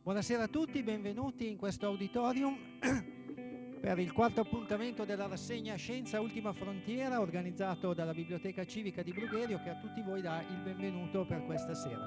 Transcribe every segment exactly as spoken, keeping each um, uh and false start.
Buonasera a tutti, benvenuti in questo auditorium per il quarto appuntamento della rassegna Scienza Ultima Frontiera, organizzato dalla Biblioteca Civica di Brugherio, che a tutti voi dà il benvenuto per questa sera.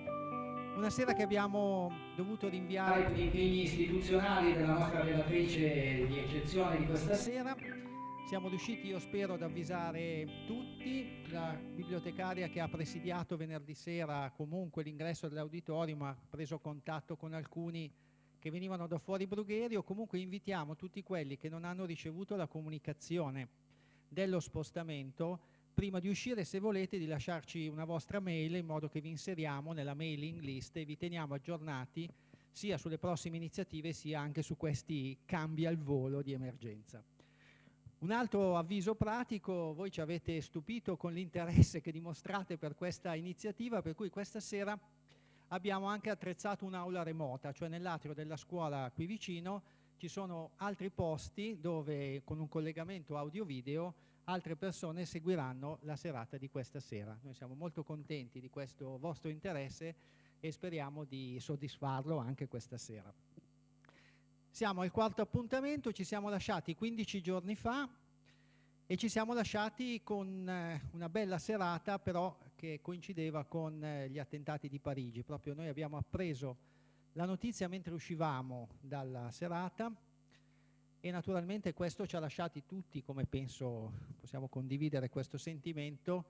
Una sera che abbiamo dovuto rinviare per impegni istituzionali della nostra relatrice di eccezione di questa sera. Siamo riusciti, io spero, ad avvisare tutti. La bibliotecaria che ha presidiato venerdì sera comunque l'ingresso dell'auditorium ha preso contatto con alcuni che venivano da fuori Brugherio. Comunque invitiamo tutti quelli che non hanno ricevuto la comunicazione dello spostamento, prima di uscire, se volete, di lasciarci una vostra mail in modo che vi inseriamo nella mailing list e vi teniamo aggiornati sia sulle prossime iniziative sia anche su questi cambi al volo di emergenza. Un altro avviso pratico: voi ci avete stupito con l'interesse che dimostrate per questa iniziativa, per cui questa sera abbiamo anche attrezzato un'aula remota, cioè nell'atrio della scuola qui vicino ci sono altri posti dove con un collegamento audio-video altre persone seguiranno la serata di questa sera. Noi siamo molto contenti di questo vostro interesse e speriamo di soddisfarlo anche questa sera. Siamo al quarto appuntamento, ci siamo lasciati quindici giorni fa e ci siamo lasciati con eh, una bella serata, però che coincideva con eh, gli attentati di Parigi. Proprio noi abbiamo appreso la notizia mentre uscivamo dalla serata e naturalmente questo ci ha lasciati tutti, come penso possiamo condividere questo sentimento,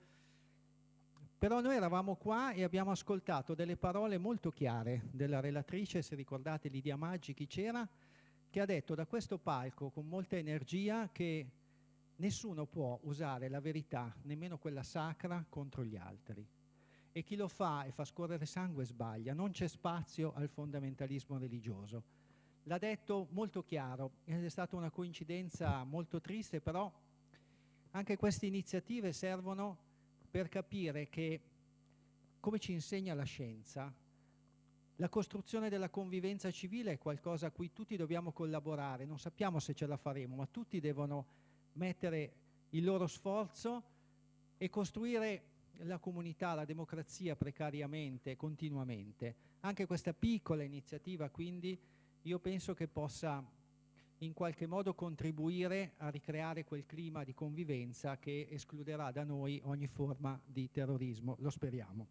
però noi eravamo qua e abbiamo ascoltato delle parole molto chiare della relatrice, se ricordate Lidia Maggi chi c'era, che ha detto da questo palco con molta energia che nessuno può usare la verità, nemmeno quella sacra, contro gli altri. E chi lo fa e fa scorrere sangue sbaglia, non c'è spazio al fondamentalismo religioso. L'ha detto molto chiaro ed è stata una coincidenza molto triste, però anche queste iniziative servono per capire che, come ci insegna la scienza, la costruzione della convivenza civile è qualcosa a cui tutti dobbiamo collaborare. Non sappiamo se ce la faremo, ma tutti devono mettere il loro sforzo e costruire la comunità, la democrazia precariamente, continuamente. Anche questa piccola iniziativa, quindi, io penso che possa in qualche modo contribuire a ricreare quel clima di convivenza che escluderà da noi ogni forma di terrorismo. Lo speriamo.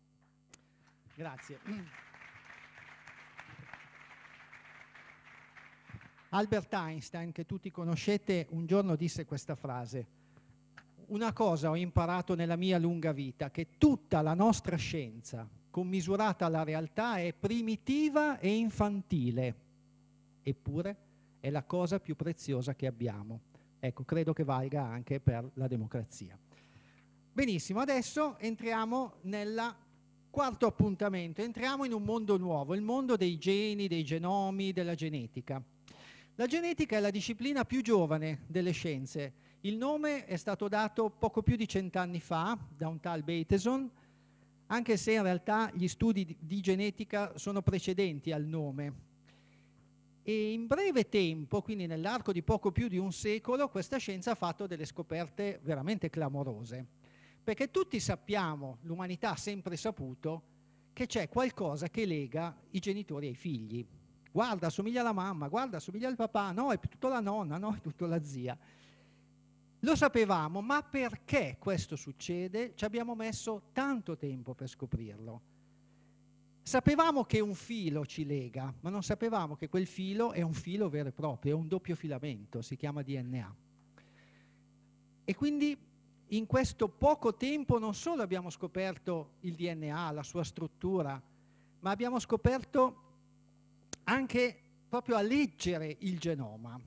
Grazie. Albert Einstein, che tutti conoscete, un giorno disse questa frase: una cosa ho imparato nella mia lunga vita, che tutta la nostra scienza, commisurata alla realtà, è primitiva e infantile, eppure è la cosa più preziosa che abbiamo. Ecco, credo che valga anche per la democrazia. Benissimo, adesso entriamo nel quarto appuntamento, entriamo in un mondo nuovo, il mondo dei geni, dei genomi, della genetica. La genetica è la disciplina più giovane delle scienze. Il nome è stato dato poco più di cent'anni fa da un tal Bateson, anche se in realtà gli studi di, di genetica sono precedenti al nome. E in breve tempo, quindi nell'arco di poco più di un secolo, questa scienza ha fatto delle scoperte veramente clamorose. Perché tutti sappiamo, l'umanità ha sempre saputo, che c'è qualcosa che lega i genitori ai figli. Guarda, assomiglia alla mamma, guarda, assomiglia al papà, no, è tutto la nonna, no, è tutto la zia. Lo sapevamo, ma perché questo succede? Ci abbiamo messo tanto tempo per scoprirlo. Sapevamo che un filo ci lega, ma non sapevamo che quel filo è un filo vero e proprio, è un doppio filamento, si chiama D N A. E quindi in questo poco tempo non solo abbiamo scoperto il D N A, la sua struttura, ma abbiamo scoperto anche proprio a leggere il genoma.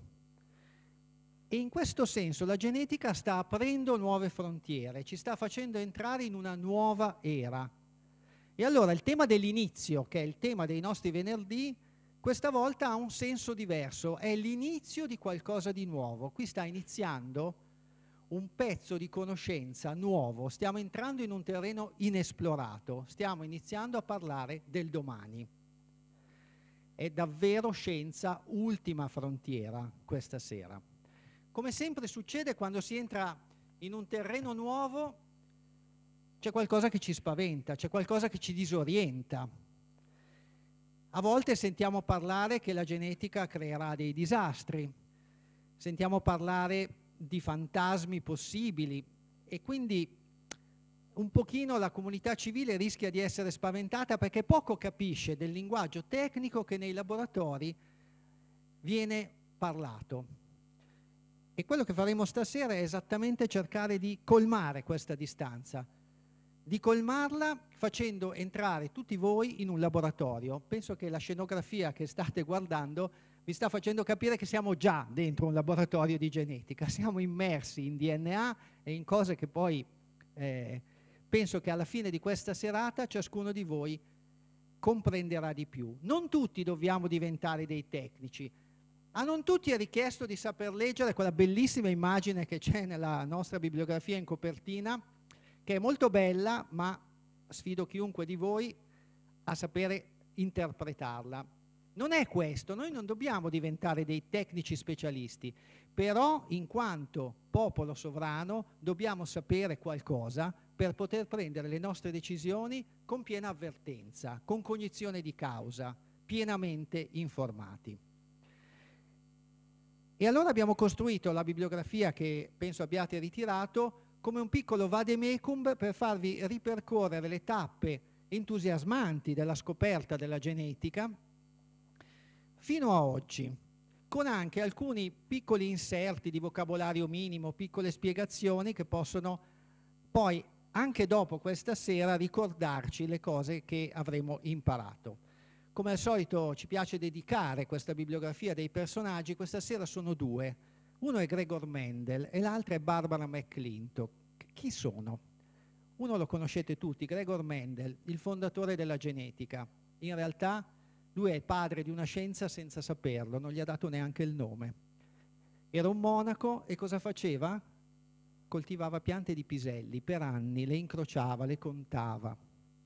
E in questo senso la genetica sta aprendo nuove frontiere, ci sta facendo entrare in una nuova era. E allora il tema dell'inizio, che è il tema dei nostri venerdì, questa volta ha un senso diverso, è l'inizio di qualcosa di nuovo. Qui sta iniziando un pezzo di conoscenza nuovo, stiamo entrando in un terreno inesplorato, stiamo iniziando a parlare del domani. È davvero scienza ultima frontiera questa sera. Come sempre succede quando si entra in un terreno nuovo, c'è qualcosa che ci spaventa, c'è qualcosa che ci disorienta. A volte sentiamo parlare che la genetica creerà dei disastri, sentiamo parlare di fantasmi possibili e quindi un pochino la comunità civile rischia di essere spaventata perché poco capisce del linguaggio tecnico che nei laboratori viene parlato. E quello che faremo stasera è esattamente cercare di colmare questa distanza, di colmarla facendo entrare tutti voi in un laboratorio. Penso che la scenografia che state guardando vi sta facendo capire che siamo già dentro un laboratorio di genetica, siamo immersi in D N A e in cose che poi eh, penso che alla fine di questa serata ciascuno di voi comprenderà di più. Non tutti dobbiamo diventare dei tecnici. A non tutti è richiesto di saper leggere quella bellissima immagine che c'è nella nostra bibliografia in copertina, che è molto bella, ma sfido chiunque di voi a sapere interpretarla. Non è questo, noi non dobbiamo diventare dei tecnici specialisti, però in quanto popolo sovrano dobbiamo sapere qualcosa per poter prendere le nostre decisioni con piena avvertenza, con cognizione di causa, pienamente informati. E allora abbiamo costruito la bibliografia che penso abbiate ritirato come un piccolo vademecum per farvi ripercorrere le tappe entusiasmanti della scoperta della genetica fino a oggi, con anche alcuni piccoli inserti di vocabolario minimo, piccole spiegazioni che possono poi, anche dopo questa sera, ricordarci le cose che avremo imparato. Come al solito ci piace dedicare questa bibliografia dei personaggi, questa sera sono due. Uno è Gregor Mendel e l'altra è Barbara McClintock. Chi sono? Uno lo conoscete tutti, Gregor Mendel, il fondatore della genetica. In realtà lui è il padre di una scienza senza saperlo, non gli ha dato neanche il nome. Era un monaco e cosa faceva? Coltivava piante di piselli per anni, le incrociava, le contava.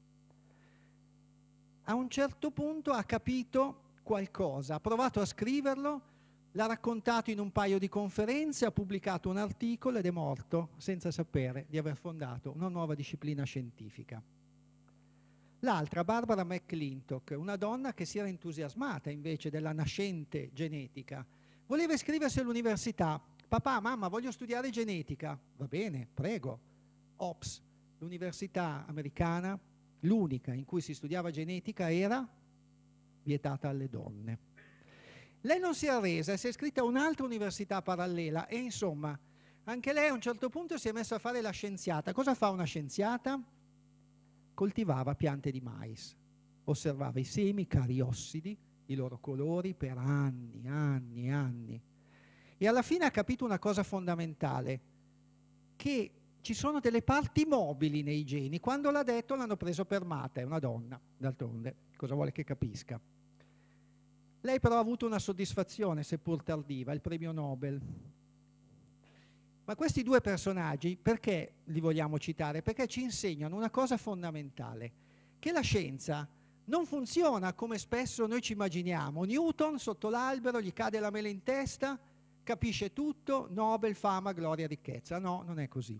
A un certo punto ha capito qualcosa, ha provato a scriverlo, l'ha raccontato in un paio di conferenze, ha pubblicato un articolo ed è morto senza sapere di aver fondato una nuova disciplina scientifica. L'altra, Barbara McClintock, una donna che si era entusiasmata invece della nascente genetica. Voleva iscriversi all'università. Papà, mamma, voglio studiare genetica. Va bene, prego. Ops, l'università americana, l'unica in cui si studiava genetica, era vietata alle donne. Lei non si è arresa, si è iscritta a un'altra università parallela e insomma anche lei a un certo punto si è messa a fare la scienziata. Cosa fa una scienziata? Coltivava piante di mais, osservava i semi cariossidi, i loro colori per anni, anni, anni. E alla fine ha capito una cosa fondamentale, che ci sono delle parti mobili nei geni. Quando l'ha detto l'hanno preso per matta, è una donna, d'altronde, cosa vuole che capisca? Lei però ha avuto una soddisfazione, seppur tardiva, il premio Nobel. Ma questi due personaggi, perché li vogliamo citare? Perché ci insegnano una cosa fondamentale, che la scienza non funziona come spesso noi ci immaginiamo. Newton sotto l'albero, gli cade la mela in testa, capisce tutto, Nobel, fama, gloria, ricchezza. No, non è così.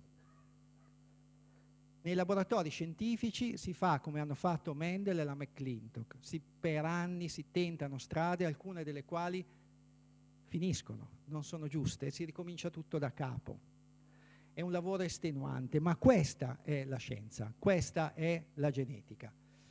Nei laboratori scientifici si fa come hanno fatto Mendel e la McClintock, si, per anni si tentano strade, alcune delle quali finiscono, non sono giuste, e si ricomincia tutto da capo. È un lavoro estenuante, ma questa è la scienza, questa è la genetica.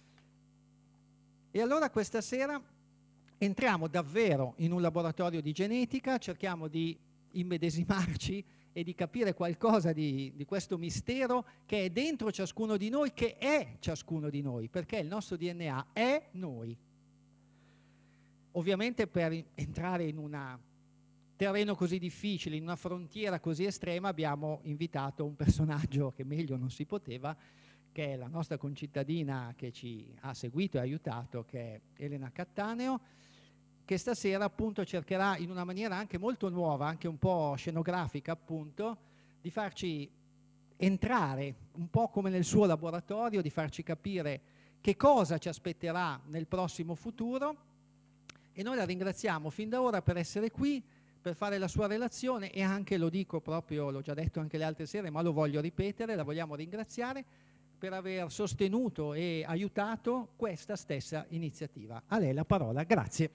E allora questa sera entriamo davvero in un laboratorio di genetica, cerchiamo di immedesimarci e di capire qualcosa di, di questo mistero che è dentro ciascuno di noi, che è ciascuno di noi, perché il nostro D N A è noi. Ovviamente per entrare in un terreno così difficile, in una frontiera così estrema, abbiamo invitato un personaggio che meglio non si poteva, che è la nostra concittadina che ci ha seguito e aiutato, che è Elena Cattaneo, che stasera appunto cercherà in una maniera anche molto nuova, anche un po' scenografica appunto, di farci entrare un po' come nel suo laboratorio, di farci capire che cosa ci aspetterà nel prossimo futuro, e noi la ringraziamo fin da ora per essere qui, per fare la sua relazione, e anche, lo dico proprio, l'ho già detto anche le altre sere, ma lo voglio ripetere, la vogliamo ringraziare per aver sostenuto e aiutato questa stessa iniziativa. A lei la parola, grazie.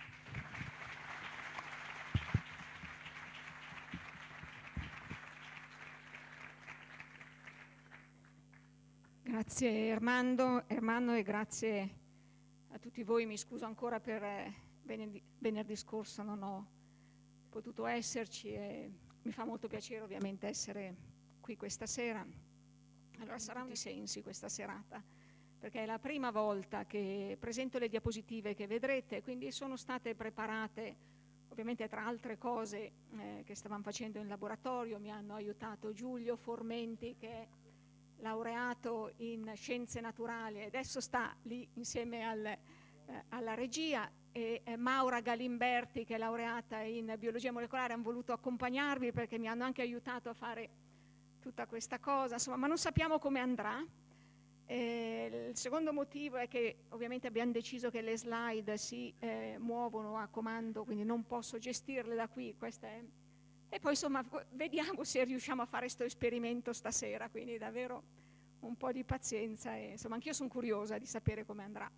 Grazie Ermando, Ermanno e grazie a tutti voi. Mi scuso ancora per eh, venerdì, venerdì scorso non ho potuto esserci e mi fa molto piacere ovviamente essere qui questa sera. Allora sarà un sensi questa serata, perché è la prima volta che presento le diapositive che vedrete, quindi sono state preparate ovviamente tra altre cose eh, che stavamo facendo in laboratorio. Mi hanno aiutato Giulio Formenti, che è laureato in scienze naturali e adesso sta lì insieme al, eh, alla regia, e eh, Maura Galimberti, che è laureata in biologia molecolare, hanno voluto accompagnarmi perché mi hanno anche aiutato a fare tutta questa cosa, insomma, ma non sappiamo come andrà. Eh, il secondo motivo è che ovviamente abbiamo deciso che le slide si eh, muovono a comando, quindi non posso gestirle da qui. Questa è... E poi insomma vediamo se riusciamo a fare questo esperimento stasera, quindi davvero un po' di pazienza e insomma anch'io sono curiosa di sapere come andrà.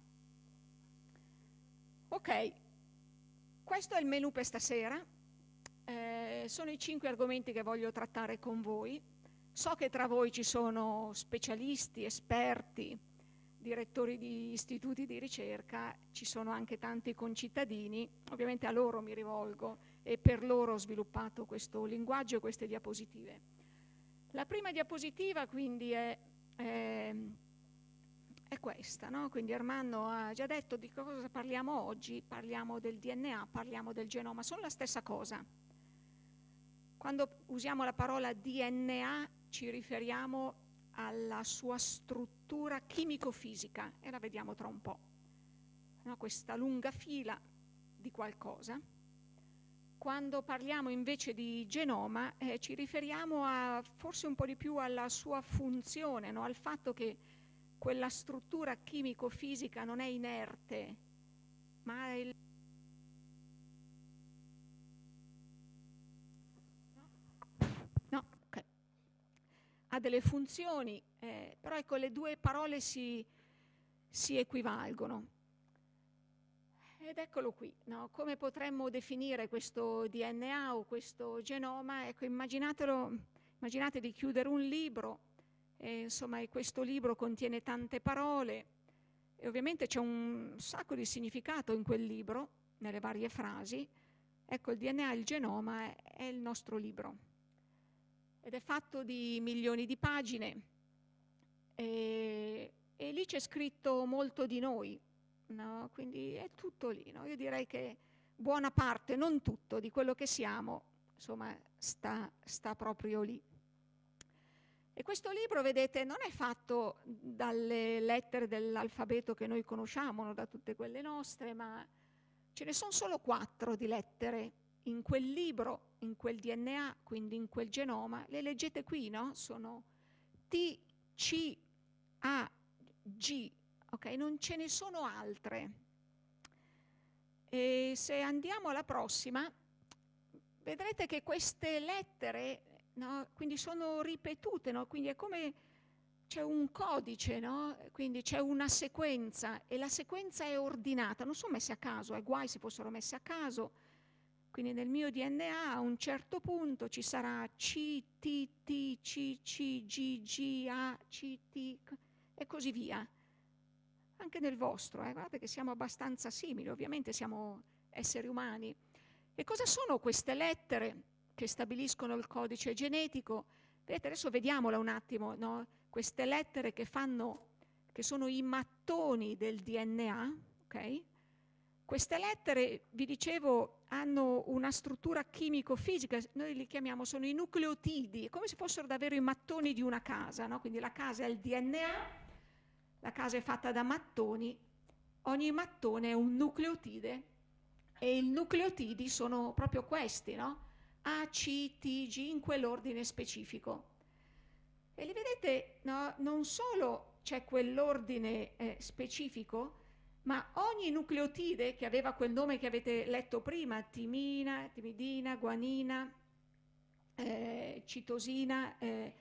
Ok, questo è il menù per stasera, eh, sono i cinque argomenti che voglio trattare con voi. So che tra voi ci sono specialisti, esperti, direttori di istituti di ricerca, ci sono anche tanti concittadini, ovviamente a loro mi rivolgo e per loro ho sviluppato questo linguaggio e queste diapositive. La prima diapositiva quindi è, è, è questa, no? Quindi Ermanno ha già detto di cosa parliamo oggi, parliamo del D N A, parliamo del genoma, sono la stessa cosa. Quando usiamo la parola D N A ci riferiamo alla sua struttura chimico-fisica e la vediamo tra un po', no? Questa lunga fila di qualcosa. Quando parliamo invece di genoma eh, ci riferiamo a, forse un po' di più alla sua funzione, no? Al fatto che quella struttura chimico-fisica non è inerte, ma è il... No, ok. Ha delle funzioni, eh, però ecco le due parole si, si equivalgono. Ed eccolo qui, no? Come potremmo definire questo D N A o questo genoma? Ecco, immaginatelo, immaginate di chiudere un libro, e, insomma, e questo libro contiene tante parole e ovviamente c'è un sacco di significato in quel libro, nelle varie frasi. Ecco, il D N A, il genoma, è, è il nostro libro ed è fatto di milioni di pagine e, e lì c'è scritto molto di noi. No, quindi è tutto lì, no? Io direi che buona parte, non tutto, di quello che siamo, insomma, sta, sta proprio lì. E questo libro, vedete, non è fatto dalle lettere dell'alfabeto che noi conosciamo, no? Da tutte quelle nostre, ma ce ne sono solo quattro di lettere in quel libro, in quel D N A, quindi in quel genoma. Le leggete qui, no? Sono T, C, A, G. Ok, non ce ne sono altre. E se andiamo alla prossima, vedrete che queste lettere, no, quindi sono ripetute, no? Quindi è come c'è un codice, no? Quindi c'è una sequenza e la sequenza è ordinata, non sono messe a caso, è guai se fossero messe a caso. Quindi nel mio D N A a un certo punto ci sarà C, T, T, C, C, G, G, A, C, T e così via. Anche nel vostro, eh? Guardate che siamo abbastanza simili, ovviamente siamo esseri umani. E cosa sono queste lettere che stabiliscono il codice genetico? Vedete, adesso vediamola un attimo, no? Queste lettere che fanno, che sono i mattoni del D N A, ok? Queste lettere, vi dicevo, hanno una struttura chimico-fisica, noi li chiamiamo, sono i nucleotidi, è come se fossero davvero i mattoni di una casa, no? Quindi la casa è il D N A, la casa è fatta da mattoni, ogni mattone è un nucleotide e i nucleotidi sono proprio questi, no? A, C, T, G, in quell'ordine specifico. E li vedete, no? Non solo c'è quell'ordine eh, specifico, ma ogni nucleotide che aveva quel nome che avete letto prima, timina, timidina, guanina, eh, citosina, eh,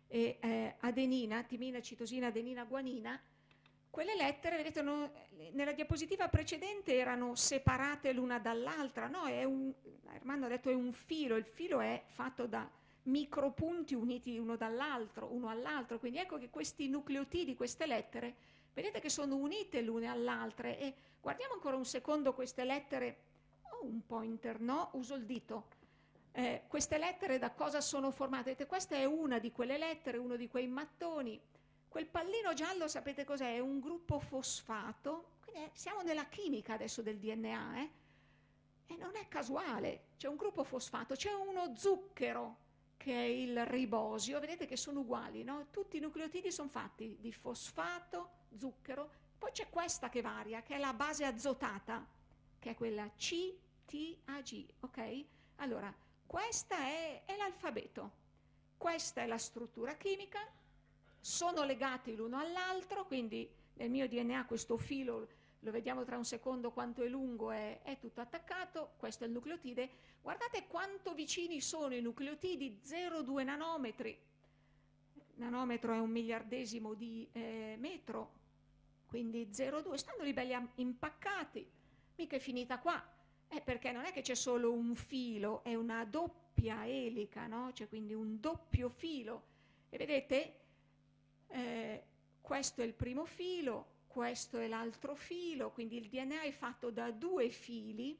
e eh, adenina, timina, citosina, adenina, guanina, quelle lettere, vedete, no, nella diapositiva precedente erano separate l'una dall'altra, no? È un, Armando ha detto è un filo, il filo è fatto da micropunti uniti uno dall'altro, uno all'altro, quindi ecco che questi nucleotidi, queste lettere, vedete che sono unite l'une all'altra, e guardiamo ancora un secondo queste lettere, oh, un pointer, no? Uso il dito. Eh, queste lettere da cosa sono formate? Vedete, questa è una di quelle lettere, uno di quei mattoni. Quel pallino giallo, sapete cos'è? È un gruppo fosfato, quindi è, siamo nella chimica adesso del D N A, eh? E non è casuale, c'è un gruppo fosfato, c'è uno zucchero che è il ribosio, vedete che sono uguali, no? Tutti i nucleotidi sono fatti di fosfato, zucchero, poi c'è questa che varia, che è la base azotata, che è quella C T A G, ok? Allora, questa è, è l'alfabeto, questa è la struttura chimica, sono legati l'uno all'altro, quindi nel mio D N A questo filo, lo vediamo tra un secondo quanto è lungo, è, è tutto attaccato, questo è il nucleotide. Guardate quanto vicini sono i nucleotidi, zero virgola due nanometri, nanometro è un miliardesimo di eh, metro, quindi zero virgola due, stanno lì belli impaccati, mica è finita qua, è perché non è che c'è solo un filo, è una doppia elica, no? C'è quindi un doppio filo, e vedete? Eh, questo è il primo filo, questo è l'altro filo, quindi il D N A è fatto da due fili,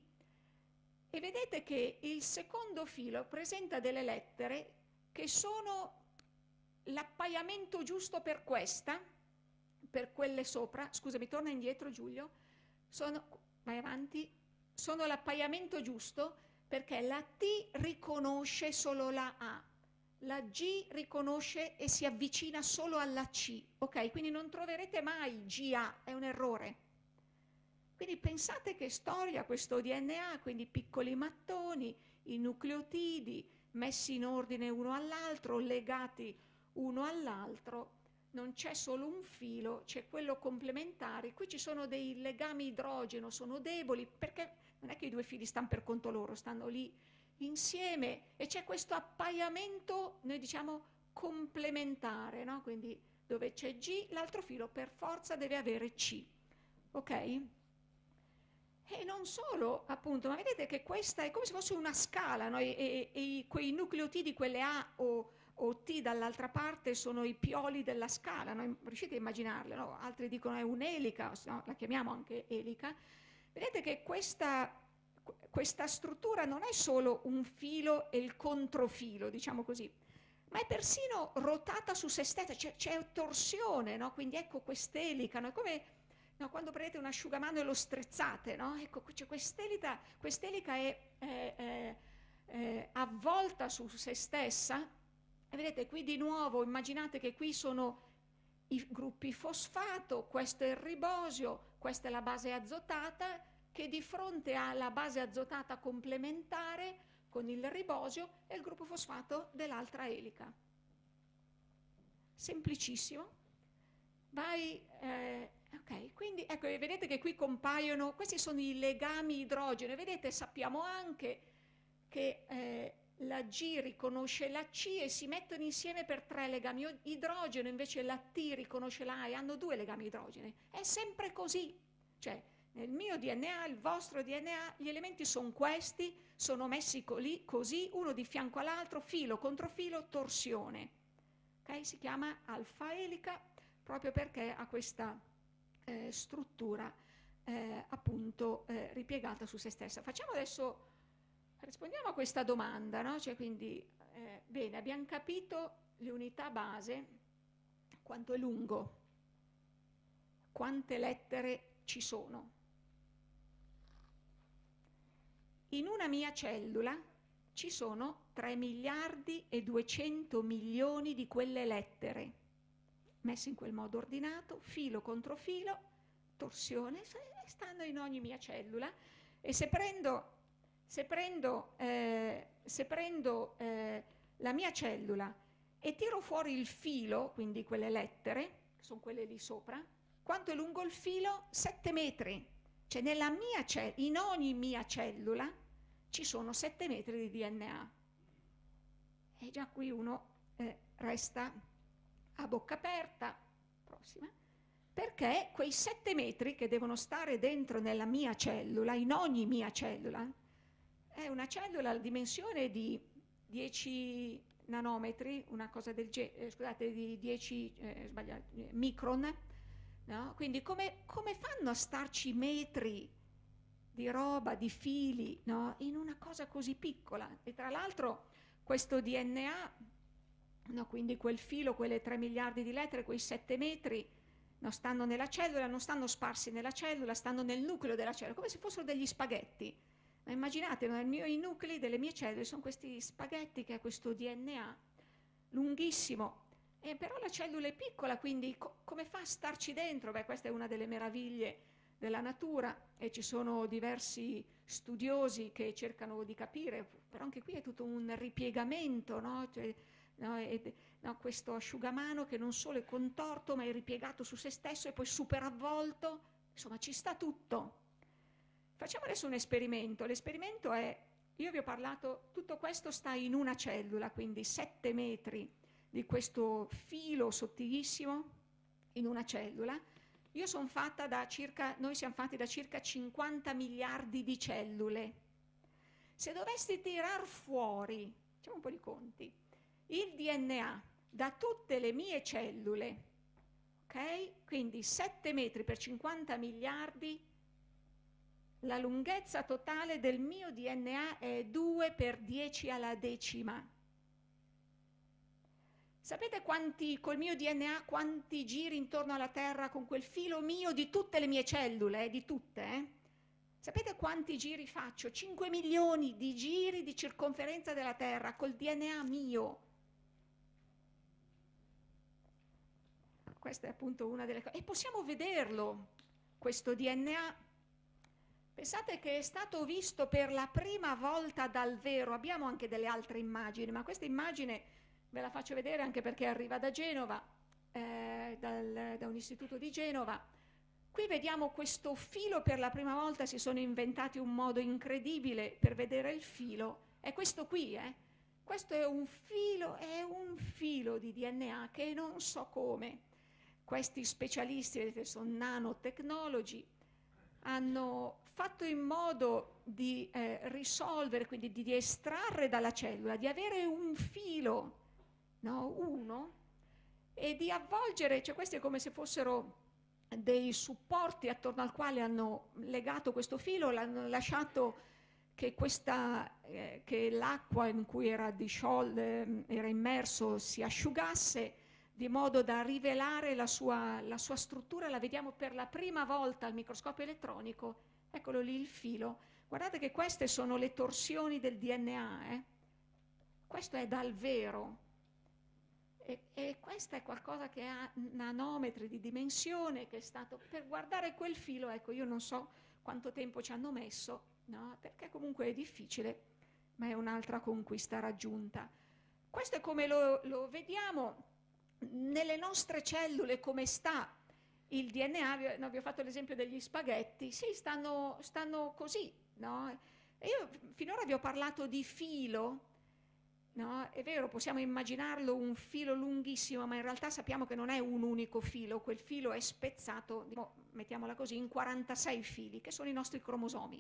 e vedete che il secondo filo presenta delle lettere che sono l'appaiamento giusto per questa, per quelle sopra. Scusami, torna indietro Giulio, sono, vai avanti, sono l'appaiamento giusto perché la T riconosce solo la A, la G riconosce e si avvicina solo alla C, ok? Quindi non troverete mai G A, è un errore. Quindi pensate che storia questo D N A, quindi piccoli mattoni, i nucleotidi messi in ordine uno all'altro, legati uno all'altro, non c'è solo un filo, c'è quello complementare. Qui ci sono dei legami idrogeno, sono deboli, perché non è che i due fili stanno per conto loro, stanno lì insieme, e c'è questo appaiamento, noi diciamo complementare, no? Quindi dove c'è G, l'altro filo per forza deve avere C, ok? E non solo, appunto, ma vedete che questa è come se fosse una scala, no? E, e, e quei nucleotidi, quelle A o, o T dall'altra parte, sono i pioli della scala, no? Riuscite a immaginarle, no? Altri dicono è un'elica, no? La chiamiamo anche elica. Vedete che questa, questa struttura non è solo un filo e il controfilo, diciamo così, ma è persino rotata su se stessa, c'è, c'è torsione, no? Quindi ecco quest'elica, no? È come... No, quando prendete un asciugamano e lo strizzate, no? Ecco, cioè quest'elica, quest'elica è, è, è, è avvolta su se stessa, e vedete qui di nuovo, immaginate che qui sono i gruppi fosfato, questo è il ribosio, questa è la base azotata, che di fronte alla base azotata complementare con il ribosio è il gruppo fosfato dell'altra elica. Semplicissimo. Vai... Eh, Ok, quindi ecco, vedete che qui compaiono, questi sono i legami idrogeno, vedete, sappiamo anche che eh, la G riconosce la C e si mettono insieme per tre legami idrogeno, invece la T riconosce la A e hanno due legami idrogeni. È sempre così, cioè nel mio D N A, il vostro D N A, gli elementi sono questi, sono messi così, così uno di fianco all'altro, filo contro filo, torsione. Ok, si chiama alfa elica proprio perché ha questa Eh, struttura eh, appunto eh, ripiegata su se stessa. Facciamo adesso, rispondiamo a questa domanda, no? Cioè, quindi, eh, bene, abbiamo capito le unità base, quanto è lungo, quante lettere ci sono. In una mia cellula ci sono tre miliardi e duecento milioni di quelle lettere, messi in quel modo ordinato, filo contro filo, torsione, stanno in ogni mia cellula. E se prendo, se prendo, eh, se prendo eh, la mia cellula e tiro fuori il filo, quindi quelle lettere, sono quelle lì sopra, quanto è lungo il filo? sette metri. Cioè nella mia ce- in ogni mia cellula ci sono sette metri di D N A. E già qui uno eh, resta a bocca aperta, prossima, perché quei sette metri che devono stare dentro nella mia cellula, in ogni mia cellula, è una cellula alla dimensione di dieci nanometri, una cosa del genere, eh, scusate, di dieci eh, sbagliato, eh, micron, no? Quindi come, come fanno a starci metri di roba, di fili, no? In una cosa così piccola? E tra l'altro questo D N A, no? Quindi quel filo, quelle tre miliardi di lettere, quei sette metri, no? Stanno nella cellula, non stanno sparsi nella cellula, stanno nel nucleo della cellula, come se fossero degli spaghetti. Ma immaginate, nel mio, i nuclei delle mie cellule sono questi spaghetti che ha questo D N A lunghissimo, e però la cellula è piccola, quindi co- come fa a starci dentro? Beh, questa è una delle meraviglie della natura e ci sono diversi studiosi che cercano di capire, però anche qui è tutto un ripiegamento, no? Cioè, no, ed, no, questo asciugamano che non solo è contorto ma è ripiegato su se stesso e poi super avvolto, insomma ci sta tutto. Facciamo adesso un esperimento. L'esperimento è, io vi ho parlato, tutto questo sta in una cellula, quindi sette metri di questo filo sottilissimo in una cellula. Io sono fatta da circa, noi siamo fatti da circa cinquanta miliardi di cellule. Se dovessi tirar fuori, facciamo un po' di conti, il D N A da tutte le mie cellule, ok? Quindi sette metri per cinquanta miliardi, la lunghezza totale del mio D N A è due per dieci alla decima. Sapete quanti, col mio D N A, quanti giri intorno alla Terra con quel filo mio di tutte le mie cellule, eh, di tutte, eh? Sapete quanti giri faccio? cinque milioni di giri di circonferenza della Terra col D N A mio. Questa è appunto una delle cose. E possiamo vederlo, questo D N A. Pensate che è stato visto per la prima volta dal vero, abbiamo anche delle altre immagini, ma questa immagine ve la faccio vedere anche perché arriva da Genova, eh, dal, da un istituto di Genova. Qui vediamo questo filo per la prima volta, si sono inventati un modo incredibile per vedere il filo, è questo qui, eh? Questo è un filo, è un filo di D N A che non so come. Questi specialisti, vedete, sono nanotecnologi, hanno fatto in modo di eh, risolvere, quindi di, di estrarre dalla cellula, di avere un filo, no, uno, e di avvolgere, cioè questi è come se fossero dei supporti attorno al quale hanno legato questo filo, l'hanno lasciato che, questa, eh, che l'acqua in cui era, disciol- eh, era immerso si asciugasse, di modo da rivelare la sua, la sua struttura. La vediamo per la prima volta al microscopio elettronico. Eccolo lì il filo. Guardate che queste sono le torsioni del D N A. Eh? Questo è dal vero. E, e questa è qualcosa che ha nanometri di dimensione, che è stato... Per guardare quel filo, ecco, io non so quanto tempo ci hanno messo, no? Perché comunque è difficile, ma è un'altra conquista raggiunta. Questo è come lo, lo vediamo nelle nostre cellule, come sta il D N A. No, vi ho fatto l'esempio degli spaghetti, sì, stanno, stanno così, no? E io finora vi ho parlato di filo, no? È vero, possiamo immaginarlo un filo lunghissimo, ma in realtà sappiamo che non è un unico filo, quel filo è spezzato, mettiamola così, in quarantasei fili, che sono i nostri cromosomi.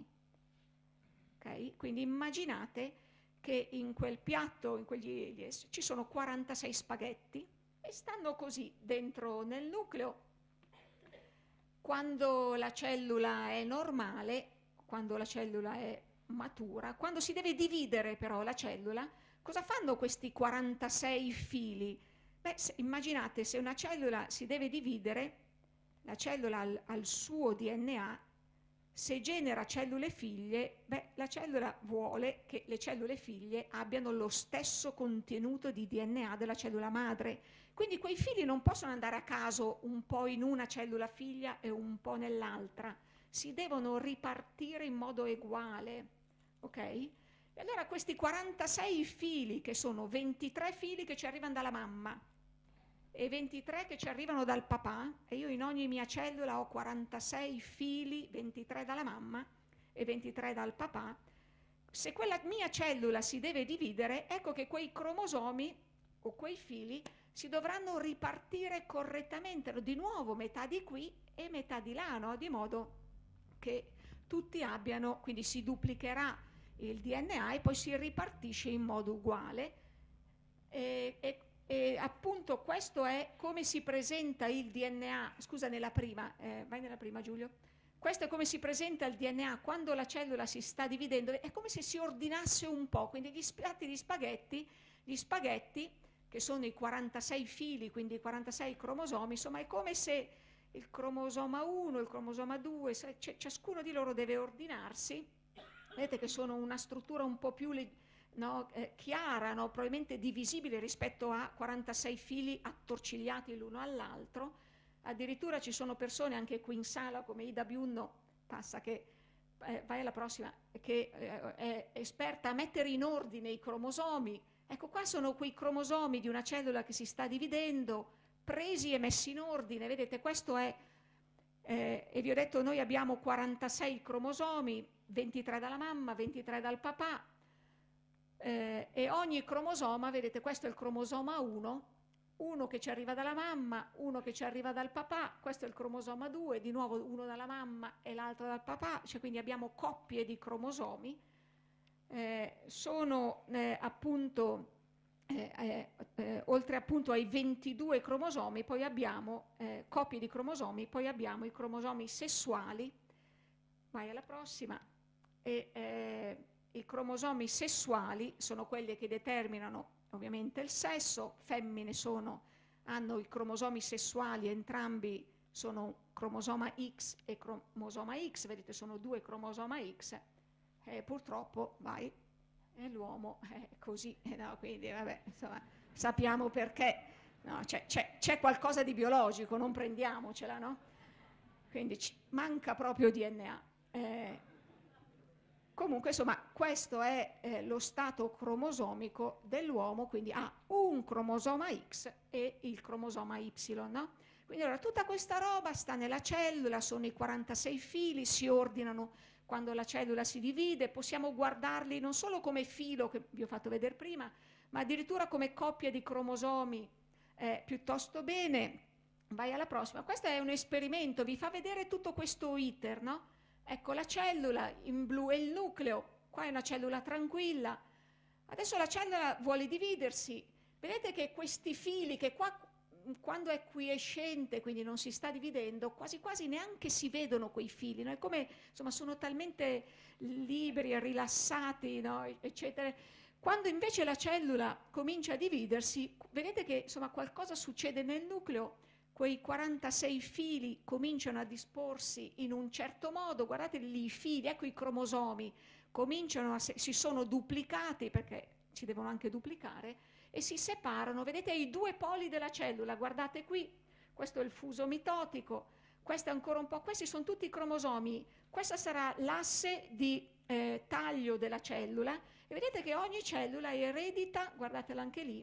Okay? Quindi immaginate che in quel piatto, in quegli, ci sono quarantasei spaghetti, e stanno così dentro nel nucleo. Quando la cellula è normale, quando la cellula è matura, quando si deve dividere però la cellula, cosa fanno questi quarantasei fili? Beh, se, immaginate, se una cellula si deve dividere, la cellula al, al suo D N A, se genera cellule figlie, beh, la cellula vuole che le cellule figlie abbiano lo stesso contenuto di D N A della cellula madre. Quindi quei fili non possono andare a caso un po' in una cellula figlia e un po' nell'altra. Si devono ripartire in modo uguale, ok? E allora questi quarantasei fili, che sono ventitré fili che ci arrivano dalla mamma e ventitré che ci arrivano dal papà, e io in ogni mia cellula ho quarantasei fili, ventitré dalla mamma e ventitré dal papà. Se quella mia cellula si deve dividere, ecco che quei cromosomi o quei fili si dovranno ripartire correttamente, di nuovo metà di qui e metà di là, no? Di modo che tutti abbiano, quindi si duplicherà il D N A e poi si ripartisce in modo uguale. E, e, e appunto questo è come si presenta il D N A, scusa, nella prima, eh, vai nella prima Giulio. Questo è come si presenta il D N A quando la cellula si sta dividendo, è come se si ordinasse un po', quindi gli piatti di spaghetti, gli spaghetti che sono i quarantasei fili, quindi i quarantasei cromosomi, insomma è come se il cromosoma uno, il cromosoma due, ciascuno di loro deve ordinarsi, vedete che sono una struttura un po' più no, eh, chiara, no, probabilmente divisibile rispetto a quarantasei fili attorcigliati l'uno all'altro. Addirittura ci sono persone anche qui in sala come Ida Biunno, passa che eh, vai alla prossima, che eh, è esperta a mettere in ordine i cromosomi. Ecco, qua sono quei cromosomi di una cellula che si sta dividendo, presi e messi in ordine. Vedete, questo è, eh, e vi ho detto, noi abbiamo quarantasei cromosomi, ventitré dalla mamma, ventitré dal papà, eh, e ogni cromosoma, vedete, questo è il cromosoma uno, uno che ci arriva dalla mamma, uno che ci arriva dal papà, questo è il cromosoma due, di nuovo uno dalla mamma e l'altro dal papà, cioè quindi abbiamo coppie di cromosomi. Eh, sono eh, appunto eh, eh, eh, oltre appunto ai ventidue cromosomi poi abbiamo eh, coppie di cromosomi, poi abbiamo i cromosomi sessuali, vai alla prossima, e eh, i cromosomi sessuali sono quelli che determinano ovviamente il sesso. Femmine sono, hanno i cromosomi sessuali, entrambi sono cromosoma X e cromosoma X, vedete sono due cromosoma X. Eh, purtroppo, vai, e l'uomo è così, eh, no, quindi vabbè, insomma, sappiamo perché, no, c'è, c'è, c'è qualcosa di biologico, non prendiamocela, no? Quindi ci manca proprio D N A. Eh, comunque, insomma, questo è eh, lo stato cromosomico dell'uomo, quindi ha un cromosoma X e il cromosoma Y, no? Quindi allora tutta questa roba sta nella cellula, sono i quarantasei fili, si ordinano quando la cellula si divide, possiamo guardarli non solo come filo che vi ho fatto vedere prima, ma addirittura come coppia di cromosomi eh, piuttosto bene. Vai alla prossima. Questo è un esperimento, vi fa vedere tutto questo iter, no? Ecco la cellula, in blu è il nucleo, qua è una cellula tranquilla. Adesso la cellula vuole dividersi. Vedete che questi fili che qua, quando è quiescente, quindi non si sta dividendo, quasi quasi neanche si vedono quei fili, no? È come, insomma, sono talmente liberi, rilassati, no? Eccetera. Quando invece la cellula comincia a dividersi, vedete che, insomma, qualcosa succede nel nucleo, quei quarantasei fili cominciano a disporsi in un certo modo, guardate lì i fili, ecco i cromosomi, cominciano a, si sono duplicati, perché si devono anche duplicare, e si separano, vedete i due poli della cellula, guardate qui, questo è il fuso mitotico, questo è ancora un po', questi sono tutti i cromosomi, questa sarà l'asse di eh, taglio della cellula, e vedete che ogni cellula eredita, guardatela anche lì,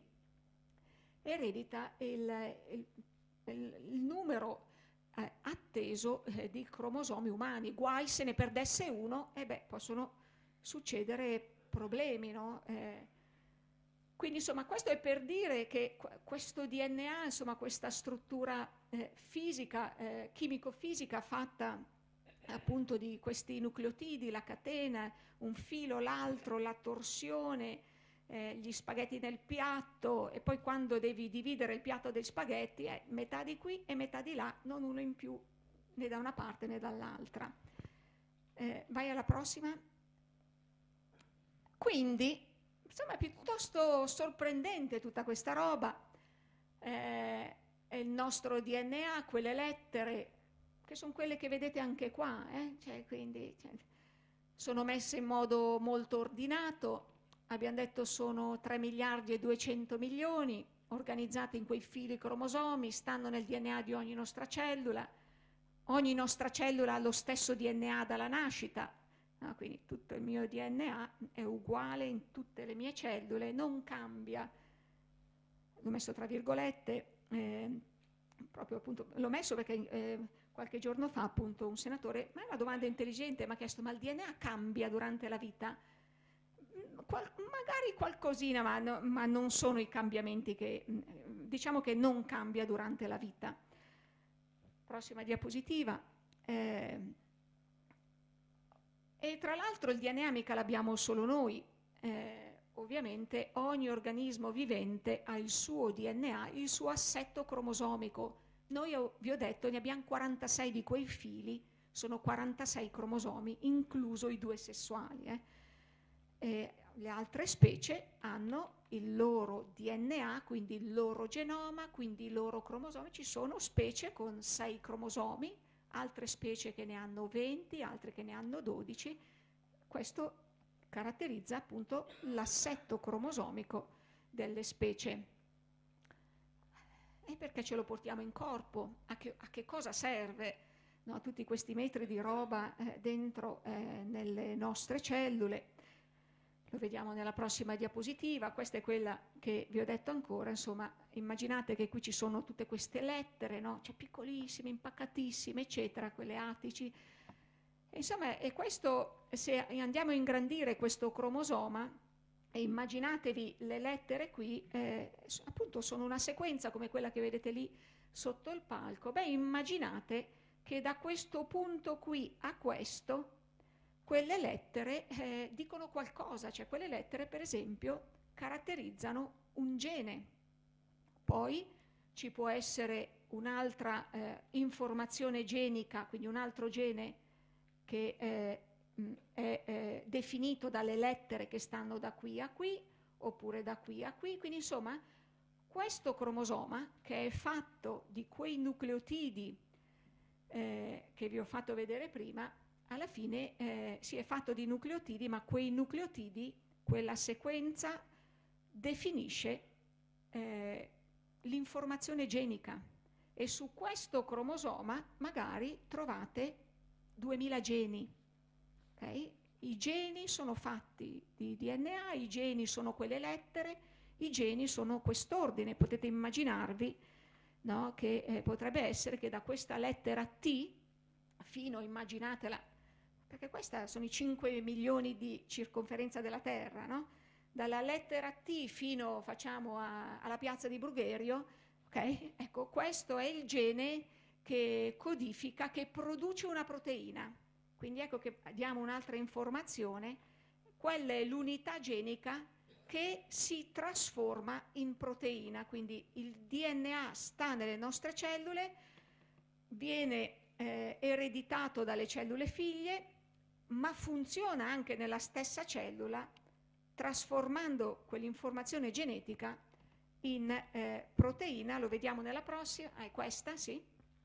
eredita il, il, il, il numero eh, atteso eh, di cromosomi umani, guai se ne perdesse uno, e beh, possono succedere problemi, no? Eh, Quindi insomma questo è per dire che questo D N A, insomma questa struttura eh, fisica, eh, chimico-fisica fatta appunto di questi nucleotidi, la catena, un filo, l'altro, la torsione, eh, gli spaghetti nel piatto, e poi quando devi dividere il piatto degli spaghetti è metà di qui e metà di là, non uno in più né da una parte né dall'altra. Eh, vai alla prossima. Quindi insomma è piuttosto sorprendente tutta questa roba, eh, è il nostro D N A, quelle lettere che sono quelle che vedete anche qua, eh? Cioè, quindi cioè, sono messe in modo molto ordinato, abbiamo detto sono tre miliardi e duecento milioni, organizzate in quei fili cromosomi, stanno nel D N A di ogni nostra cellula, ogni nostra cellula ha lo stesso D N A dalla nascita. No, quindi tutto il mio D N A è uguale in tutte le mie cellule, non cambia. L'ho messo tra virgolette, eh, proprio appunto, l'ho messo perché eh, qualche giorno fa appunto un senatore, ma è una domanda intelligente, mi ha chiesto: ma il D N A cambia durante la vita? Qual- magari qualcosina, ma, no, ma non sono i cambiamenti che mh, diciamo che non cambia durante la vita. Prossima diapositiva. Eh, e tra l'altro il D N A mica l'abbiamo solo noi. Eh, ovviamente ogni organismo vivente ha il suo D N A, il suo assetto cromosomico. Noi, vi ho detto, ne abbiamo quarantasei di quei fili, sono quarantasei cromosomi, incluso i due sessuali. Eh. E le altre specie hanno il loro D N A, quindi il loro genoma, quindi i loro cromosomi. Ci sono specie con sei cromosomi, altre specie che ne hanno venti, altre che ne hanno dodici. Questo caratterizza appunto l'assetto cromosomico delle specie. E perché ce lo portiamo in corpo? A che, a che cosa serve, no, tutti questi metri di roba eh, dentro eh, nelle nostre cellule? Lo vediamo nella prossima diapositiva. Questa è quella che vi ho detto ancora. Insomma, immaginate che qui ci sono tutte queste lettere, no? Cioè piccolissime, impaccatissime, eccetera, quelle atici. E insomma, e questo, se andiamo a ingrandire questo cromosoma, e immaginatevi le lettere qui, eh, appunto sono una sequenza come quella che vedete lì sotto il palco. Beh, immaginate che da questo punto qui a questo, quelle lettere eh, dicono qualcosa, cioè quelle lettere per esempio caratterizzano un gene. Poi ci può essere un'altra eh, informazione genica, quindi un altro gene che eh, è eh, definito dalle lettere che stanno da qui a qui, oppure da qui a qui. Quindi insomma questo cromosoma, che è fatto di quei nucleotidi eh, che vi ho fatto vedere prima, alla fine eh, si è fatto di nucleotidi, ma quei nucleotidi, quella sequenza definisce eh, l'informazione genica, e su questo cromosoma magari trovate duemila geni. Okay? I geni sono fatti di D N A, i geni sono quelle lettere, i geni sono quest'ordine. Potete immaginarvi, no, che eh, potrebbe essere che da questa lettera T fino, immaginatela, perché questi sono i cinque milioni di circonferenza della Terra, no? Dalla lettera T fino, facciamo, a, alla piazza di Brugherio, ok? Ecco, questo è il gene che codifica, che produce una proteina. Quindi ecco che diamo un'altra informazione, quella è l'unità genica che si trasforma in proteina. Quindi il D N A sta nelle nostre cellule, viene eh, ereditato dalle cellule figlie, ma funziona anche nella stessa cellula, trasformando quell'informazione genetica in eh, proteina. Lo vediamo nella prossima, è questa, sì.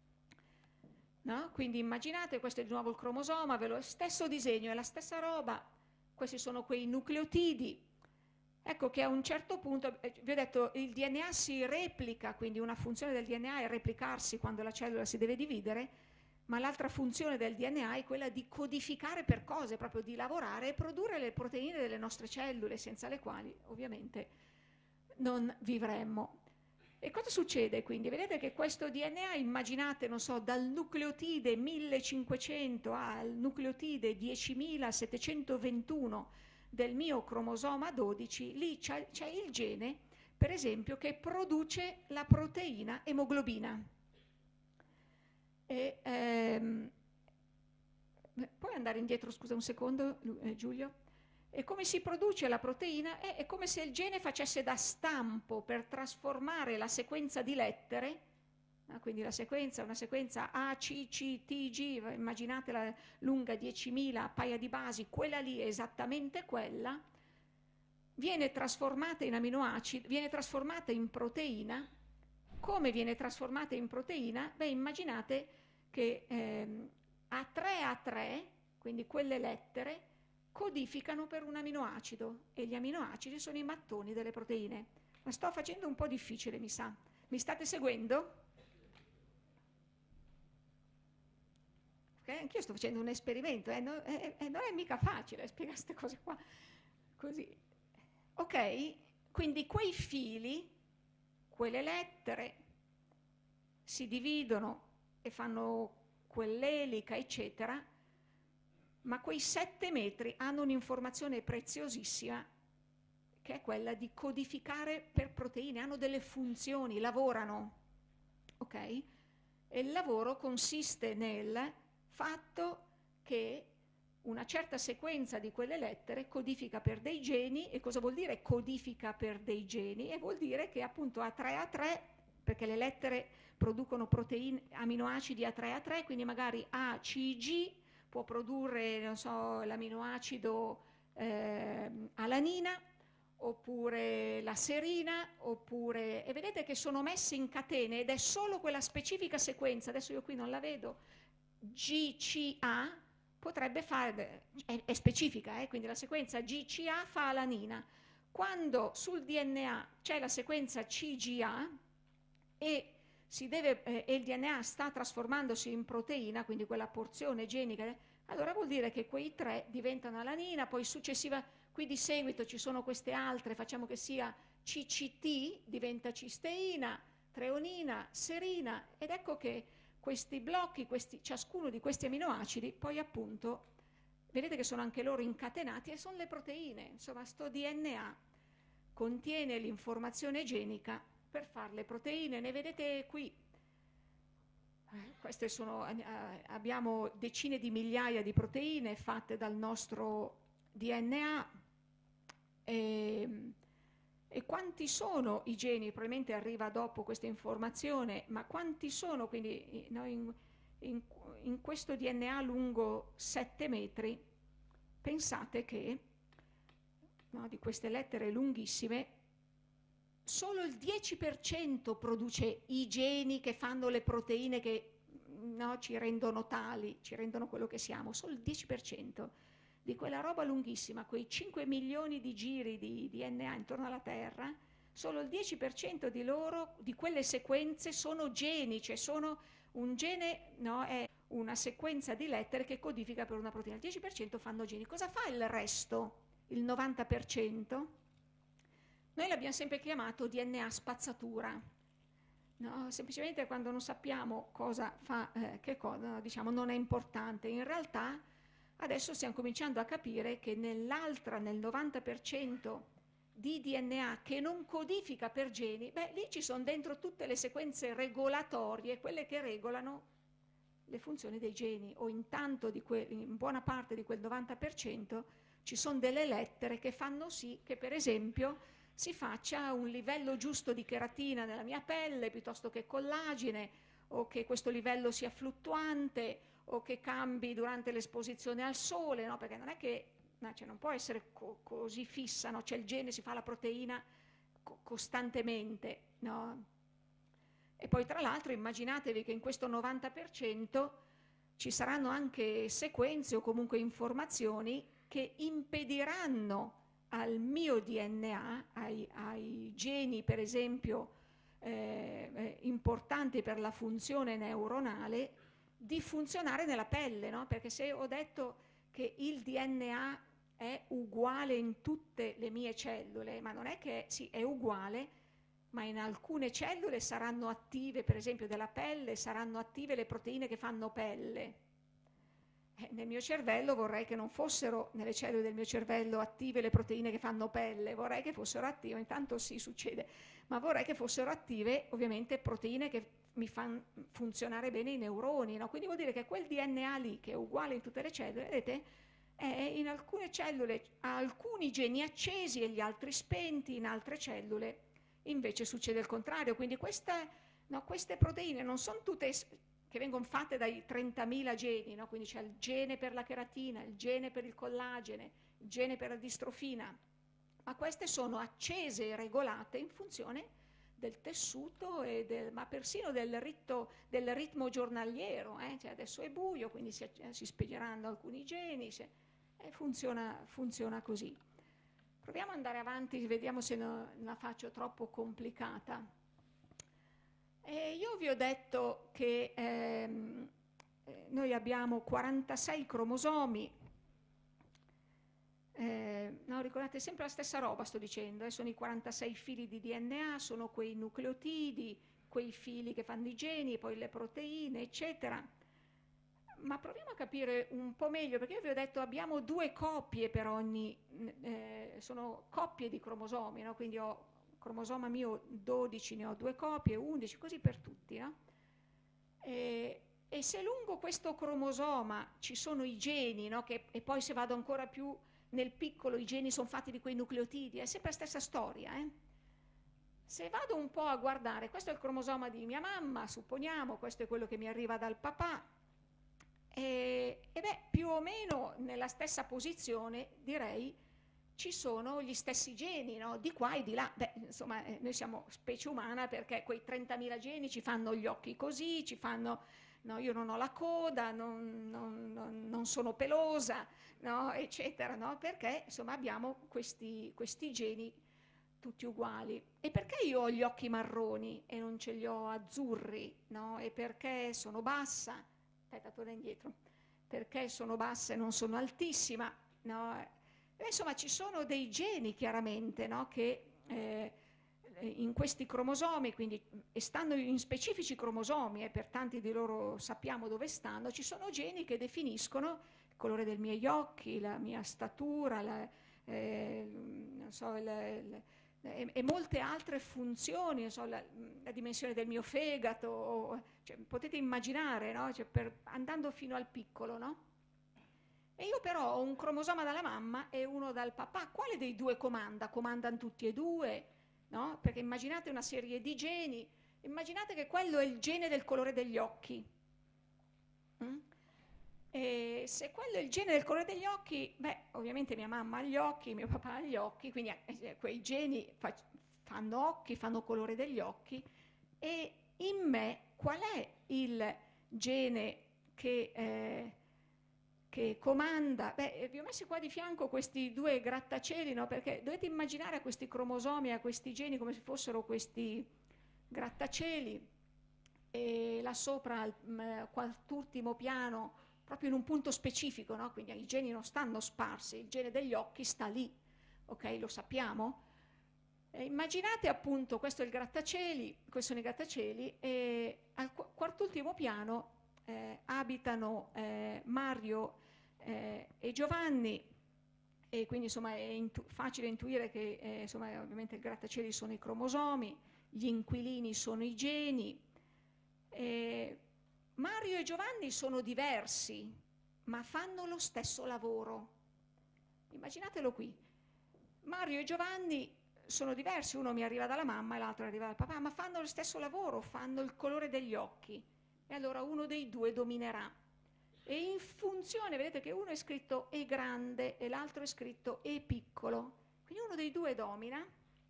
No? Quindi immaginate, questo è di nuovo il cromosoma, ve lo stesso disegno, è la stessa roba, questi sono quei nucleotidi. Ecco che a un certo punto, eh, vi ho detto, il D N A si replica, quindi una funzione del D N A è replicarsi quando la cellula si deve dividere, ma l'altra funzione del D N A è quella di codificare per cose, proprio di lavorare e produrre le proteine delle nostre cellule, senza le quali ovviamente non vivremmo. E cosa succede quindi? Vedete che questo D N A, immaginate, non so, dal nucleotide millecinquecento al nucleotide diecimilasettecentoventuno del mio cromosoma dodici, lì c'è, c'è il gene, per esempio, che produce la proteina emoglobina. E, ehm, puoi andare indietro, scusa un secondo, eh, Giulio? E come si produce la proteina? È, è come se il gene facesse da stampo per trasformare la sequenza di lettere, ah, quindi la sequenza, una sequenza A, C, C, T, G, immaginatela lunga diecimila, paia di basi, quella lì è esattamente quella, viene trasformata in aminoacidi, viene trasformata in proteina. Come viene trasformata in proteina? Beh, immaginate che ehm, A tre A tre, quindi quelle lettere, codificano per un aminoacido, e gli aminoacidi sono i mattoni delle proteine. La sto facendo un po' difficile, mi sa. Mi state seguendo? Okay? Anch'io sto facendo un esperimento, eh? No, eh, eh, non è mica facile spiegare queste cose qua. Così. Ok? Quindi quei fili, quelle lettere, si dividono e fanno quell'elica, eccetera, ma quei sette metri hanno un'informazione preziosissima che è quella di codificare per proteine, hanno delle funzioni, lavorano, ok? E il lavoro consiste nel fatto che una certa sequenza di quelle lettere codifica per dei geni. E cosa vuol dire codifica per dei geni? E vuol dire che appunto A tre A tre, perché le lettere producono proteine, aminoacidi A tre A tre, quindi magari A C G può produrre, non so, l'aminoacido eh, alanina, oppure la serina, oppure... E vedete che sono messi in catene ed è solo quella specifica sequenza, adesso io qui non la vedo, G C A, potrebbe fare, è, è specifica, eh? Quindi la sequenza G C A fa alanina. Quando sul D N A c'è la sequenza C G A e, si deve, eh, e il D N A sta trasformandosi in proteina, quindi quella porzione genica, allora vuol dire che quei tre diventano alanina, poi successiva, qui di seguito ci sono queste altre, facciamo che sia C C T, diventa cisteina, treonina, serina, ed ecco che questi blocchi, questi, ciascuno di questi aminoacidi, poi appunto, vedete che sono anche loro incatenati e sono le proteine. Insomma, sto D N A contiene l'informazione genica per fare le proteine. Ne vedete qui. Eh, queste sono, eh, abbiamo decine di migliaia di proteine fatte dal nostro D N A. E, E quanti sono i geni? Probabilmente arriva dopo questa informazione, ma quanti sono? Quindi no, in, in, in questo D N A lungo sette metri, pensate che no, di queste lettere lunghissime, solo il dieci per cento produce i geni che fanno le proteine che no, ci rendono tali, ci rendono quello che siamo, solo il dieci per cento. Di quella roba lunghissima, quei cinque milioni di giri di D N A intorno alla Terra, solo il dieci per cento di loro, di quelle sequenze, sono geni, cioè sono un gene, no, è una sequenza di lettere che codifica per una proteina. Il dieci per cento fanno geni. Cosa fa il resto, il novanta per cento? Noi l'abbiamo sempre chiamato D N A spazzatura. No, semplicemente quando non sappiamo cosa fa, eh, che cosa, diciamo, non è importante. In realtà adesso stiamo cominciando a capire che nell'altra, nel novanta per cento di D N A che non codifica per geni, beh, lì ci sono dentro tutte le sequenze regolatorie, quelle che regolano le funzioni dei geni, o intanto di que- in buona parte di quel novanta per cento ci sono delle lettere che fanno sì che, per esempio, si faccia un livello giusto di cheratina nella mia pelle, piuttosto che collagene, o che questo livello sia fluttuante, o che cambi durante l'esposizione al sole, no? Perché non è che no, cioè non può essere co- così fissa, no? C'è il gene, si fa la proteina co- costantemente, no? E poi tra l'altro immaginatevi che in questo novanta per cento ci saranno anche sequenze o comunque informazioni che impediranno al mio D N A, ai, ai geni per esempio eh, eh, importanti per la funzione neuronale, di funzionare nella pelle, no? Perché se ho detto che il D N A è uguale in tutte le mie cellule, ma non è che sì, è uguale, ma in alcune cellule saranno attive, per esempio della pelle, saranno attive le proteine che fanno pelle. Eh, nel mio cervello vorrei che non fossero, nelle cellule del mio cervello, attive le proteine che fanno pelle, vorrei che fossero attive, intanto sì succede, ma vorrei che fossero attive ovviamente proteine che mi fanno funzionare bene i neuroni, no? Quindi vuol dire che quel D N A lì, che è uguale in tutte le cellule, vedete, è in alcune cellule ha alcuni geni accesi e gli altri spenti, in altre cellule invece succede il contrario. Quindi queste, no, queste proteine non sono tutte che vengono fatte dai trentamila geni, no? Quindi c'è il gene per la cheratina, il gene per il collagene, il gene per la distrofina, ma queste sono accese e regolate in funzione del tessuto, e del, ma persino del, ritmo, del ritmo giornaliero. Eh? Cioè adesso è buio, quindi si, si spegneranno alcuni geni, se, eh, funziona, funziona così. Proviamo ad andare avanti, vediamo se non la faccio troppo complicata. E io vi ho detto che ehm, noi abbiamo quarantasei cromosomi. Eh, no, ricordate sempre la stessa roba, sto dicendo, eh, sono i quarantasei fili di D N A, sono quei nucleotidi, quei fili che fanno i geni, poi le proteine, eccetera. ma proviamo a capire un po' meglio, perché io vi ho detto abbiamo due coppie per ogni, eh, sono coppie di cromosomi, no? Quindi ho cromosoma mio dodici, ne ho due copie, undici, così per tutti, no? E, e se lungo questo cromosoma ci sono i geni, no? Che, e poi se vado ancora più nel piccolo i geni sono fatti di quei nucleotidi, è sempre la stessa storia, eh? Se vado un po' a guardare, questo è il cromosoma di mia mamma, supponiamo, questo è quello che mi arriva dal papà, e, e beh, più o meno nella stessa posizione, direi, ci sono gli stessi geni, no? Di qua e di là. Beh, insomma, eh, noi siamo specie umana perché quei trentamila geni ci fanno gli occhi così, ci fanno, no, io non ho la coda, non, non, non, non sono pelosa, no? Eccetera, no? Perché, insomma, abbiamo questi, questi geni tutti uguali. E perché io ho gli occhi marroni e non ce li ho azzurri, no? E perché sono bassa, aspetta, torna indietro, perché sono bassa e non sono altissima, no? E insomma, ci sono dei geni chiaramente, no? Che eh, in questi cromosomi, quindi, e stanno in specifici cromosomi, e eh, per tanti di loro sappiamo dove stanno, ci sono geni che definiscono il colore dei miei occhi, la mia statura, la, eh, non so, il, il, e, e molte altre funzioni, non so, la, la dimensione del mio fegato, cioè, potete immaginare, no? Cioè, per, andando fino al piccolo, no? E io però ho un cromosoma dalla mamma e uno dal papà. Quale dei due comanda? Comandano tutti e due, no? Perché immaginate una serie di geni, immaginate che quello è il gene del colore degli occhi. Mm? E se quello è il gene del colore degli occhi, beh, ovviamente mia mamma ha gli occhi, mio papà ha gli occhi, quindi eh, quei geni fa- fanno occhi, fanno colore degli occhi. E in me qual è il gene che... Eh, che comanda, beh, vi ho messi qua di fianco questi due grattacieli, no? Perché dovete immaginare a questi cromosomi, a questi geni come se fossero questi grattacieli, e là sopra al mh, quart'ultimo piano, proprio in un punto specifico, no? Quindi i geni non stanno sparsi, il gene degli occhi sta lì, ok? Lo sappiamo? E immaginate appunto, questo è il grattacieli, questi sono i grattacieli, e al qu- quart'ultimo piano Eh, abitano eh, Mario eh, e Giovanni, e quindi insomma è intu- facile intuire che eh, insomma, ovviamente il grattacieli sono i cromosomi, gli inquilini sono i geni. Eh, Mario e Giovanni sono diversi, ma fanno lo stesso lavoro. Immaginatelo qui. Mario e Giovanni sono diversi, uno mi arriva dalla mamma e l'altro arriva dal papà, ma fanno lo stesso lavoro, fanno il colore degli occhi. E allora uno dei due dominerà. E in funzione, vedete che uno è scritto E grande e l'altro è scritto E piccolo. Quindi uno dei due domina.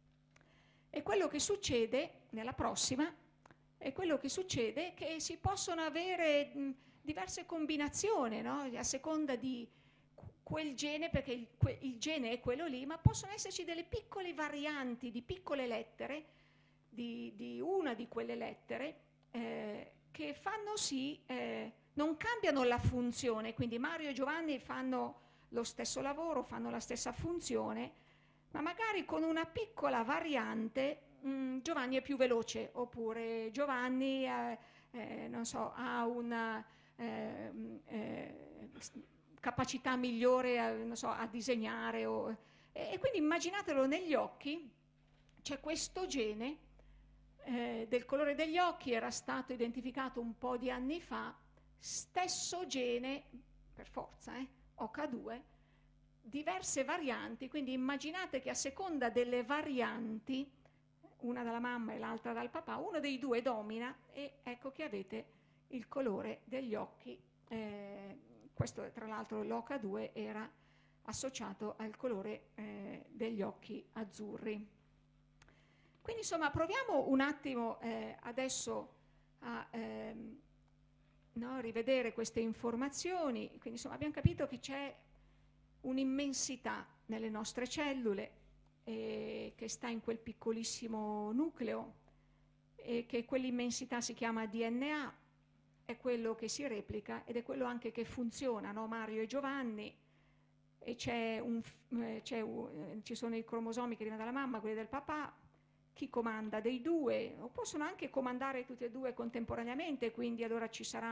E quello che succede nella prossima è quello che succede che si possono avere mh, diverse combinazioni, no? A seconda di quel gene, perché il, que, il gene è quello lì, ma possono esserci delle piccole varianti di piccole lettere, di, di una di quelle lettere, eh, che fanno sì, eh, non cambiano la funzione, quindi Mario e Giovanni fanno lo stesso lavoro, fanno la stessa funzione, ma magari con una piccola variante mh, Giovanni è più veloce, oppure Giovanni eh, eh, non so, ha una eh, eh, capacità migliore a, non so, a disegnare, o, e, e quindi immaginatelo negli occhi, c'è questo gene Eh, del colore degli occhi, era stato identificato un po' di anni fa, stesso gene, per forza, eh, O K due, diverse varianti, quindi immaginate che a seconda delle varianti, una dalla mamma e l'altra dal papà, uno dei due domina e ecco che avete il colore degli occhi. Eh, questo tra l'altro l'O K due era associato al colore eh, degli occhi azzurri. Quindi insomma proviamo un attimo eh, adesso a ehm, no, rivedere queste informazioni. Quindi insomma abbiamo capito che c'è un'immensità nelle nostre cellule eh, che sta in quel piccolissimo nucleo e che quell'immensità si chiama D N A, è quello che si replica ed è quello anche che funziona, no? Mario e Giovanni, e c'è un, eh, c'è un, ci sono i cromosomi che arrivano dalla mamma, quelli del papà, chi comanda dei due, o possono anche comandare tutti e due contemporaneamente, quindi allora ci sarà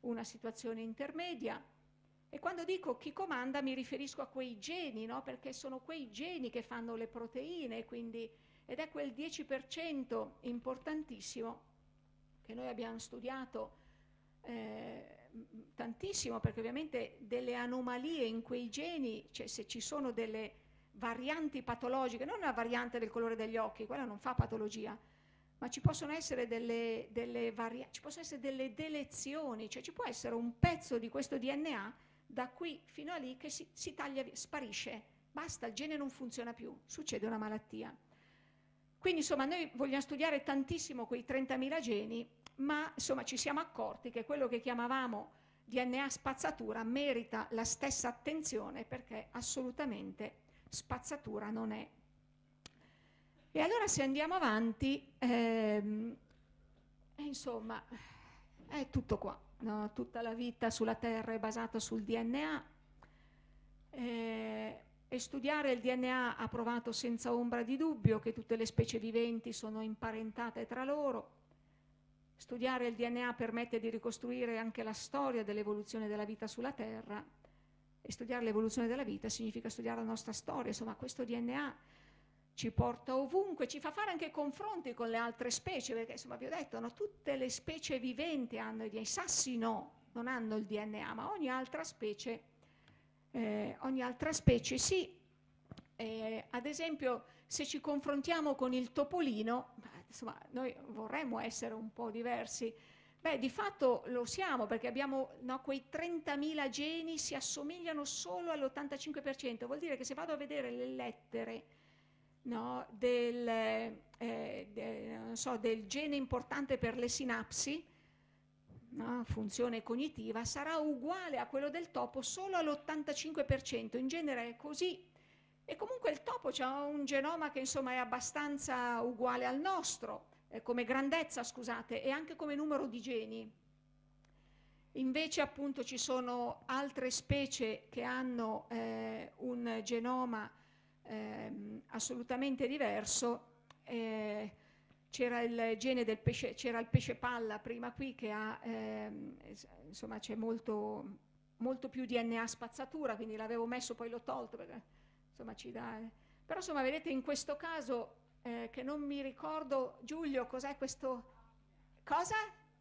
una situazione intermedia. E quando dico chi comanda mi riferisco a quei geni, no? Perché sono quei geni che fanno le proteine, quindi, ed è quel dieci per cento importantissimo che noi abbiamo studiato eh, tantissimo, perché ovviamente delle anomalie in quei geni, cioè se ci sono delle varianti patologiche, non una variante del colore degli occhi, quella non fa patologia, ma ci possono essere delle, delle, vari- ci possono essere delle delezioni, cioè ci può essere un pezzo di questo D N A da qui fino a lì che si, si taglia, sparisce, basta, il gene non funziona più, succede una malattia. Quindi insomma noi vogliamo studiare tantissimo quei trentamila geni, ma insomma ci siamo accorti che quello che chiamavamo D N A spazzatura merita la stessa attenzione, perché assolutamente spazzatura non è. E allora se andiamo avanti, ehm, insomma, è tutto qua, no? Tutta la vita sulla Terra è basata sul D N A, eh, e studiare il D N A ha provato senza ombra di dubbio che tutte le specie viventi sono imparentate tra loro. Studiare il D N A permette di ricostruire anche la storia dell'evoluzione della vita sulla Terra, e studiare l'evoluzione della vita significa studiare la nostra storia. Insomma, questo D N A ci porta ovunque, ci fa fare anche confronti con le altre specie, perché insomma vi ho detto, no, tutte le specie viventi hanno il D N A, i sassi no, non hanno il D N A, ma ogni altra specie, eh, ogni altra specie sì. Eh, ad esempio, se ci confrontiamo con il topolino, insomma, noi vorremmo essere un po' diversi. Beh, di fatto lo siamo, perché abbiamo, no, quei trentamila geni si assomigliano solo all'ottantacinque per cento. Vuol dire che se vado a vedere le lettere, no, del, eh, de, non so, del gene importante per le sinapsi, no, funzione cognitiva, sarà uguale a quello del topo solo all'ottantacinque per cento. In genere è così. E comunque il topo ha un genoma che insomma è abbastanza uguale al nostro, eh, come grandezza, scusate, e anche come numero di geni. Invece appunto ci sono altre specie che hanno eh, un genoma eh, assolutamente diverso. Eh, c'era il gene del pesce, c'era il pesce palla prima qui che ha, eh, insomma c'è molto, molto più D N A spazzatura, quindi l'avevo messo, poi l'ho tolto perché insomma ci dà, eh. Però insomma vedete in questo caso eh, che non mi ricordo, Giulio, cos'è questo? Cosa?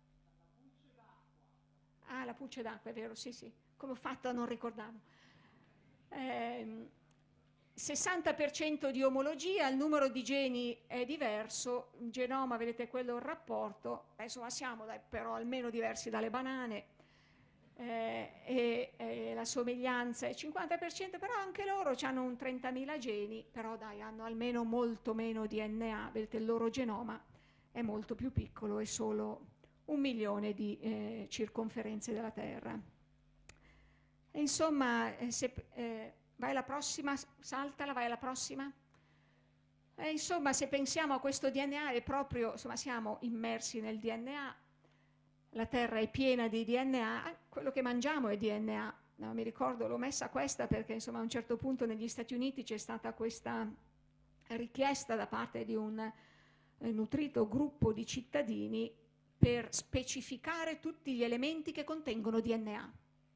Ah, la pulce d'acqua, è vero, sì sì, come ho fatto a non ricordarlo. Eh, sessanta per cento di omologia, il numero di geni è diverso, il genoma, vedete quello è il rapporto, eh, insomma siamo dai, però almeno diversi dalle banane. Eh, e, e la somiglianza è cinquanta per cento, però anche loro hanno un trentamila geni, però dai, hanno almeno molto meno D N A, vedete il loro genoma è molto più piccolo, è solo un milione di eh, circonferenze della Terra. E insomma, eh, se, eh, vai alla prossima, saltala, vai alla prossima. E insomma, se pensiamo a questo D N A, è proprio, insomma, siamo immersi nel D N A. La Terra è piena di D N A, quello che mangiamo è D N A. No, mi ricordo, l'ho messa questa perché insomma, a un certo punto negli Stati Uniti c'è stata questa richiesta da parte di un eh, nutrito gruppo di cittadini per specificare tutti gli elementi che contengono D N A.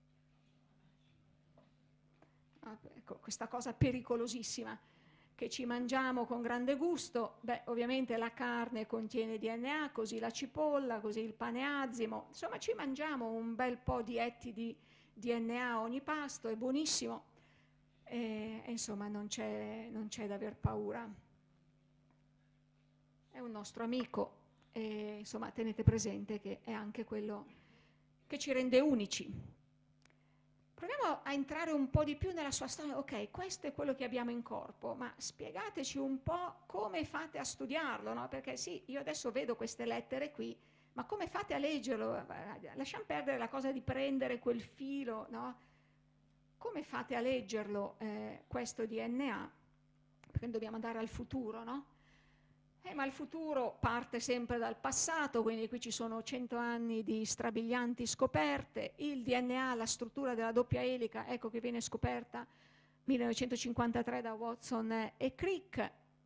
Ah, ecco, questa cosa pericolosissima che ci mangiamo con grande gusto, beh, ovviamente la carne contiene D N A, così la cipolla, così il pane azimo, insomma ci mangiamo un bel po' di etti di D N A ogni pasto, è buonissimo, e, e insomma non c'è, non c'è da aver paura. È un nostro amico, e insomma tenete presente che è anche quello che ci rende unici. Proviamo a entrare un po' di più nella sua storia. Ok, questo è quello che abbiamo in corpo, ma spiegateci un po' come fate a studiarlo, no? Perché sì, io adesso vedo queste lettere qui, ma come fate a leggerlo? Lasciamo perdere la cosa di prendere quel filo, no? Come fate a leggerlo, eh, questo D N A? Perché dobbiamo andare al futuro, no? Eh, ma il futuro parte sempre dal passato, quindi qui ci sono cento anni di strabilianti scoperte, il D N A, la struttura della doppia elica, ecco che viene scoperta millenovecentocinquantatré da Watson e Crick.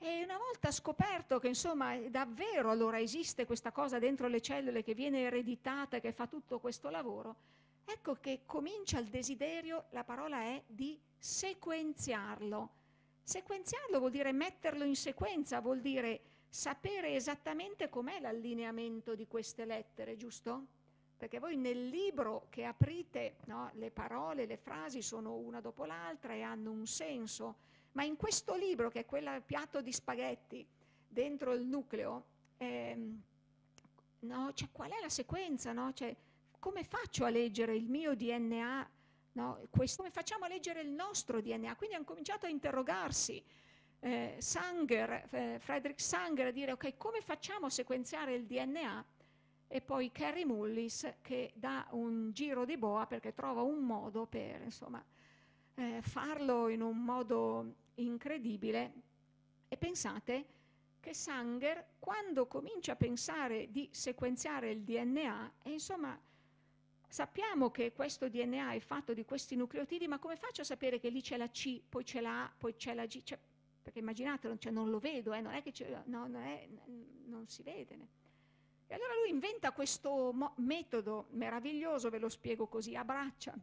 E una volta scoperto che insomma davvero allora esiste questa cosa dentro le cellule che viene ereditata, che fa tutto questo lavoro, ecco che comincia il desiderio, la parola è di sequenziarlo. Sequenziarlo vuol dire metterlo in sequenza, vuol dire sapere esattamente com'è l'allineamento di queste lettere, giusto? Perché voi nel libro che aprite, no, le parole, le frasi sono una dopo l'altra e hanno un senso. Ma in questo libro, che è quel piatto di spaghetti dentro il nucleo, ehm, no, cioè, qual è la sequenza? No? Cioè, come faccio a leggere il mio D N A? No? Questo, come facciamo a leggere il nostro D N A? Quindi hanno cominciato a interrogarsi. Eh, Sanger, eh, Frederick Sanger, a dire ok, come facciamo a sequenziare il D N A? E poi Kary Mullis che dà un giro di boa perché trova un modo per, insomma, eh, farlo in un modo incredibile. E pensate che Sanger, quando comincia a pensare di sequenziare il D N A, e insomma sappiamo che questo D N A è fatto di questi nucleotidi, ma come faccio a sapere che lì c'è la C, poi c'è la A, poi c'è la G? Cioè, perché immaginate, cioè, non lo vedo, eh, non è che c'è, no, non, è, non si vede. Né? E allora lui inventa questo mo- metodo meraviglioso, ve lo spiego così, a braccia.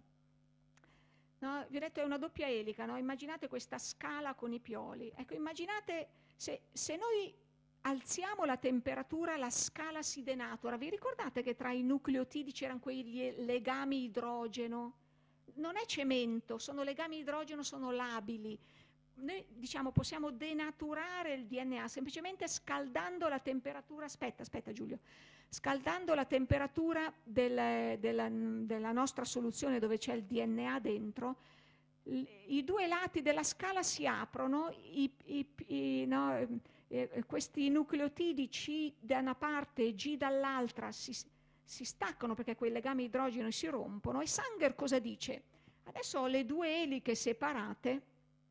No, vi ho detto è una doppia elica, no? Immaginate questa scala con i pioli. Ecco, immaginate se, se noi alziamo la temperatura, la scala si denatura. Vi ricordate che tra i nucleotidi c'erano quei legami idrogeno? Non è cemento, sono legami idrogeno, sono labili. Noi diciamo possiamo denaturare il D N A semplicemente scaldando la temperatura. Aspetta, aspetta Giulio. Scaldando la temperatura del, della, della nostra soluzione dove c'è il D N A dentro, i due lati della scala si aprono, i, i, i, no, eh, questi nucleotidi C da una parte e G dall'altra si, si staccano perché quei legami idrogeni si rompono. E Sanger cosa dice? Adesso ho le due eliche separate,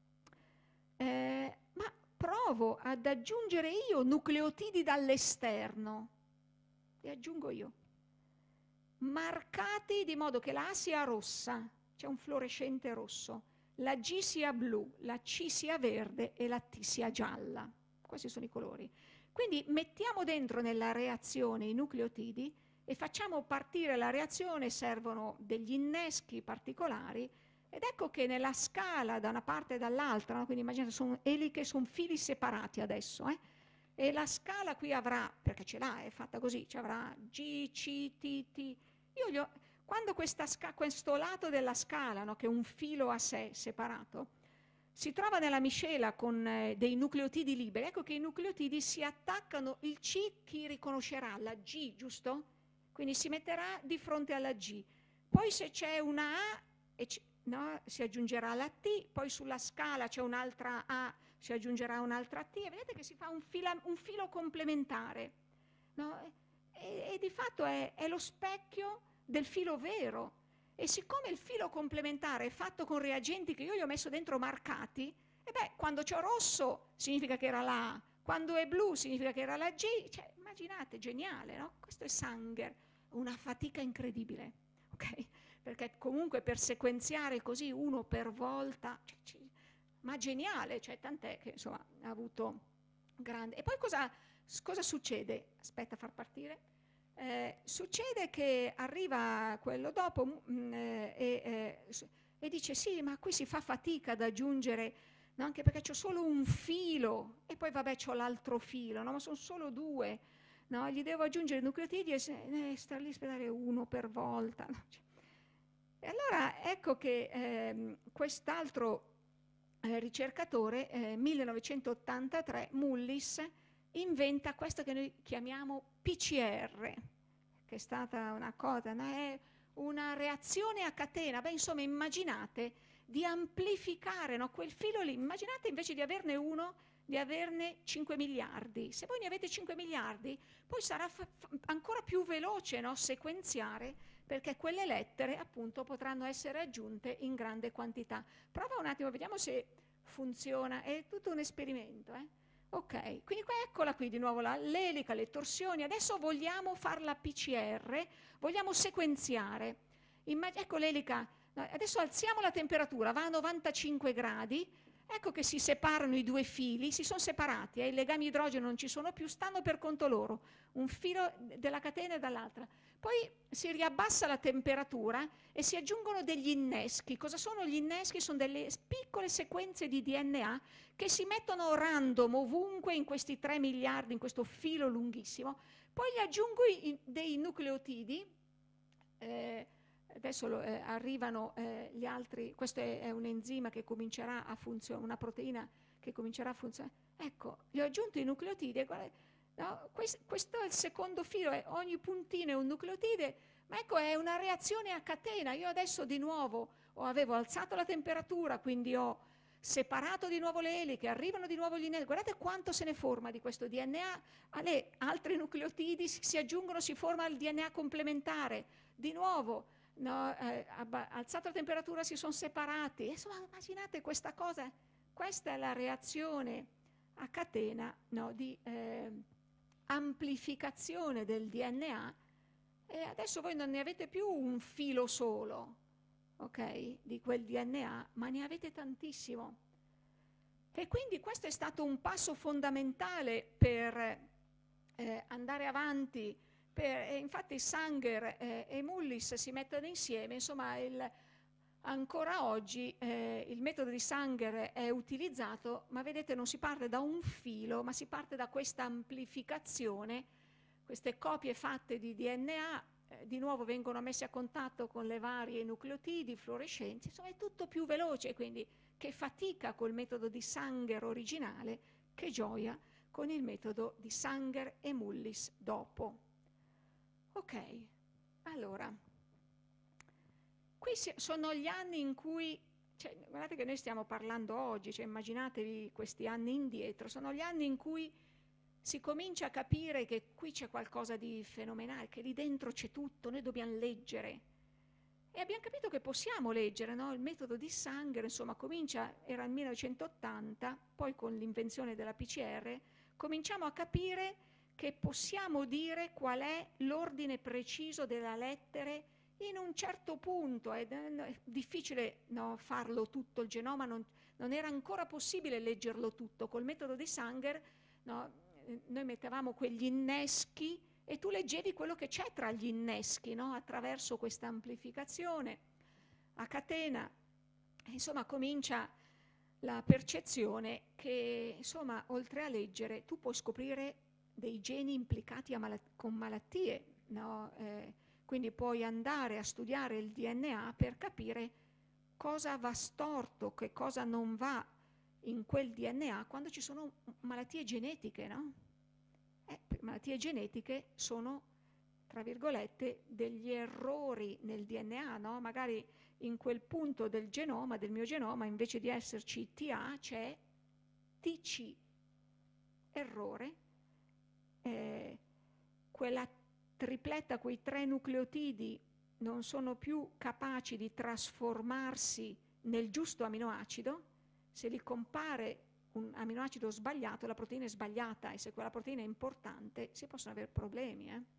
eh, ma provo ad aggiungere io nucleotidi dall'esterno. Li aggiungo io, marcati di modo che la A sia rossa, c'è un fluorescente rosso, la G sia blu, la C sia verde e la T sia gialla. Questi sono i colori. Quindi mettiamo dentro nella reazione i nucleotidi e facciamo partire la reazione, servono degli inneschi particolari ed ecco che nella scala da una parte e dall'altra, no? Quindi immaginate, sono eliche, sono fili separati adesso, eh? E la scala qui avrà, perché ce l'ha, è fatta così, ci avrà G, C, T, T. Io gli ho, quando questa sca, questo lato della scala, no, che è un filo a sé separato, si trova nella miscela con eh, dei nucleotidi liberi, ecco che i nucleotidi si attaccano, il C chi riconoscerà? La G, giusto? Quindi si metterà di fronte alla G. Poi se c'è una A, e c- no, si aggiungerà la T, poi sulla scala c'è un'altra A, si aggiungerà un'altra T e vedete che si fa un, fila, un filo complementare, no? e, e di fatto è, è lo specchio del filo vero. E siccome il filo complementare è fatto con reagenti che io gli ho messo dentro marcati, e beh, quando c'è rosso significa che era la A, quando è blu significa che era la G, cioè immaginate, geniale, no? Questo è Sanger, una fatica incredibile, ok? Perché comunque per sequenziare così uno per volta, cioè, ci, ma geniale, cioè tant'è che insomma ha avuto grande. E poi cosa, cosa succede? Aspetta a far partire. Eh, succede che arriva quello dopo mh, eh, e, eh, e dice sì, ma qui si fa fatica ad aggiungere, no? Anche perché c'ho solo un filo e poi vabbè c'ho l'altro filo, no? Ma sono solo due, no? Gli devo aggiungere nucleotidi e se, eh, star lì a aspettare uno per volta, no? Cioè, e allora ecco che ehm, quest'altro eh, ricercatore, eh, millenovecentottantatré, Mullis, inventa questo che noi chiamiamo P C R, che è stata una cosa, no? È una reazione a catena. Beh, insomma, immaginate di amplificare, no, quel filo lì, immaginate invece di averne uno, di averne cinque miliardi. Se voi ne avete cinque miliardi, poi sarà fa- fa- ancora più veloce, no, sequenziare, perché quelle lettere appunto potranno essere aggiunte in grande quantità. Prova un attimo, vediamo se funziona, è tutto un esperimento, eh? Ok, quindi qua, eccola qui di nuovo la, l'elica, le torsioni. Adesso vogliamo fare la P C R, vogliamo sequenziare. Immag- ecco l'elica, adesso alziamo la temperatura, va a novantacinque gradi, Ecco che si separano i due fili, si sono separati, eh, i legami idrogeno non ci sono più, stanno per conto loro, un filo della catena e dall'altra. Poi si riabbassa la temperatura e si aggiungono degli inneschi. Cosa sono gli inneschi? Sono delle piccole sequenze di D N A che si mettono random ovunque in questi tre miliardi, in questo filo lunghissimo. Poi gli aggiungo i, dei nucleotidi. Eh, adesso lo, eh, arrivano eh, gli altri. Questo è, è un enzima che comincerà a funzionare, una proteina che comincerà a funzionare. Ecco, gli ho aggiunto i nucleotidi. Guarda, no, questo, questo è il secondo filo, è ogni puntino è un nucleotide, ma ecco è una reazione a catena. Io adesso di nuovo ho, avevo alzato la temperatura, quindi ho separato di nuovo le eliche, arrivano di nuovo gli inneschi. Guardate quanto se ne forma di questo D N A, alle altre nucleotidi si, si aggiungono, si forma il D N A complementare, di nuovo no, eh, alzato la temperatura si sono separati. Insomma, immaginate questa cosa, questa è la reazione a catena no, di eh, amplificazione del D N A, e adesso voi non ne avete più un filo solo, ok, di quel D N A, ma ne avete tantissimo. E quindi questo è stato un passo fondamentale per eh, andare avanti. Per, e infatti Sanger eh, e Mullis si mettono insieme, insomma il, ancora oggi eh, il metodo di Sanger è utilizzato, ma vedete non si parte da un filo, ma si parte da questa amplificazione, queste copie fatte di D N A eh, di nuovo vengono messe a contatto con le varie nucleotidi fluorescenti, insomma è tutto più veloce, quindi che fatica col metodo di Sanger originale, che gioia con il metodo di Sanger e Mullis dopo. Ok, allora, qui sono gli anni in cui, cioè, guardate che noi stiamo parlando oggi, cioè, immaginatevi questi anni indietro, sono gli anni in cui si comincia a capire che qui c'è qualcosa di fenomenale, che lì dentro c'è tutto, noi dobbiamo leggere. E abbiamo capito che possiamo leggere, no? Il metodo di Sanger, insomma, comincia, era il millenovecentottanta, poi con l'invenzione della P C R, cominciamo a capire che possiamo dire qual è l'ordine preciso delle lettere in un certo punto. È, è difficile no, farlo tutto, il genoma non, non era ancora possibile leggerlo tutto. Col metodo di Sanger no, noi mettevamo quegli inneschi e tu leggevi quello che c'è tra gli inneschi, no, attraverso questa amplificazione a catena. Insomma, comincia la percezione che, insomma, oltre a leggere, tu puoi scoprire dei geni implicati a malat- con malattie, no? Eh, quindi puoi andare a studiare il D N A per capire cosa va storto, che cosa non va in quel D N A quando ci sono malattie genetiche, no? Eh, malattie genetiche sono, tra virgolette, degli errori nel D N A, no? Magari in quel punto del genoma, del mio genoma, invece di esserci T A c'è T C, errore. Eh, quella tripletta, quei tre nucleotidi non sono più capaci di trasformarsi nel giusto aminoacido. Se li compare un aminoacido sbagliato, la proteina è sbagliata, e se quella proteina è importante si possono avere problemi. Eh?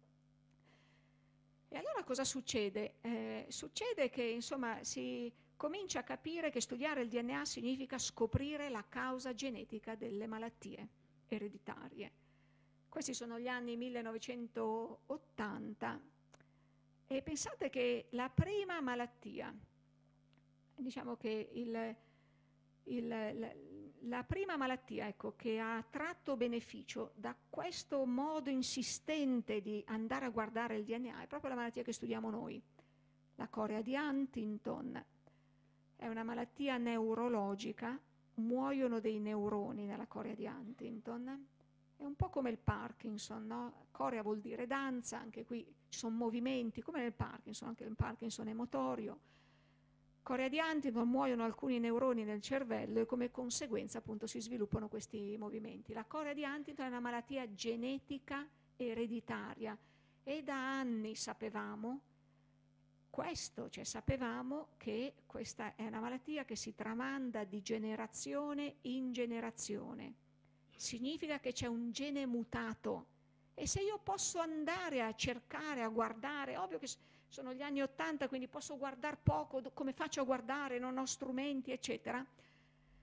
E allora cosa succede? Eh, succede che insomma si comincia a capire che studiare il D N A significa scoprire la causa genetica delle malattie ereditarie. Questi sono gli anni millenovecentottanta e pensate che la prima malattia, diciamo che il, il, la, la prima malattia ecco, che ha tratto beneficio da questo modo insistente di andare a guardare il D N A è proprio la malattia che studiamo noi, la corea di Huntington. È una malattia neurologica, muoiono dei neuroni nella corea di Huntington. È un po' come il Parkinson, no? Corea vuol dire danza, anche qui ci sono movimenti, come nel Parkinson, anche il Parkinson è motorio. Corea di Huntington, muoiono alcuni neuroni nel cervello e come conseguenza appunto si sviluppano questi movimenti. La corea di Huntington è una malattia genetica ereditaria e da anni sapevamo questo, cioè sapevamo che questa è una malattia che si tramanda di generazione in generazione. Significa che c'è un gene mutato e se io posso andare a cercare, a guardare, ovvio che sono gli anni ottanta, quindi posso guardare poco, come faccio a guardare, non ho strumenti, eccetera.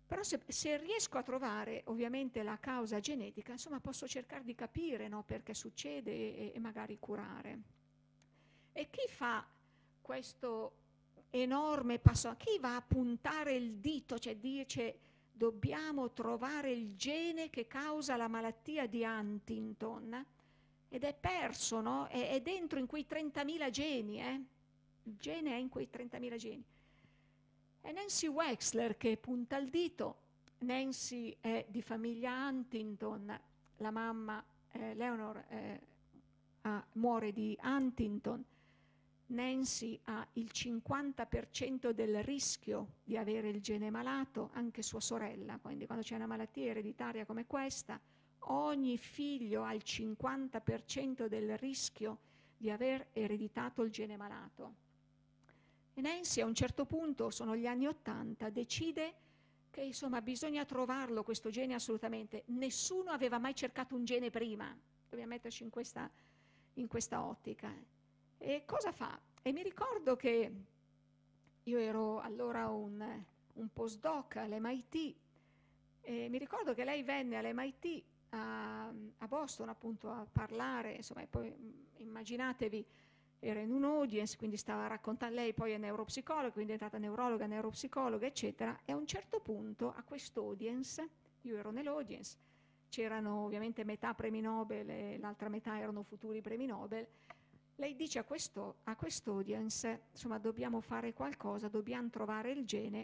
Però se, se riesco a trovare ovviamente la causa genetica, insomma posso cercare di capire, no, perché succede e, e magari curare. E chi fa questo enorme passo? Chi va a puntare il dito, cioè dice dobbiamo trovare il gene che causa la malattia di Huntington? Ed è perso, no? È, è dentro in quei trentamila geni, eh? Il gene è in quei trentamila geni. È Nancy Wexler che punta il dito. Nancy è di famiglia Huntington, la mamma eh, Leonor eh, ha, muore di Huntington. Nancy ha il cinquanta per cento del rischio di avere il gene malato, anche sua sorella, quindi quando c'è una malattia ereditaria come questa, ogni figlio ha il cinquanta per cento del rischio di aver ereditato il gene malato. E Nancy a un certo punto, sono gli anni Ottanta, decide che insomma bisogna trovarlo questo gene assolutamente. Nessuno aveva mai cercato un gene prima, dobbiamo metterci in questa, in questa ottica. E cosa fa? E mi ricordo che io ero allora un, un postdoc all'M I T e mi ricordo che lei venne all'M I T a, a Boston appunto a parlare, insomma, e poi immaginatevi, era in un audience, quindi stava raccontando, lei poi è neuropsicologa, quindi è diventata neurologa, neuropsicologa, eccetera, e a un certo punto a quest'audience, io ero nell'audience, c'erano ovviamente metà premi Nobel e l'altra metà erano futuri premi Nobel, lei dice a, questo, a quest'audience, insomma, dobbiamo fare qualcosa, dobbiamo trovare il gene,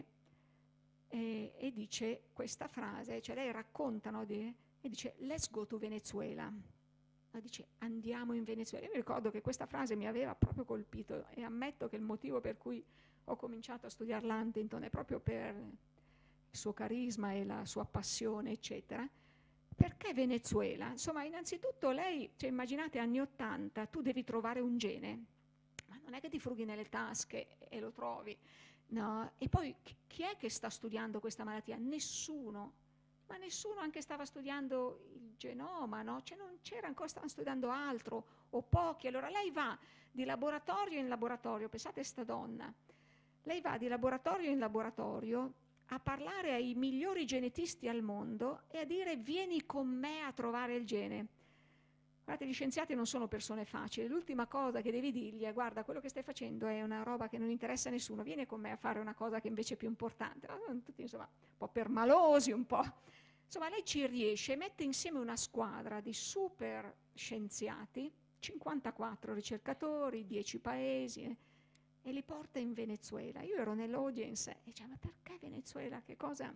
e, e dice questa frase, cioè lei racconta, no, di, e dice let's go to Venezuela. Dice andiamo in Venezuela. Io mi ricordo che questa frase mi aveva proprio colpito e ammetto che il motivo per cui ho cominciato a studiare l'Huntington è proprio per il suo carisma e la sua passione, eccetera. Perché Venezuela? Insomma, innanzitutto lei, cioè immaginate anni ottanta, tu devi trovare un gene, ma non è che ti frughi nelle tasche e lo trovi, no? E poi chi è che sta studiando questa malattia? Nessuno. Ma nessuno anche stava studiando il genoma, no? Cioè non c'era ancora, stavano studiando altro, o pochi. Allora lei va di laboratorio in laboratorio, pensate a sta donna, lei va di laboratorio in laboratorio a parlare ai migliori genetisti al mondo e a dire vieni con me a trovare il gene. Guardate, gli scienziati non sono persone facili, l'ultima cosa che devi dirgli è guarda, quello che stai facendo è una roba che non interessa a nessuno, vieni con me a fare una cosa che invece è più importante. Tutti, insomma, un po' permalosi, un po'. Insomma, lei ci riesce, mette insieme una squadra di super scienziati, cinquantaquattro ricercatori, dieci paesi, eh, e li porta in Venezuela. Io ero nell'audience e dicevo, ma perché Venezuela? Che cosa?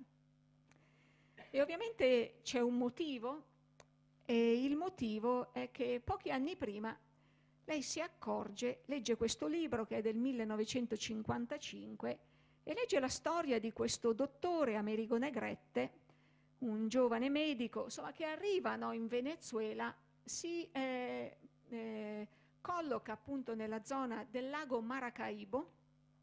E ovviamente c'è un motivo, e il motivo è che pochi anni prima lei si accorge, legge questo libro che è del millenovecentocinquantacinque e legge la storia di questo dottore Amerigo Negrete, un giovane medico, insomma, che arriva, no, in Venezuela, si eh, eh, colloca appunto nella zona del lago Maracaibo,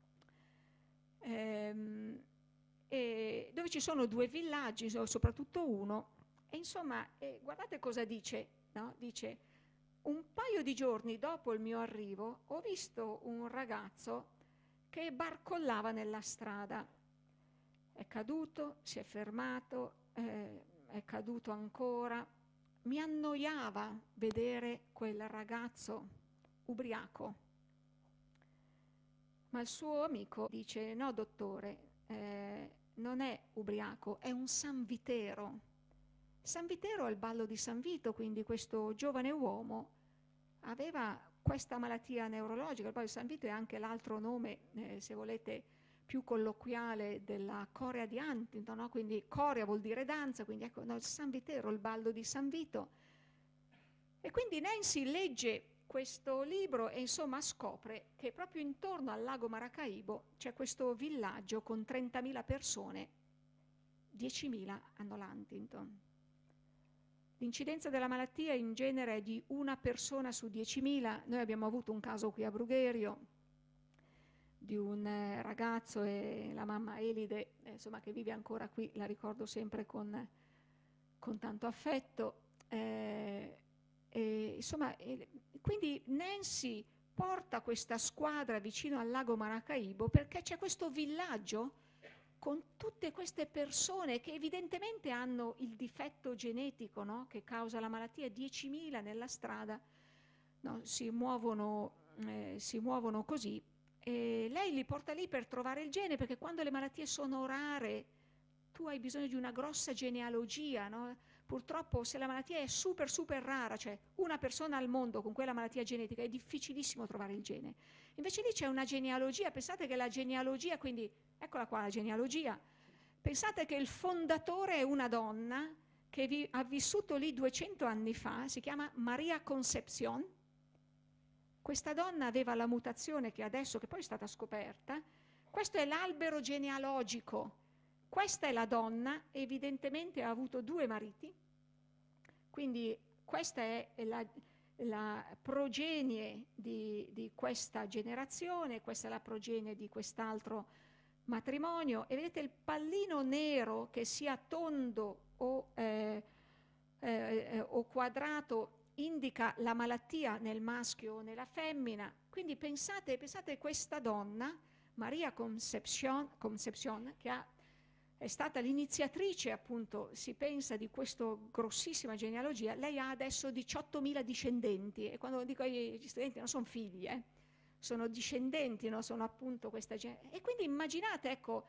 ehm, e dove ci sono due villaggi, soprattutto uno, e insomma, eh, guardate cosa dice, no? Dice, un paio di giorni dopo il mio arrivo ho visto un ragazzo che barcollava nella strada, è caduto, si è fermato, eh, è caduto ancora, mi annoiava vedere quel ragazzo ubriaco. Ma il suo amico dice, no dottore, eh, non è ubriaco, è un San Vitero. San Vitero è il ballo di San Vito, quindi questo giovane uomo aveva questa malattia neurologica, poi San Vito è anche l'altro nome, eh, se volete, più colloquiale della corea di Huntington, no? Quindi corea vuol dire danza, quindi ecco, no, il San Vitero, il ballo di San Vito. E quindi Nancy legge questo libro e insomma scopre che proprio intorno al lago Maracaibo c'è questo villaggio con trentamila persone, diecimila hanno l'Huntington. L'incidenza della malattia in genere è di una persona su diecimila. Noi abbiamo avuto un caso qui a Brugherio di un eh, ragazzo e la mamma Elide, eh, insomma, che vive ancora qui, la ricordo sempre con, con tanto affetto. Eh, e, insomma, eh, quindi Nancy porta questa squadra vicino al lago Maracaibo perché c'è questo villaggio con tutte queste persone che evidentemente hanno il difetto genetico, no? Che causa la malattia, diecimila nella strada, no? si, muovono, eh, si muovono così, e lei li porta lì per trovare il gene, perché quando le malattie sono rare tu hai bisogno di una grossa genealogia, no? Purtroppo se la malattia è super super rara, cioè una persona al mondo con quella malattia genetica, è difficilissimo trovare il gene. Invece lì c'è una genealogia, pensate che la genealogia, quindi eccola qua la genealogia, pensate che il fondatore è una donna che vi, ha vissuto lì duecento anni fa, si chiama Maria Concepción. Questa donna aveva la mutazione che adesso, che poi è stata scoperta, questo è l'albero genealogico. Questa è la donna, evidentemente ha avuto due mariti, quindi questa è la, la progenie di, di questa generazione, questa è la progenie di quest'altro matrimonio, e vedete il pallino nero, che sia tondo o, eh, eh, o quadrato, indica la malattia nel maschio o nella femmina. Quindi pensate, pensate questa donna, Maria Concepción, Concepción che ha è stata l'iniziatrice, appunto, si pensa, di questa grossissima genealogia. Lei ha adesso diciottomila discendenti, e quando dico agli studenti non sono figli, eh, sono discendenti, no? Sono appunto questa gente. E quindi immaginate, ecco,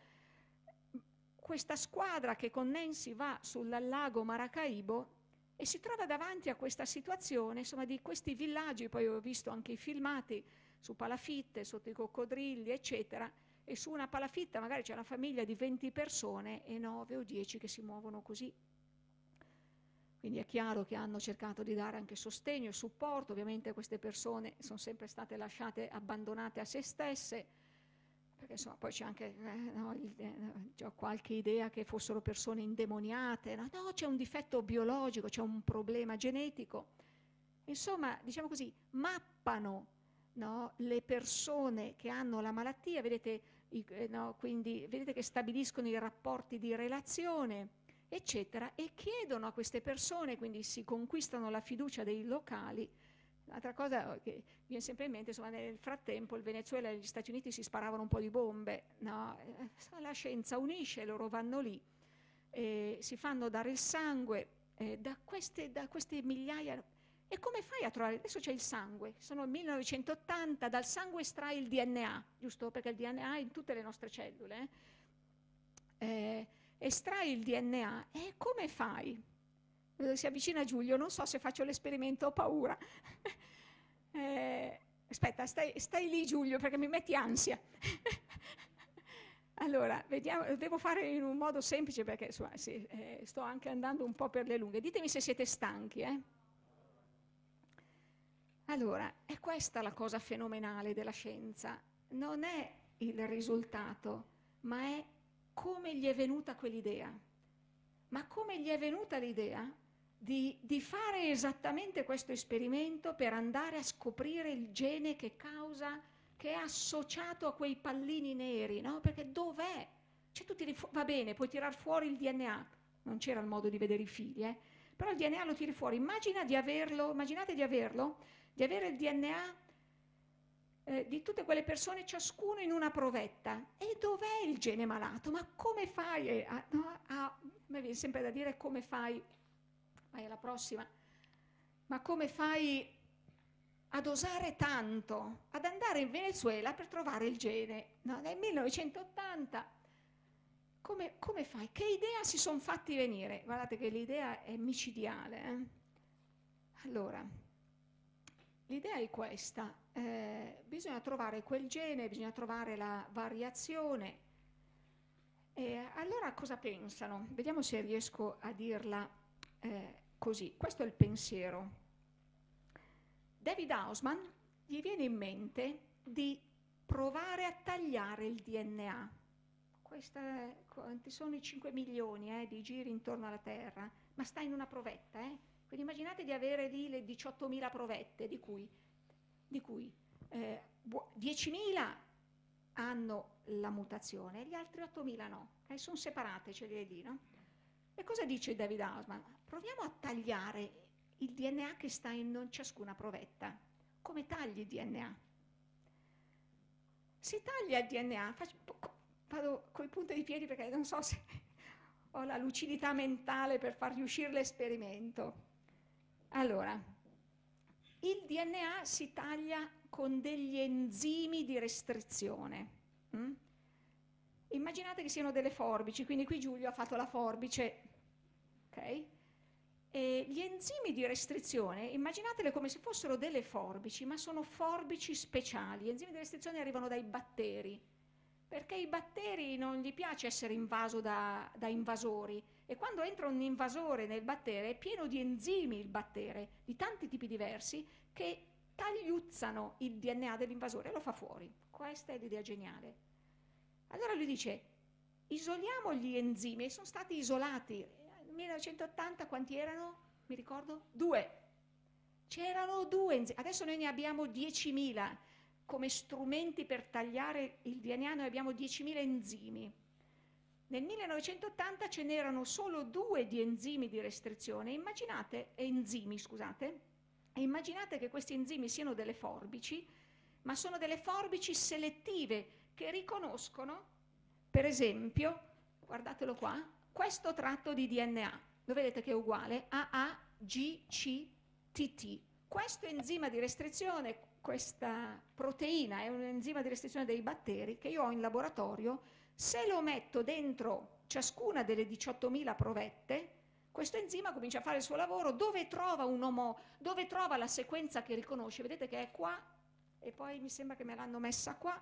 questa squadra che con Nancy va sul lago Maracaibo e si trova davanti a questa situazione, insomma, di questi villaggi. Poi ho visto anche i filmati su palafitte, sotto i coccodrilli, eccetera, e su una palafitta magari c'è una famiglia di venti persone e nove o dieci che si muovono così. Quindi è chiaro che hanno cercato di dare anche sostegno e supporto. Ovviamente queste persone sono sempre state lasciate abbandonate a se stesse, perché insomma poi c'è anche eh, no, il, eh, c'ho qualche idea che fossero persone indemoniate, no, no, c'è un difetto biologico, c'è un problema genetico. Insomma, diciamo così, mappano, no, le persone che hanno la malattia, vedete, i, eh, no, quindi vedete che stabiliscono i rapporti di relazione, eccetera, e chiedono a queste persone, quindi si conquistano la fiducia dei locali. L'altra cosa che viene sempre in mente, insomma, nel frattempo il Venezuela e gli Stati Uniti si sparavano un po' di bombe, no? La scienza unisce, loro vanno lì, eh, si fanno dare il sangue eh, da, queste, da queste migliaia. E come fai a trovare? Adesso c'è il sangue, sono il millenovecentottanta, dal sangue estrai il D N A, giusto? Perché il D N A è in tutte le nostre cellule. Eh? Eh, estrai il D N A e come fai? Si avvicina Giulio, non so se faccio l'esperimento, ho paura. eh, aspetta, stai, stai lì Giulio, perché mi metti ansia. Allora, vediamo, lo devo fare in un modo semplice, perché insomma, sì, eh, sto anche andando un po' per le lunghe. Ditemi se siete stanchi, eh? Allora, è questa la cosa fenomenale della scienza. Non è il risultato, ma è come gli è venuta quell'idea. Ma come gli è venuta l'idea di, di fare esattamente questo esperimento per andare a scoprire il gene che causa, che è associato a quei pallini neri, no? Perché dov'è? Cioè, tu tiri fu- va bene, puoi tirar fuori il D N A, non c'era il modo di vedere i figli, eh? Però il D N A lo tiri fuori. Immagina di averlo, immaginate di averlo, di avere il D N A eh, di tutte quelle persone, ciascuno in una provetta. E dov'è il gene malato? Ma come fai? A, no, a, mi viene sempre da dire come fai, vai alla prossima, ma come fai a dosare tanto, ad andare in Venezuela per trovare il gene? No, nel millenovecentottanta, come, come fai? Che idea si sono fatti venire? Guardate che l'idea è micidiale. Eh? Allora, l'idea è questa, eh, bisogna trovare quel gene, bisogna trovare la variazione. E allora cosa pensano? Vediamo se riesco a dirla eh, così. Questo è il pensiero. David Haussmann gli viene in mente di provare a tagliare il D N A. Questa, quanti sono i cinque milioni eh, di giri intorno alla Terra? Ma sta in una provetta, eh? Quindi immaginate di avere lì le diciottomila provette, di cui, di cui eh, diecimila hanno la mutazione e gli altri ottomila no. Eh, sono separate, ce le lì, no? E cosa dice David Haussmann? Proviamo a tagliare il D N A che sta in ciascuna provetta. Come tagli il D N A? Si taglia il D N A, vado coi punti di piedi perché non so se ho la lucidità mentale per far riuscire l'esperimento. Allora, il D N A si taglia con degli enzimi di restrizione. Mm? Immaginate che siano delle forbici, quindi qui Giulio ha fatto la forbice, ok? E gli enzimi di restrizione, immaginatele come se fossero delle forbici, ma sono forbici speciali. Gli enzimi di restrizione arrivano dai batteri, perché ai batteri non gli piace essere invaso da, da invasori, e quando entra un invasore nel battere è pieno di enzimi il battere, di tanti tipi diversi, che tagliuzzano il D N A dell'invasore e lo fa fuori. Questa è l'idea geniale. Allora lui dice, isoliamo gli enzimi, e sono stati isolati. Nel millenovecentottanta quanti erano? Mi ricordo? Due. C'erano due enzimi, adesso noi ne abbiamo diecimila. Come strumenti per tagliare il D N A noi abbiamo diecimila enzimi. Nel millenovecentottanta ce n'erano solo due di enzimi di restrizione. Immaginate, enzimi, scusate, e immaginate che questi enzimi siano delle forbici, ma sono delle forbici selettive che riconoscono, per esempio, guardatelo qua, questo tratto di D N A. Lo vedete che è uguale a A G C T T. Questo enzima di restrizione, questa proteina è un enzima di restrizione dei batteri che io ho in laboratorio. Se lo metto dentro ciascuna delle diciottomila provette, questo enzima comincia a fare il suo lavoro. Dove trova un omo, dove trova la sequenza che riconosce? Vedete che è qua, e poi mi sembra che me l'hanno messa qua.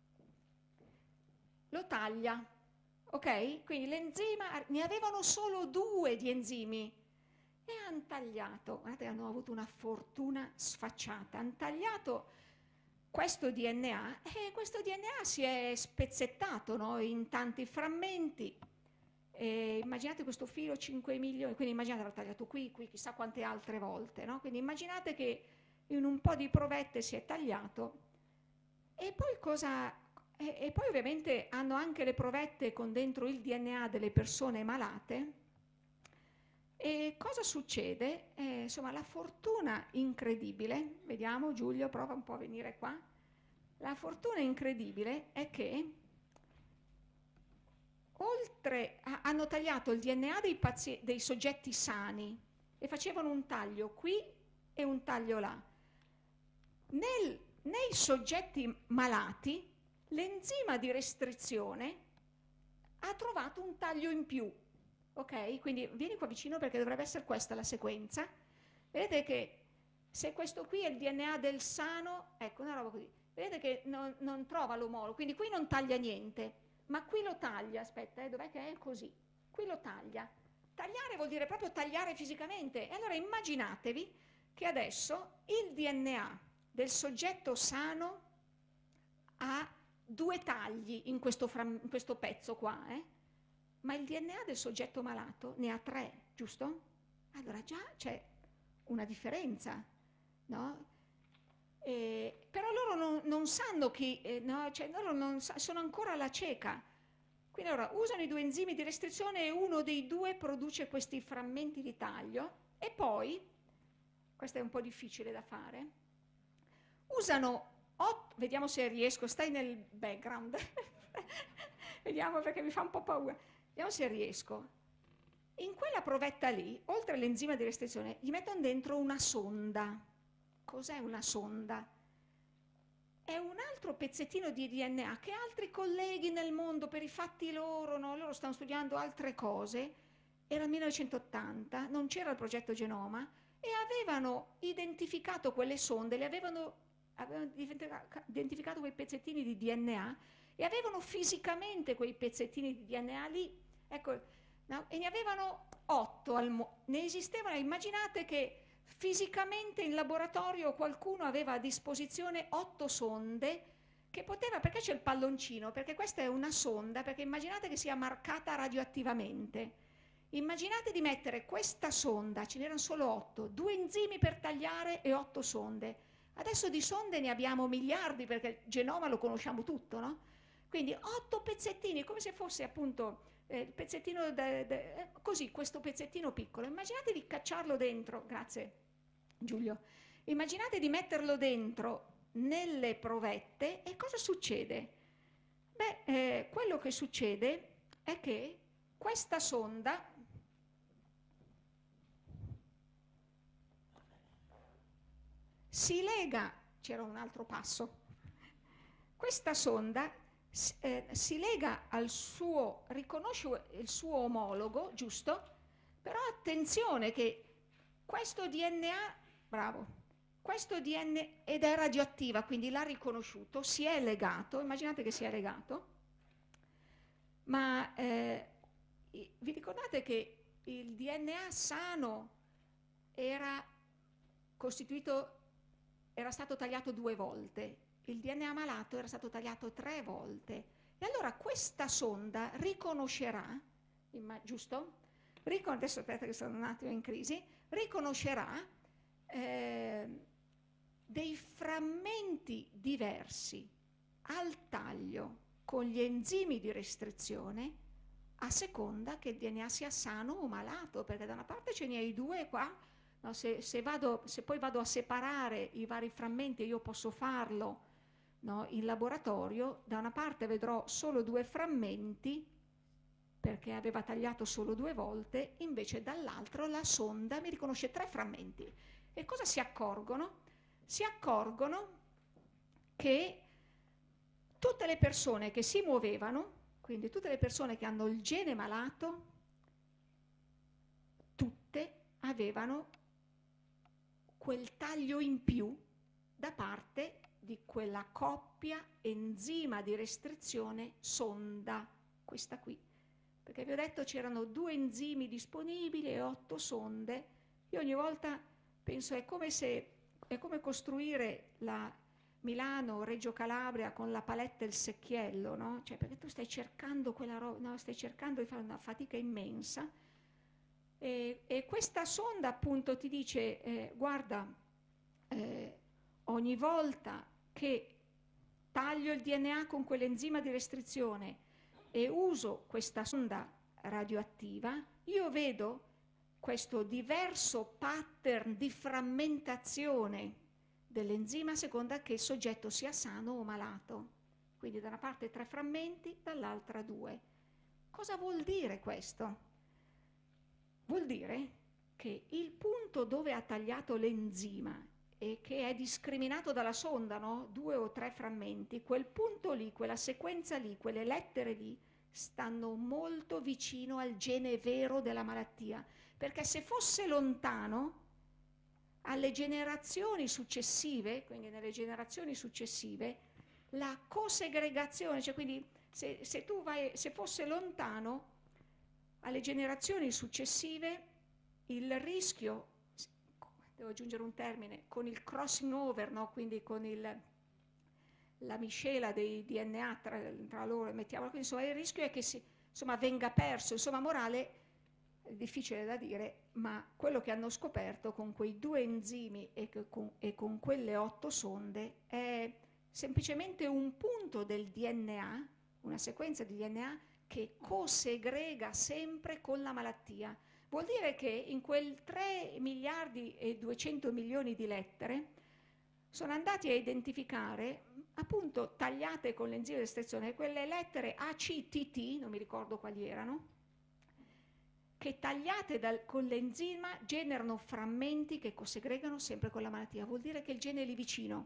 Lo taglia, ok? Quindi l'enzima, ne avevano solo due di enzimi e hanno tagliato, guardate, hanno avuto una fortuna sfacciata, hanno tagliato questo D N A, e questo D N A si è spezzettato, no? In tanti frammenti. E immaginate questo filo cinque milioni, quindi immaginate l'ho tagliato qui, qui, chissà quante altre volte, no? Quindi immaginate che in un po' di provette si è tagliato. E poi cosa? E, e poi ovviamente hanno anche le provette con dentro il D N A delle persone malate. E cosa succede? Eh, insomma, la fortuna incredibile, vediamo Giulio, prova un po' a venire qua. La fortuna incredibile è che oltre a, hanno tagliato il D N A dei, pazi- dei soggetti sani e facevano un taglio qui e un taglio là. Nel, nei soggetti malati l'enzima di restrizione ha trovato un taglio in più. Ok? Quindi vieni qua vicino perché dovrebbe essere questa la sequenza. Vedete che se questo qui è il D N A del sano, ecco una roba così, vedete che non, non trova l'omologo, quindi qui non taglia niente, ma qui lo taglia, aspetta, eh, dov'è che è? Così, qui lo taglia. Tagliare vuol dire proprio tagliare fisicamente. E allora immaginatevi che adesso il D N A del soggetto sano ha due tagli in questo, fram- in questo pezzo qua, eh? Ma il D N A del soggetto malato ne ha tre, giusto? Allora già c'è una differenza, no? Eh, però loro non, non sanno chi, eh, no? Cioè loro non sa, sono ancora alla cieca. Quindi allora usano i due enzimi di restrizione e uno dei due produce questi frammenti di taglio, e poi, questo è un po' difficile da fare, usano otto, vediamo se riesco, stai nel background, vediamo perché mi fa un po' paura. Vediamo se riesco. In quella provetta lì, oltre all'enzima di restrizione, gli mettono dentro una sonda. Cos'è una sonda? È un altro pezzettino di D N A che altri colleghi nel mondo, per i fatti loro, no? Loro stanno studiando altre cose. Era il millenovecentottanta, non c'era il progetto Genoma, e avevano identificato quelle sonde, le avevano, avevano identificato quei pezzettini di D N A, e avevano fisicamente quei pezzettini di D N A lì, ecco, no? E ne avevano otto, al mo- ne esistevano, immaginate che fisicamente in laboratorio qualcuno aveva a disposizione otto sonde che poteva, perché c'è il palloncino? Perché questa è una sonda, perché immaginate che sia marcata radioattivamente. Immaginate di mettere questa sonda, ce n'erano solo otto, due enzimi per tagliare e otto sonde. Adesso di sonde ne abbiamo miliardi perché il genoma lo conosciamo tutto, no? Quindi otto pezzettini, come se fosse appunto eh, il pezzettino, de, de, eh, così, questo pezzettino piccolo. Immaginate di cacciarlo dentro, grazie Giulio, immaginate di metterlo dentro nelle provette, e cosa succede? Beh, eh, quello che succede è che questa sonda si lega, c'era un altro passo, questa sonda eh, si lega al suo, riconosce il suo omologo, giusto? Però attenzione che questo D N A, bravo, questo D N A, ed è radioattiva, quindi l'ha riconosciuto, si è legato, immaginate che si è legato, ma eh, vi ricordate che il D N A sano era costituito, era stato tagliato due volte, il D N A malato era stato tagliato tre volte, e allora questa sonda riconoscerà, giusto? Ricon- adesso aspetta che sono un attimo in crisi, riconoscerà eh, dei frammenti diversi al taglio con gli enzimi di restrizione a seconda che il D N A sia sano o malato, perché da una parte ce ne hai due qua, no, se, se, vado, se poi vado a separare i vari frammenti, io posso farlo, no, in laboratorio, da una parte vedrò solo due frammenti perché aveva tagliato solo due volte, invece dall'altro la sonda mi riconosce tre frammenti. E cosa si accorgono? Si accorgono che tutte le persone che si muovevano, quindi tutte le persone che hanno il gene malato, tutte avevano quel taglio in più da parte di quella coppia enzima di restrizione sonda, questa qui. Perché vi ho detto c'erano due enzimi disponibili e otto sonde. Io ogni volta penso è come se è come costruire la Milano-Reggio Calabria con la paletta e il secchiello, no? Cioè, perché tu stai cercando quella roba, no? Stai cercando di fare una fatica immensa. E, e questa sonda appunto ti dice, eh, guarda, eh, ogni volta che taglio il D N A con quell'enzima di restrizione e uso questa sonda radioattiva, io vedo questo diverso pattern di frammentazione dell'enzima a seconda che il soggetto sia sano o malato. Quindi da una parte tre frammenti, dall'altra due. Cosa vuol dire questo? Vuol dire che il punto dove ha tagliato l'enzima e che è discriminato dalla sonda, no? Due o tre frammenti, quel punto lì, quella sequenza lì, quelle lettere lì, stanno molto vicino al gene vero della malattia, perché se fosse lontano, alle generazioni successive, quindi nelle generazioni successive, la cosegregazione, cioè quindi se, se tu vai, se fosse lontano, alle generazioni successive, il rischio, devo aggiungere un termine, con il crossing over, no? Quindi con il, la miscela dei D N A tra, tra loro, mettiamolo qui, insomma il rischio è che si, insomma, venga perso, insomma morale, è difficile da dire, ma quello che hanno scoperto con quei due enzimi e con, e con quelle otto sonde è semplicemente un punto del D N A, una sequenza di D N A che cosegrega sempre con la malattia. Vuol dire che in quel tre miliardi e duecento milioni di lettere sono andati a identificare, appunto tagliate con l'enzima di restrizione, quelle lettere A C T T, non mi ricordo quali erano, che tagliate dal, con l'enzima generano frammenti che cosegregano sempre con la malattia. Vuol dire che il gene è lì vicino.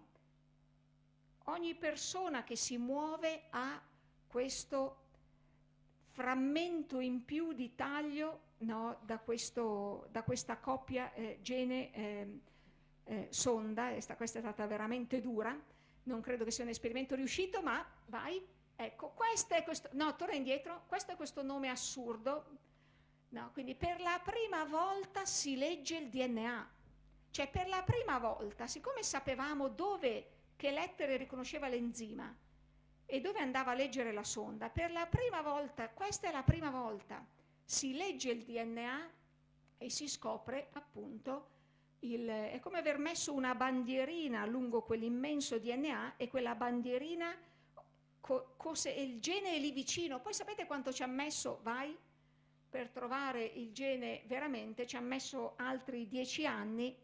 Ogni persona che si muove ha questo frammento in più di taglio, no, da, questo, da questa coppia eh, gene eh, eh, sonda. Questa, questa è stata veramente dura, non credo che sia un esperimento riuscito, ma vai, ecco, questo è questo, no, torna indietro, questo è questo nome assurdo, no, quindi per la prima volta si legge il D N A, cioè per la prima volta, siccome sapevamo dove, che lettere riconosceva l'enzima, e dove andava a leggere la sonda, per la prima volta, questa è la prima volta, si legge il D N A e si scopre appunto, il, è come aver messo una bandierina lungo quell'immenso D N A e quella bandierina, co, cose, il gene è lì vicino. Poi sapete quanto ci ha messo, vai, per trovare il gene veramente, ci ha messo altri dieci anni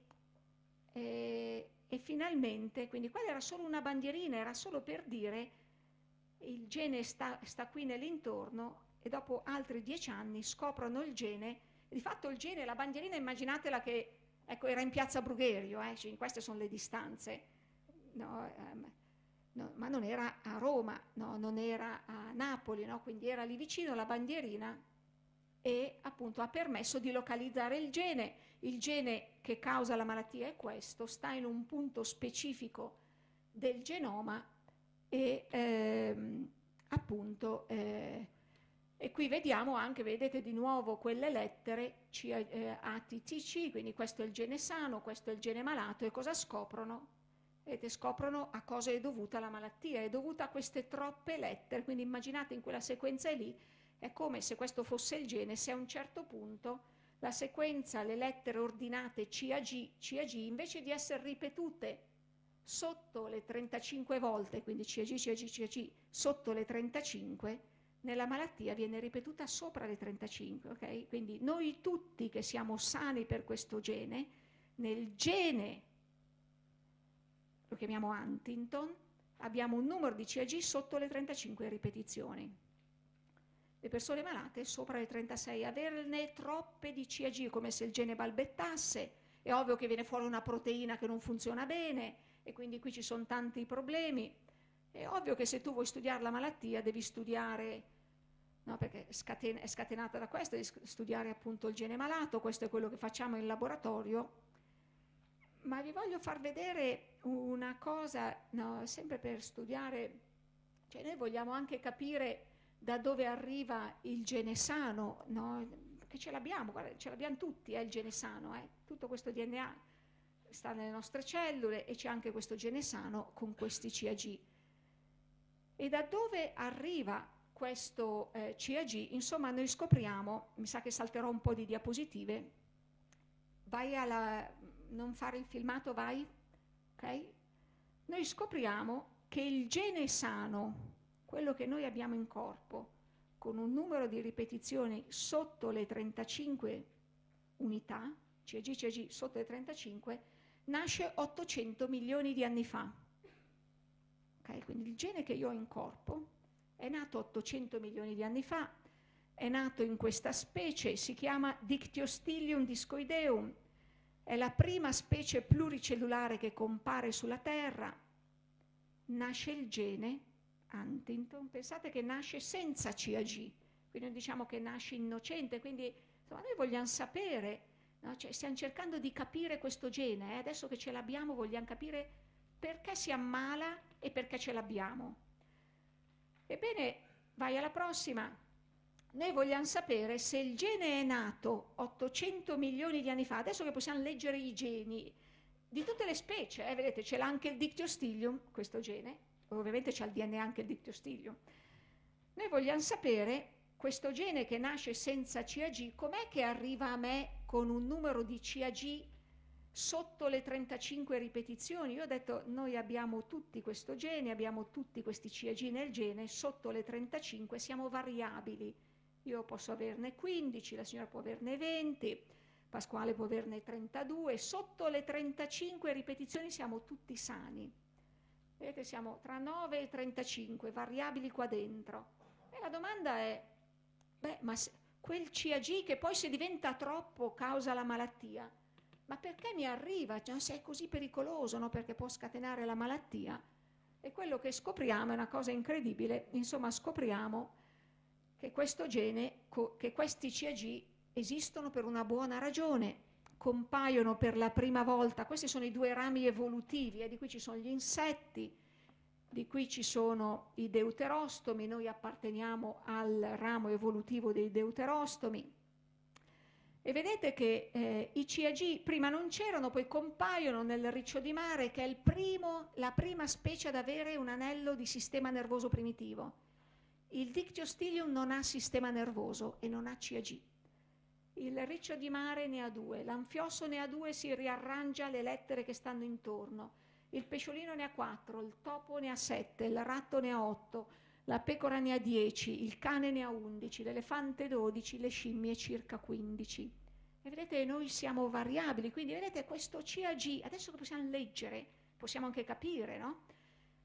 e, e finalmente, quindi quella era solo una bandierina, era solo per dire il gene sta, sta qui nell'intorno e dopo altri dieci anni scoprono il gene. Di fatto il gene, la bandierina, immaginatela che ecco, era in piazza Brugherio, eh, cioè, queste sono le distanze, no, ehm, no, ma non era a Roma, no, non era a Napoli, no, quindi era lì vicino la bandierina e appunto ha permesso di localizzare il gene. Il gene che causa la malattia è questo, sta in un punto specifico del genoma e ehm, appunto eh, e qui vediamo anche, vedete di nuovo quelle lettere C, eh, A T T C, quindi questo è il gene sano, questo è il gene malato, e cosa scoprono? Vedete, scoprono a cosa è dovuta la malattia, è dovuta a queste troppe lettere, quindi immaginate in quella sequenza lì, è come se questo fosse il gene, se a un certo punto la sequenza, le lettere ordinate C A G, C A G, invece di essere ripetute sotto le trentacinque volte, quindi C A G, C A G, C A G, sotto le trentacinque, nella malattia viene ripetuta sopra le trentacinque, ok? Quindi noi tutti che siamo sani per questo gene, nel gene, lo chiamiamo Huntington, abbiamo un numero di C A G sotto le trentacinque ripetizioni. Le persone malate sopra le trentasei, averne troppe di C A G, come se il gene balbettasse, è ovvio che viene fuori una proteina che non funziona bene e quindi qui ci sono tanti problemi. È ovvio che se tu vuoi studiare la malattia devi studiare, no, perché scatena, è scatenata da questo, devi studiare appunto il gene malato, questo è quello che facciamo in laboratorio. Ma vi voglio far vedere una cosa, no, sempre per studiare, cioè noi vogliamo anche capire da dove arriva il gene sano, no? Che ce l'abbiamo, guarda, ce l'abbiamo tutti, eh, il gene sano, eh? Tutto questo D N A sta nelle nostre cellule e c'è anche questo gene sano con questi C A G. E da dove arriva questo eh, C A G? Insomma, noi scopriamo, mi sa che salterò un po' di diapositive, vai alla, non fare il filmato, vai, ok? Noi scopriamo che il gene sano, quello che noi abbiamo in corpo, con un numero di ripetizioni sotto le trentacinque unità, C A G, C A G sotto le trentacinque, nasce ottocento milioni di anni fa. Okay? Quindi il gene che io ho in corpo è nato ottocento milioni di anni fa, è nato in questa specie, si chiama Dictyostelium discoideum, è la prima specie pluricellulare che compare sulla Terra, nasce il gene Huntington, pensate che nasce senza C A G, quindi diciamo che nasce innocente, quindi insomma, noi vogliamo sapere, no? Cioè, stiamo cercando di capire questo gene, eh? Adesso che ce l'abbiamo vogliamo capire perché si ammala e perché ce l'abbiamo. Ebbene, vai alla prossima, noi vogliamo sapere se il gene è nato ottocento milioni di anni fa, adesso che possiamo leggere i geni di tutte le specie, eh? Vedete c'è anche il Dictyostelium, questo gene, ovviamente c'è il D N A anche il Dictyostelium. Noi vogliamo sapere, questo gene che nasce senza C A G, com'è che arriva a me con un numero di C A G sotto le trentacinque ripetizioni? Io ho detto, noi abbiamo tutti questo gene, abbiamo tutti questi C A G nel gene, sotto le trentacinque siamo variabili. Io posso averne quindici, la signora può averne venti, Pasquale può averne trentadue, sotto le trentacinque ripetizioni siamo tutti sani. Vedete, siamo tra nove e trentacinque, variabili qua dentro. E la domanda è, beh, ma se, quel C A G che poi se diventa troppo causa la malattia, ma perché mi arriva? Cioè, se è così pericoloso, no? Perché può scatenare la malattia. E quello che scopriamo è una cosa incredibile, insomma scopriamo che questo gene, che questi C A G esistono per una buona ragione, compaiono per la prima volta, questi sono i due rami evolutivi, eh, di cui ci sono gli insetti, di cui ci sono i deuterostomi, noi apparteniamo al ramo evolutivo dei deuterostomi. E vedete che eh, i C A G prima non c'erano, poi compaiono nel riccio di mare, che è il primo, la prima specie ad avere un anello di sistema nervoso primitivo. Il Dictyostelium non ha sistema nervoso e non ha C A G. Il riccio di mare ne ha due, l'anfiosso ne ha due, si riarrangia le lettere che stanno intorno. Il pesciolino ne ha quattro, il topo ne ha sette, il ratto ne ha otto, la pecora ne ha dieci, il cane ne ha undici, l'elefante dodici, le scimmie circa quindici. E vedete, noi siamo variabili, quindi vedete questo C A G, adesso che possiamo leggere, possiamo anche capire, no?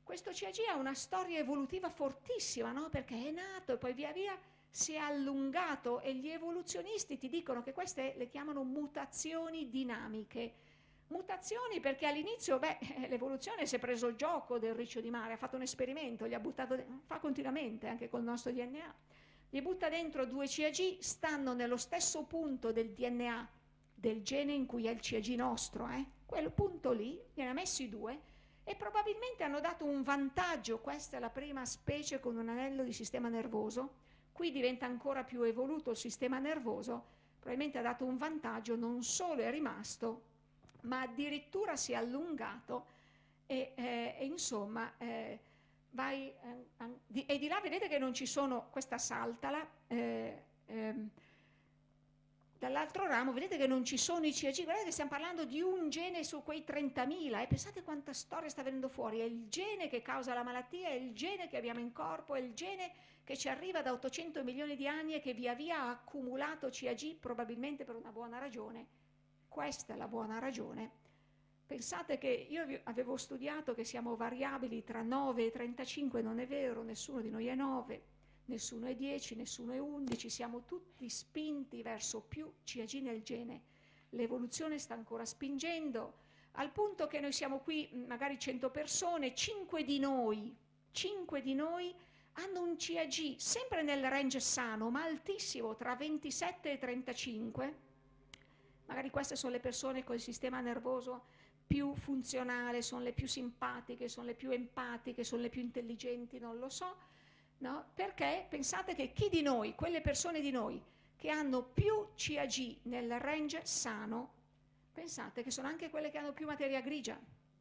questo C A G ha una storia evolutiva fortissima, no? Perché è nato e poi via via si è allungato, e gli evoluzionisti ti dicono che queste le chiamano mutazioni dinamiche. Mutazioni perché all'inizio, beh, l'evoluzione si è preso il gioco del riccio di mare, ha fatto un esperimento, gli ha buttato, fa continuamente anche col nostro D N A, gli butta dentro due C A G, stanno nello stesso punto del D N A del gene in cui è il C A G nostro, eh? Quel punto lì, ne ha messi due, e probabilmente hanno dato un vantaggio. Questa è la prima specie con un anello di sistema nervoso, qui diventa ancora più evoluto il sistema nervoso, probabilmente ha dato un vantaggio, non solo è rimasto, ma addirittura si è allungato, e, eh, e insomma, eh, vai, eh, di, e di là vedete che non ci sono, questa saltala, eh, ehm, dall'altro ramo vedete che non ci sono i C A G, guardate che stiamo parlando di un gene su quei trentamila, e pensate quanta storia sta venendo fuori, è il gene che causa la malattia, è il gene che abbiamo in corpo, è il gene che ci arriva da ottocento milioni di anni e che via via ha accumulato C A G, probabilmente per una buona ragione. Questa è la buona ragione. Pensate che io avevo studiato che siamo variabili tra nove e trentacinque, non è vero, nessuno di noi è nove, nessuno è dieci, nessuno è undici, siamo tutti spinti verso più C A G nel gene. L'evoluzione sta ancora spingendo, al punto che noi siamo qui, magari cento persone, cinque di noi, cinque di noi hanno un C A G sempre nel range sano, ma altissimo, tra ventisette e trentacinque. Magari queste sono le persone con il sistema nervoso più funzionale, sono le più simpatiche, sono le più empatiche, sono le più intelligenti, non lo so. No? Perché pensate che chi di noi, quelle persone di noi che hanno più C A G nel range sano, pensate che sono anche quelle che hanno più materia grigia.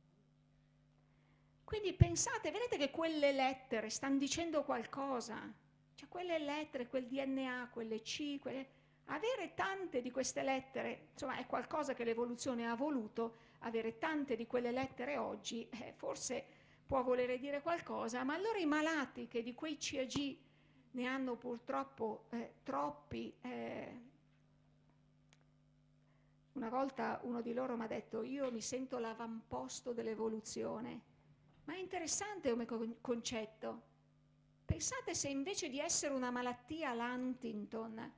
Quindi pensate, vedete che quelle lettere stanno dicendo qualcosa, cioè quelle lettere, quel D N A, quelle C, quelle... avere tante di queste lettere, insomma è qualcosa che l'evoluzione ha voluto, avere tante di quelle lettere oggi, eh, forse può volere dire qualcosa, ma allora i malati che di quei C A G ne hanno purtroppo eh, troppi, eh, una volta uno di loro mi ha detto: io mi sento l'avamposto dell'evoluzione, ma è interessante come concetto. Pensate se invece di essere una malattia all'Huntington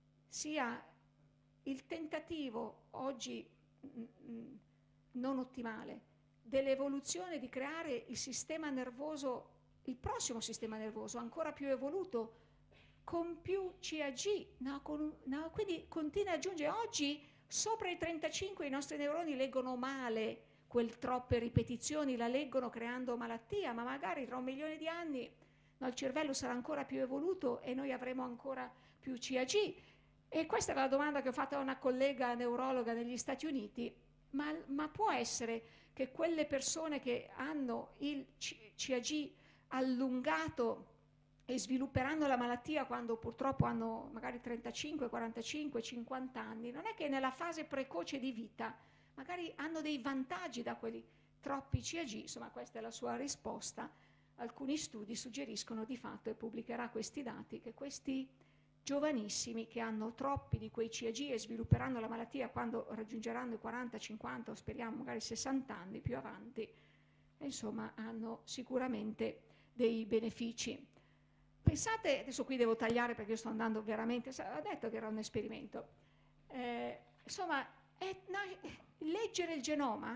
sia il tentativo oggi mh, non ottimale dell'evoluzione di creare il sistema nervoso, il prossimo sistema nervoso ancora più evoluto, con più C A G, no? Con, no? Quindi continua ad aggiungere. Oggi sopra i trentacinque i nostri neuroni leggono male quel troppe ripetizioni, la leggono creando malattia, ma magari tra un milione di anni, no, il cervello sarà ancora più evoluto e noi avremo ancora più C A G. E questa è la domanda che ho fatto a una collega neurologa negli Stati Uniti: ma, ma può essere che quelle persone che hanno il C A G allungato e svilupperanno la malattia quando purtroppo hanno magari trentacinque, quarantacinque, cinquanta anni, non è che nella fase precoce di vita magari hanno dei vantaggi da quelli troppi C A G? Insomma, questa è la sua risposta. Alcuni studi suggeriscono di fatto, e pubblicherà questi dati, che questi giovanissimi che hanno troppi di quei C A G e svilupperanno la malattia quando raggiungeranno i quaranta, cinquanta o speriamo magari sessanta anni più avanti, e insomma hanno sicuramente dei benefici. Pensate, adesso qui devo tagliare perché io sto andando veramente, ho detto che era un esperimento, eh, insomma è, no, leggere il genoma,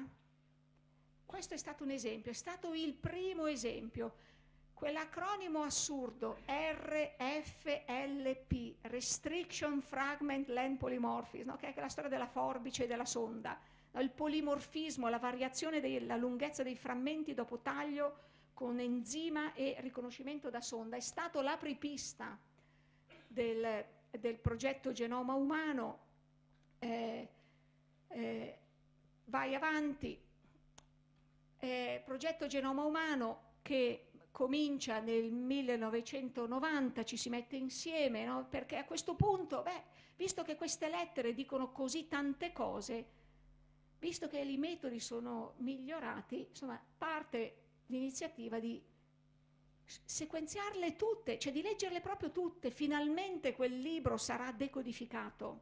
questo è stato un esempio, è stato il primo esempio. Quell'acronimo assurdo R F L P, Restriction Fragment Length Polymorphism, no? Che è la storia della forbice e della sonda, no? Il polimorfismo, la variazione della lunghezza dei frammenti dopo taglio con enzima e riconoscimento da sonda, è stato l'apripista del, del progetto Genoma Umano. Eh, eh, vai avanti, eh, progetto Genoma Umano che comincia nel millenovecentonovanta, ci si mette insieme, no? Perché a questo punto, beh, visto che queste lettere dicono così tante cose, visto che i metodi sono migliorati, insomma, parte l'iniziativa di sequenziarle tutte, cioè di leggerle proprio tutte. Finalmente quel libro sarà decodificato.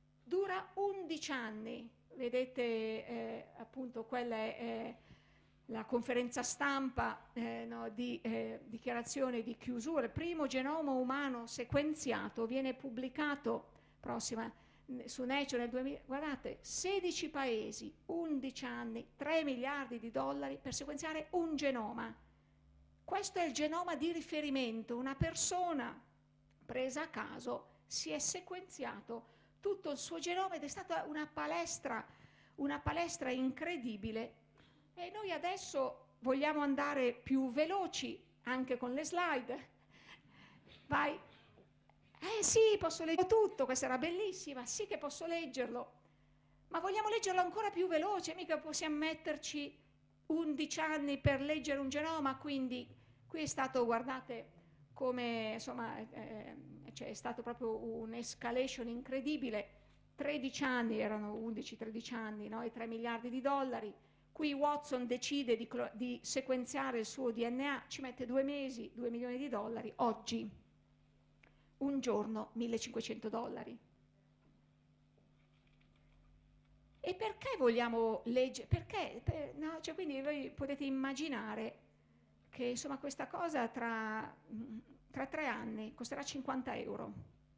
Dura undici anni, vedete, eh, appunto, quella è... Eh, la conferenza stampa eh, no, di eh, dichiarazione di chiusura. Il primo genoma umano sequenziato viene pubblicato prossima su Nature nel duemila. Guardate, sedici paesi, undici anni, tre miliardi di dollari per sequenziare un genoma. Questo è il genoma di riferimento. Una persona presa a caso si è sequenziato tutto il suo genoma ed è stata una palestra, una palestra incredibile. E noi adesso vogliamo andare più veloci anche con le slide. Vai. Eh sì, posso leggere tutto, questa era bellissima, sì che posso leggerlo, ma vogliamo leggerlo ancora più veloce, mica possiamo metterci undici anni per leggere un genoma, quindi qui è stato, guardate, come insomma eh, c'è stato proprio un'escalation incredibile, tredici anni, erano undici tredici anni, no? E tre miliardi di dollari. Qui Watson decide di, di sequenziare il suo D N A, ci mette due mesi, due milioni di dollari, oggi. Un giorno, millecinquecento dollari. E perché vogliamo leggere? Perché? Per, no, cioè, quindi voi potete immaginare che insomma questa cosa tra, tra tre anni costerà cinquanta euro.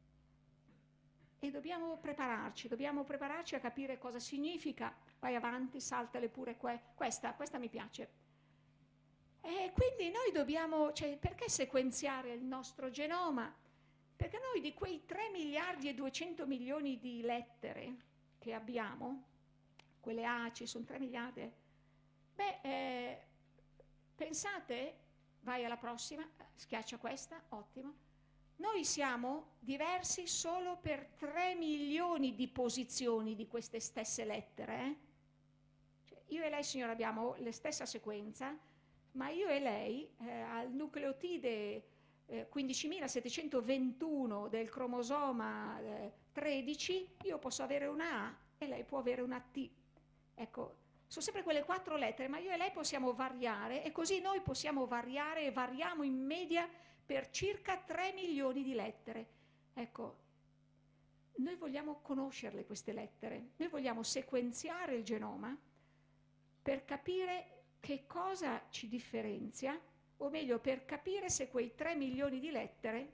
E dobbiamo prepararci, dobbiamo prepararci a capire cosa significa. Vai avanti, saltale pure que- questa, questa mi piace. E quindi noi dobbiamo, cioè, perché sequenziare il nostro genoma? Perché noi di quei tre miliardi e duecento milioni di lettere che abbiamo, quelle A C I sono tre miliardi, beh, eh, pensate, vai alla prossima, schiaccia questa, ottimo, noi siamo diversi solo per tre milioni di posizioni di queste stesse lettere. Eh? Cioè, io e lei, signora, abbiamo la stessa sequenza, ma io e lei eh, al nucleotide Eh, quindicimilasettecentoventuno del cromosoma eh, tredici, io posso avere una A e lei può avere una T. Ecco, sono sempre quelle quattro lettere, ma io e lei possiamo variare e così noi possiamo variare e variamo in media per circa tre milioni di lettere. Ecco, noi vogliamo conoscerle queste lettere, noi vogliamo sequenziare il genoma per capire che cosa ci differenzia, o meglio per capire se quei tre milioni di lettere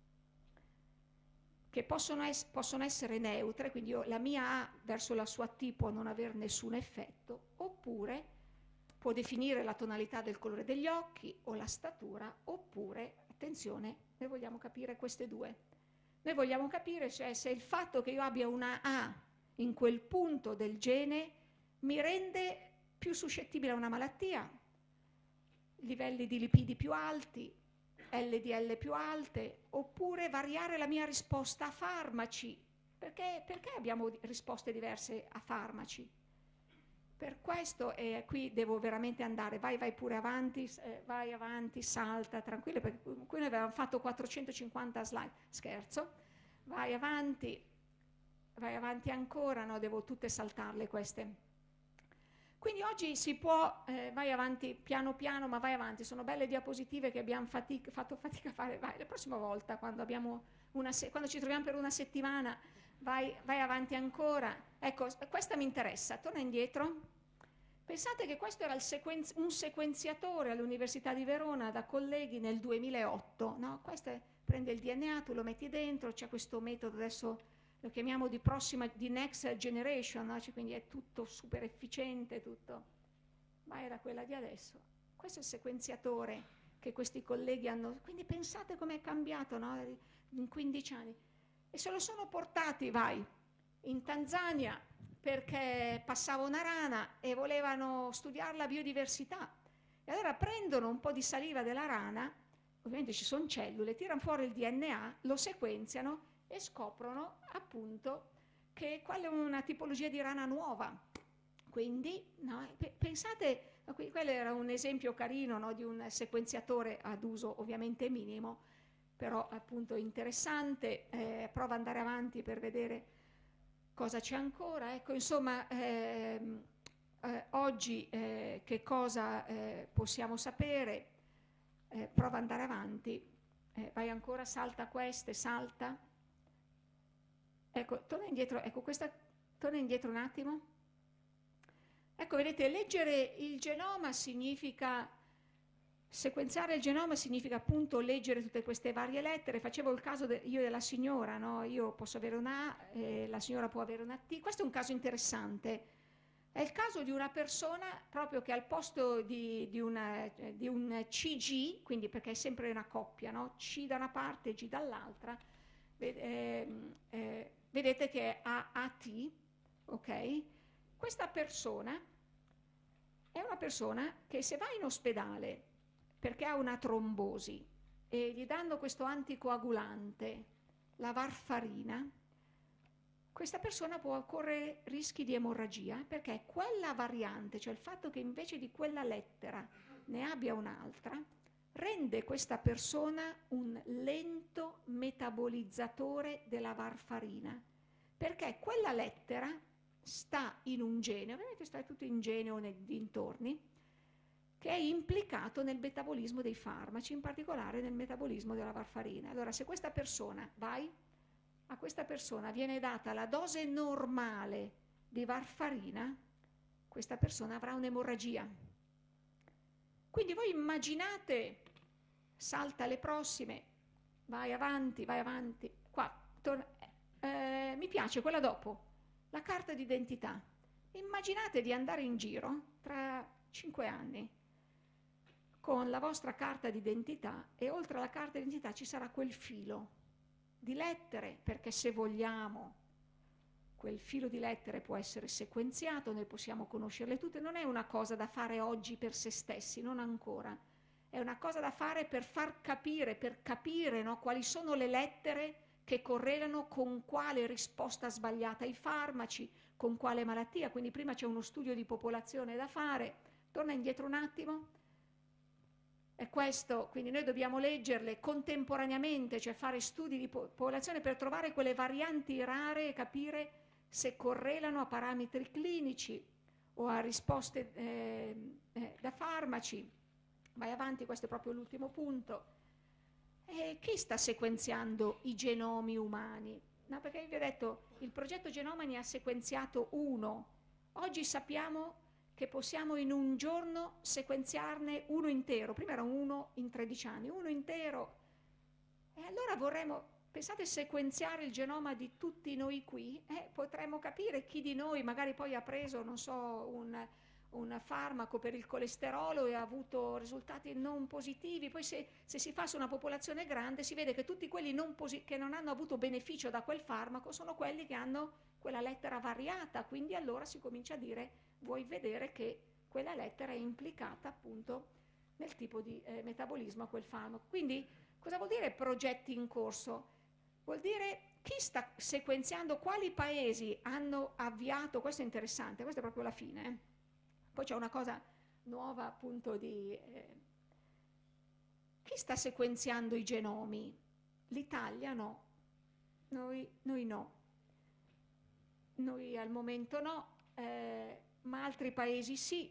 che possono, es- possono essere neutre, quindi io, la mia A verso la sua T può non avere nessun effetto, oppure può definire la tonalità del colore degli occhi o la statura, oppure, attenzione, noi vogliamo capire queste due. Noi vogliamo capire cioè, se il fatto che io abbia una A in quel punto del gene mi rende più suscettibile a una malattia, livelli di lipidi più alti, L D L più alte, oppure variare la mia risposta a farmaci. Perché, perché abbiamo risposte diverse a farmaci? Per questo, e eh, qui devo veramente andare, vai, vai pure avanti, eh, vai avanti, salta, tranquillo, perché qui noi avevamo fatto quattrocentocinquanta slide, scherzo, vai avanti, vai avanti ancora, no, devo tutte saltarle queste. Quindi oggi si può, eh, vai avanti piano piano, ma vai avanti, sono belle diapositive che abbiamo fatica, fatto fatica a fare, vai, la prossima volta quando, abbiamo una se- quando ci troviamo per una settimana, vai, vai avanti ancora. Ecco, questa mi interessa, torna indietro. Pensate che questo era il sequenz- un sequenziatore all'Università di Verona da colleghi nel duemilaotto, no? Questo è, prende il D N A, tu lo metti dentro, c'è questo metodo adesso, lo chiamiamo di prossima, di next generation, no? Cioè, quindi è tutto super efficiente, tutto, ma era quella di adesso. Questo è il sequenziatore che questi colleghi hanno, quindi pensate com'è cambiato, no? In quindici anni. E se lo sono portati, vai, in Tanzania, perché passava una rana e volevano studiare la biodiversità. E allora prendono un po' di saliva della rana, ovviamente ci sono cellule, tirano fuori il D N A, lo sequenziano e scoprono appunto che quella è una tipologia di rana nuova. Quindi, no, pe- pensate, quello era un esempio carino, no, di un sequenziatore ad uso ovviamente minimo, però appunto interessante, eh, prova ad andare avanti per vedere cosa c'è ancora. Ecco, insomma, ehm, eh, oggi eh, che cosa eh, possiamo sapere? Eh, prova ad andare avanti, eh, vai ancora, salta queste, salta. Ecco, torna indietro, ecco questa, torna indietro un attimo. Ecco, vedete, leggere il genoma significa, sequenziare il genoma significa appunto leggere tutte queste varie lettere. Facevo il caso de, io della signora, no? Io posso avere una A, eh, la signora può avere una T. Questo è un caso interessante. È il caso di una persona proprio che al posto di, di, una, di un C G, quindi perché è sempre una coppia, no? C da una parte e G dall'altra, eh, eh, vedete che è A A T, ok? Questa persona è una persona che se va in ospedale perché ha una trombosi e gli danno questo anticoagulante, la varfarina, questa persona può correre rischi di emorragia perché quella variante, cioè il fatto che invece di quella lettera ne abbia un'altra, rende questa persona un lento metabolizzatore della varfarina, perché quella lettera sta in un gene, ovviamente sta tutto in gene o nei dintorni, che è implicato nel metabolismo dei farmaci, in particolare nel metabolismo della varfarina. Allora, se questa persona, vai, a questa persona viene data la dose normale di varfarina, questa persona avrà un'emorragia. Quindi voi immaginate, salta le prossime, vai avanti, vai avanti, qua, torna, eh, mi piace quella dopo, la carta d'identità. Immaginate di andare in giro tra cinque anni con la vostra carta d'identità e oltre alla carta d'identità ci sarà quel filo di lettere, perché se vogliamo quel filo di lettere può essere sequenziato, noi possiamo conoscerle tutte, non è una cosa da fare oggi per se stessi, non ancora, è una cosa da fare per far capire, per capire, no, quali sono le lettere che correlano con quale risposta sbagliata ai farmaci, con quale malattia, quindi prima c'è uno studio di popolazione da fare, torna indietro un attimo. È questo, quindi noi dobbiamo leggerle contemporaneamente, cioè fare studi di popolazione per trovare quelle varianti rare e capire se correlano a parametri clinici o a risposte eh, eh, da farmaci. Vai avanti, questo è proprio l'ultimo punto. E chi sta sequenziando i genomi umani? No, perché vi ho detto, il progetto Genoma ne ha sequenziato uno. Oggi sappiamo che possiamo in un giorno sequenziarne uno intero, prima era uno in tredici anni, uno intero. E allora vorremmo, pensate, sequenziare il genoma di tutti noi qui, eh, potremmo capire chi di noi magari poi ha preso, non so, un, un farmaco per il colesterolo e ha avuto risultati non positivi, poi se, se si fa su una popolazione grande si vede che tutti quelli non posi- che non hanno avuto beneficio da quel farmaco sono quelli che hanno quella lettera variata, quindi allora si comincia a dire vuoi vedere che quella lettera è implicata appunto nel tipo di eh, metabolismo a quel farmaco. Quindi cosa vuol dire progetti in corso? Vuol dire chi sta sequenziando, quali paesi hanno avviato, questo è interessante, questa è proprio la fine. Eh? Poi c'è una cosa nuova appunto di... Eh, chi sta sequenziando i genomi? L'Italia no, noi, noi no, noi al momento no, eh, ma altri paesi sì.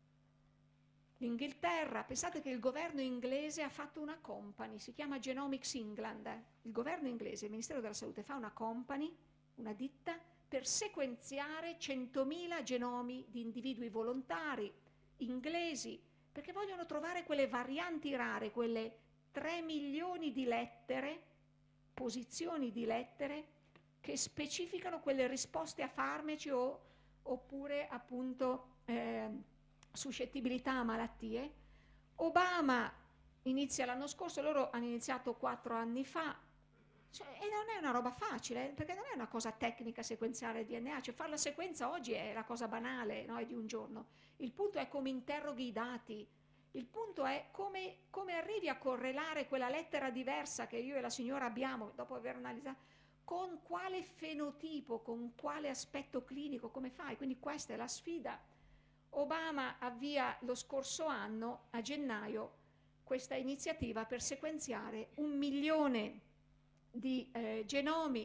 L'Inghilterra, pensate che il governo inglese ha fatto una company, si chiama Genomics England, il governo inglese, il Ministero della Salute fa una company, una ditta, per sequenziare centomila genomi di individui volontari inglesi, perché vogliono trovare quelle varianti rare, quelle tre milioni di lettere, posizioni di lettere, che specificano quelle risposte a farmaci o, oppure appunto eh, suscettibilità a malattie. Obama inizia l'anno scorso, loro hanno iniziato quattro anni fa, cioè, e non è una roba facile, perché non è una cosa tecnica sequenziare il D N A, cioè fare la sequenza oggi è la cosa banale, no? È di un giorno. Il punto è come interroghi i dati, il punto è come, come arrivi a correlare quella lettera diversa che io e la signora abbiamo dopo aver analizzato, con quale fenotipo, con quale aspetto clinico, come fai? Quindi questa è la sfida. Obama avvia lo scorso anno, a gennaio, questa iniziativa per sequenziare un milione di eh, genomi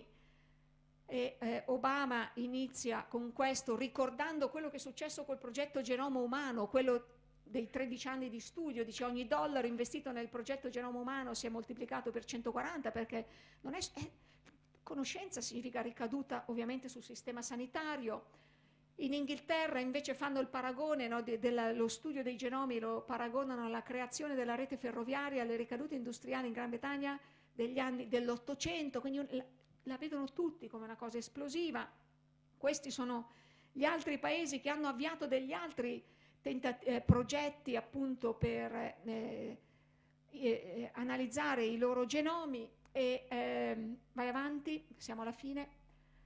e eh, Obama inizia con questo ricordando quello che è successo col progetto Genoma Umano, quello dei tredici anni di studio, dice ogni dollaro investito nel progetto Genoma Umano si è moltiplicato per centoquaranta perché non è, è conoscenza significa ricaduta ovviamente sul sistema sanitario. In Inghilterra invece fanno il paragone, no, de, dello studio dei genomi, lo paragonano alla creazione della rete ferroviaria, alle ricadute industriali in Gran Bretagna degli anni dell'Ottocento, quindi un, la, la vedono tutti come una cosa esplosiva. Questi sono gli altri paesi che hanno avviato degli altri eh, progetti appunto per eh, eh, analizzare i loro genomi e eh, vai avanti, siamo alla fine.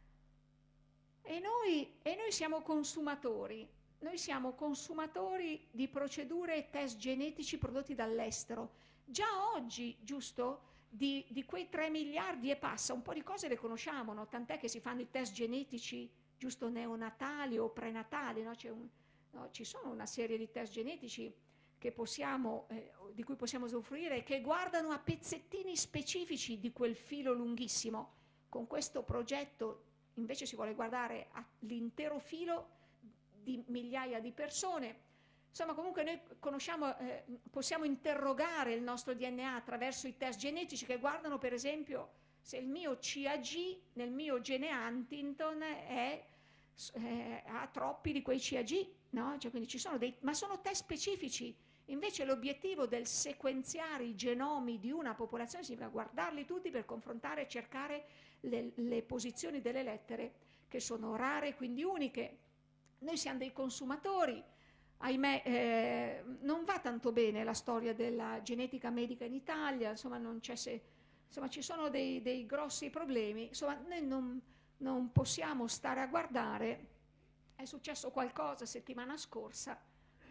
E noi, e noi siamo consumatori, noi siamo consumatori di procedure e test genetici prodotti dall'estero. Già oggi, giusto, di, di quei tre miliardi e passa, un po' di cose le conosciamo, no? Tant'è che si fanno i test genetici, giusto, neonatali o prenatali, no? C'è un, no? Ci sono una serie di test genetici che possiamo, eh, di cui possiamo usufruire, che guardano a pezzettini specifici di quel filo lunghissimo. Con questo progetto invece si vuole guardare all'intero filo di migliaia di persone. Insomma, comunque noi conosciamo, eh, possiamo interrogare il nostro D N A attraverso i test genetici che guardano, per esempio, se il mio C A G nel mio gene Huntington è, eh, ha troppi di quei C A G, no? Cioè, quindi ci sono dei, ma sono test specifici. Invece l'obiettivo del sequenziare i genomi di una popolazione significa guardarli tutti per confrontare e cercare le, le posizioni delle lettere che sono rare, quindi uniche. Noi siamo dei consumatori, ahimè eh, non va tanto bene la storia della genetica medica in Italia, insomma, non c'è se, insomma ci sono dei, dei grossi problemi, insomma noi non, non possiamo stare a guardare. È successo qualcosa settimana scorsa,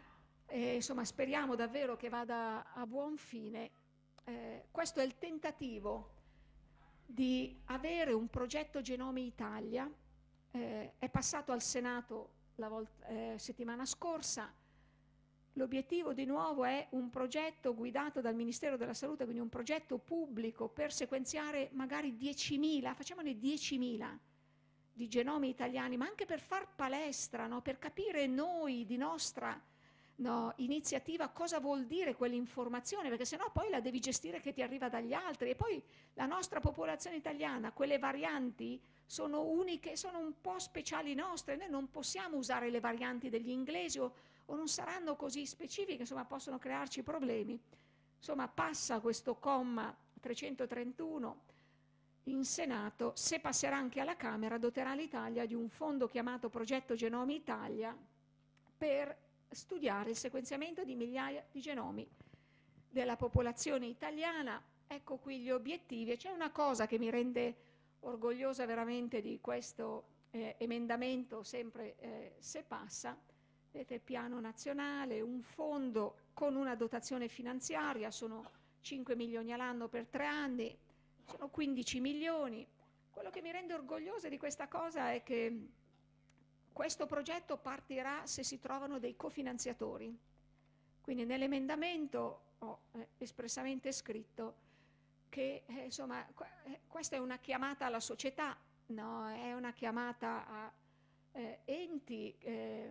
e, insomma speriamo davvero che vada a buon fine. Eh, questo è il tentativo di avere un progetto Genomi Italia, eh, è passato al Senato la volta, eh, settimana scorsa. L'obiettivo di nuovo è un progetto guidato dal Ministero della Salute, quindi un progetto pubblico per sequenziare magari diecimila, facciamone diecimila di genomi italiani, ma anche per far palestra, no? Per capire noi di nostra no, iniziativa cosa vuol dire quell'informazione, perché sennò poi la devi gestire che ti arriva dagli altri. E poi la nostra popolazione italiana, quelle varianti sono uniche, sono un po' speciali nostre, noi non possiamo usare le varianti degli inglesi o, o non saranno così specifiche, insomma possono crearci problemi. Insomma passa questo comma trecentotrentuno in Senato, se passerà anche alla Camera doterà l'Italia di un fondo chiamato Progetto Genomi Italia per studiare il sequenziamento di migliaia di genomi della popolazione italiana. Ecco qui gli obiettivi, e c'è una cosa che mi rende orgogliosa veramente di questo eh, emendamento, sempre eh, se passa, vedete, piano nazionale, un fondo con una dotazione finanziaria, sono cinque milioni all'anno per tre anni, sono quindici milioni. Quello che mi rende orgogliosa di questa cosa è che questo progetto partirà se si trovano dei cofinanziatori. Quindi nell'emendamento ho eh, espressamente scritto che eh, insomma eh, questa è una chiamata alla società, no? È una chiamata a eh, enti eh,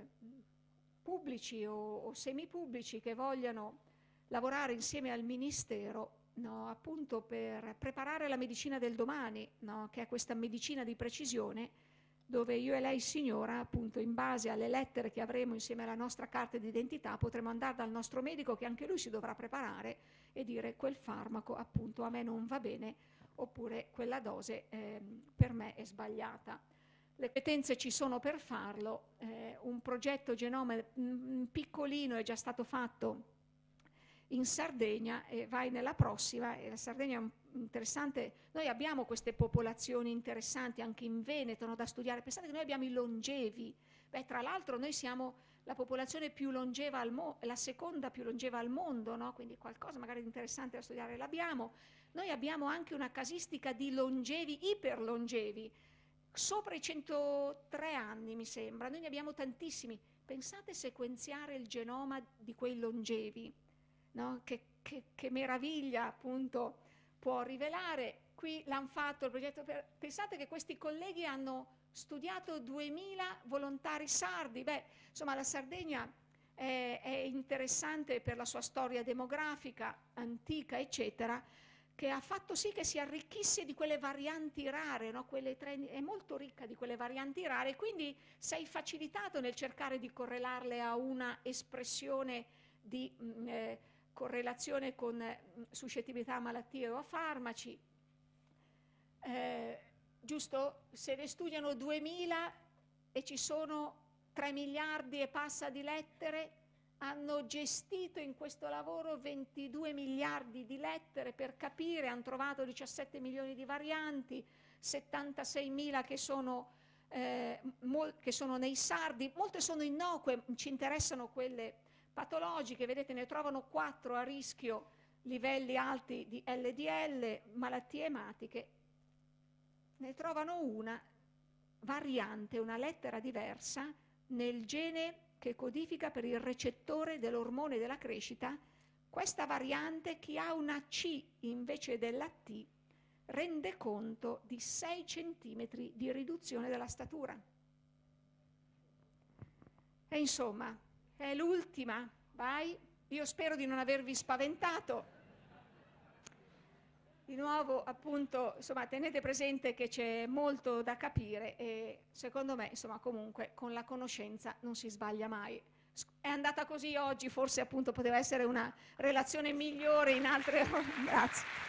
pubblici o, o semipubblici che vogliano lavorare insieme al Ministero, no? Appunto per preparare la medicina del domani, no? Che è questa medicina di precisione, dove io e lei signora, appunto in base alle lettere che avremo insieme alla nostra carta d'identità, potremo andare dal nostro medico, che anche lui si dovrà preparare, e dire quel farmaco appunto a me non va bene, oppure quella dose eh, per me è sbagliata. Le competenze ci sono per farlo, eh, un progetto genome mh, piccolino è già stato fatto in Sardegna e vai nella prossima, e la Sardegna è interessante. Noi abbiamo queste popolazioni interessanti anche in Veneto, no, da studiare. Pensate che noi abbiamo i longevi. Beh, tra l'altro noi siamo la popolazione più longeva al mondo, la seconda più longeva al mondo, no? Quindi qualcosa magari di interessante da studiare l'abbiamo. Noi abbiamo anche una casistica di longevi, iperlongevi, sopra i centotré anni mi sembra. Noi ne abbiamo tantissimi. Pensate sequenziare il genoma di quei longevi. No? Che, che, che meraviglia appunto può rivelare. Qui l'hanno fatto il progetto per... Pensate che questi colleghi hanno studiato duemila volontari sardi. Beh, insomma la Sardegna è, è interessante per la sua storia demografica, antica, eccetera. che ha fatto sì che si arricchisse di quelle varianti rare, no? Quelle tre, è molto ricca di quelle varianti rare, quindi sei facilitato nel cercare di correlarle a una espressione di mh, eh, correlazione con mh, suscettibilità a malattie o a farmaci. Eh, giusto? Se ne studiano duemila e ci sono tre miliardi e passa di lettere, hanno gestito in questo lavoro ventidue miliardi di lettere per capire, hanno trovato diciassette milioni di varianti, settantaseimila che sono, eh, che sono nei sardi, molte sono innocue, ci interessano quelle patologiche, vedete ne trovano quattro a rischio, livelli alti di L D L, malattie ematiche, ne trovano una variante, una lettera diversa nel gene che codifica per il recettore dell'ormone della crescita. Questa variante, chi ha una C invece della T, rende conto di sei centimetri di riduzione della statura. E insomma, è l'ultima, vai, io spero di non avervi spaventato. Di nuovo, appunto, insomma, tenete presente che c'è molto da capire e secondo me, insomma, comunque con la conoscenza non si sbaglia mai. È andata così oggi, forse appunto poteva essere una relazione migliore in altre... Grazie.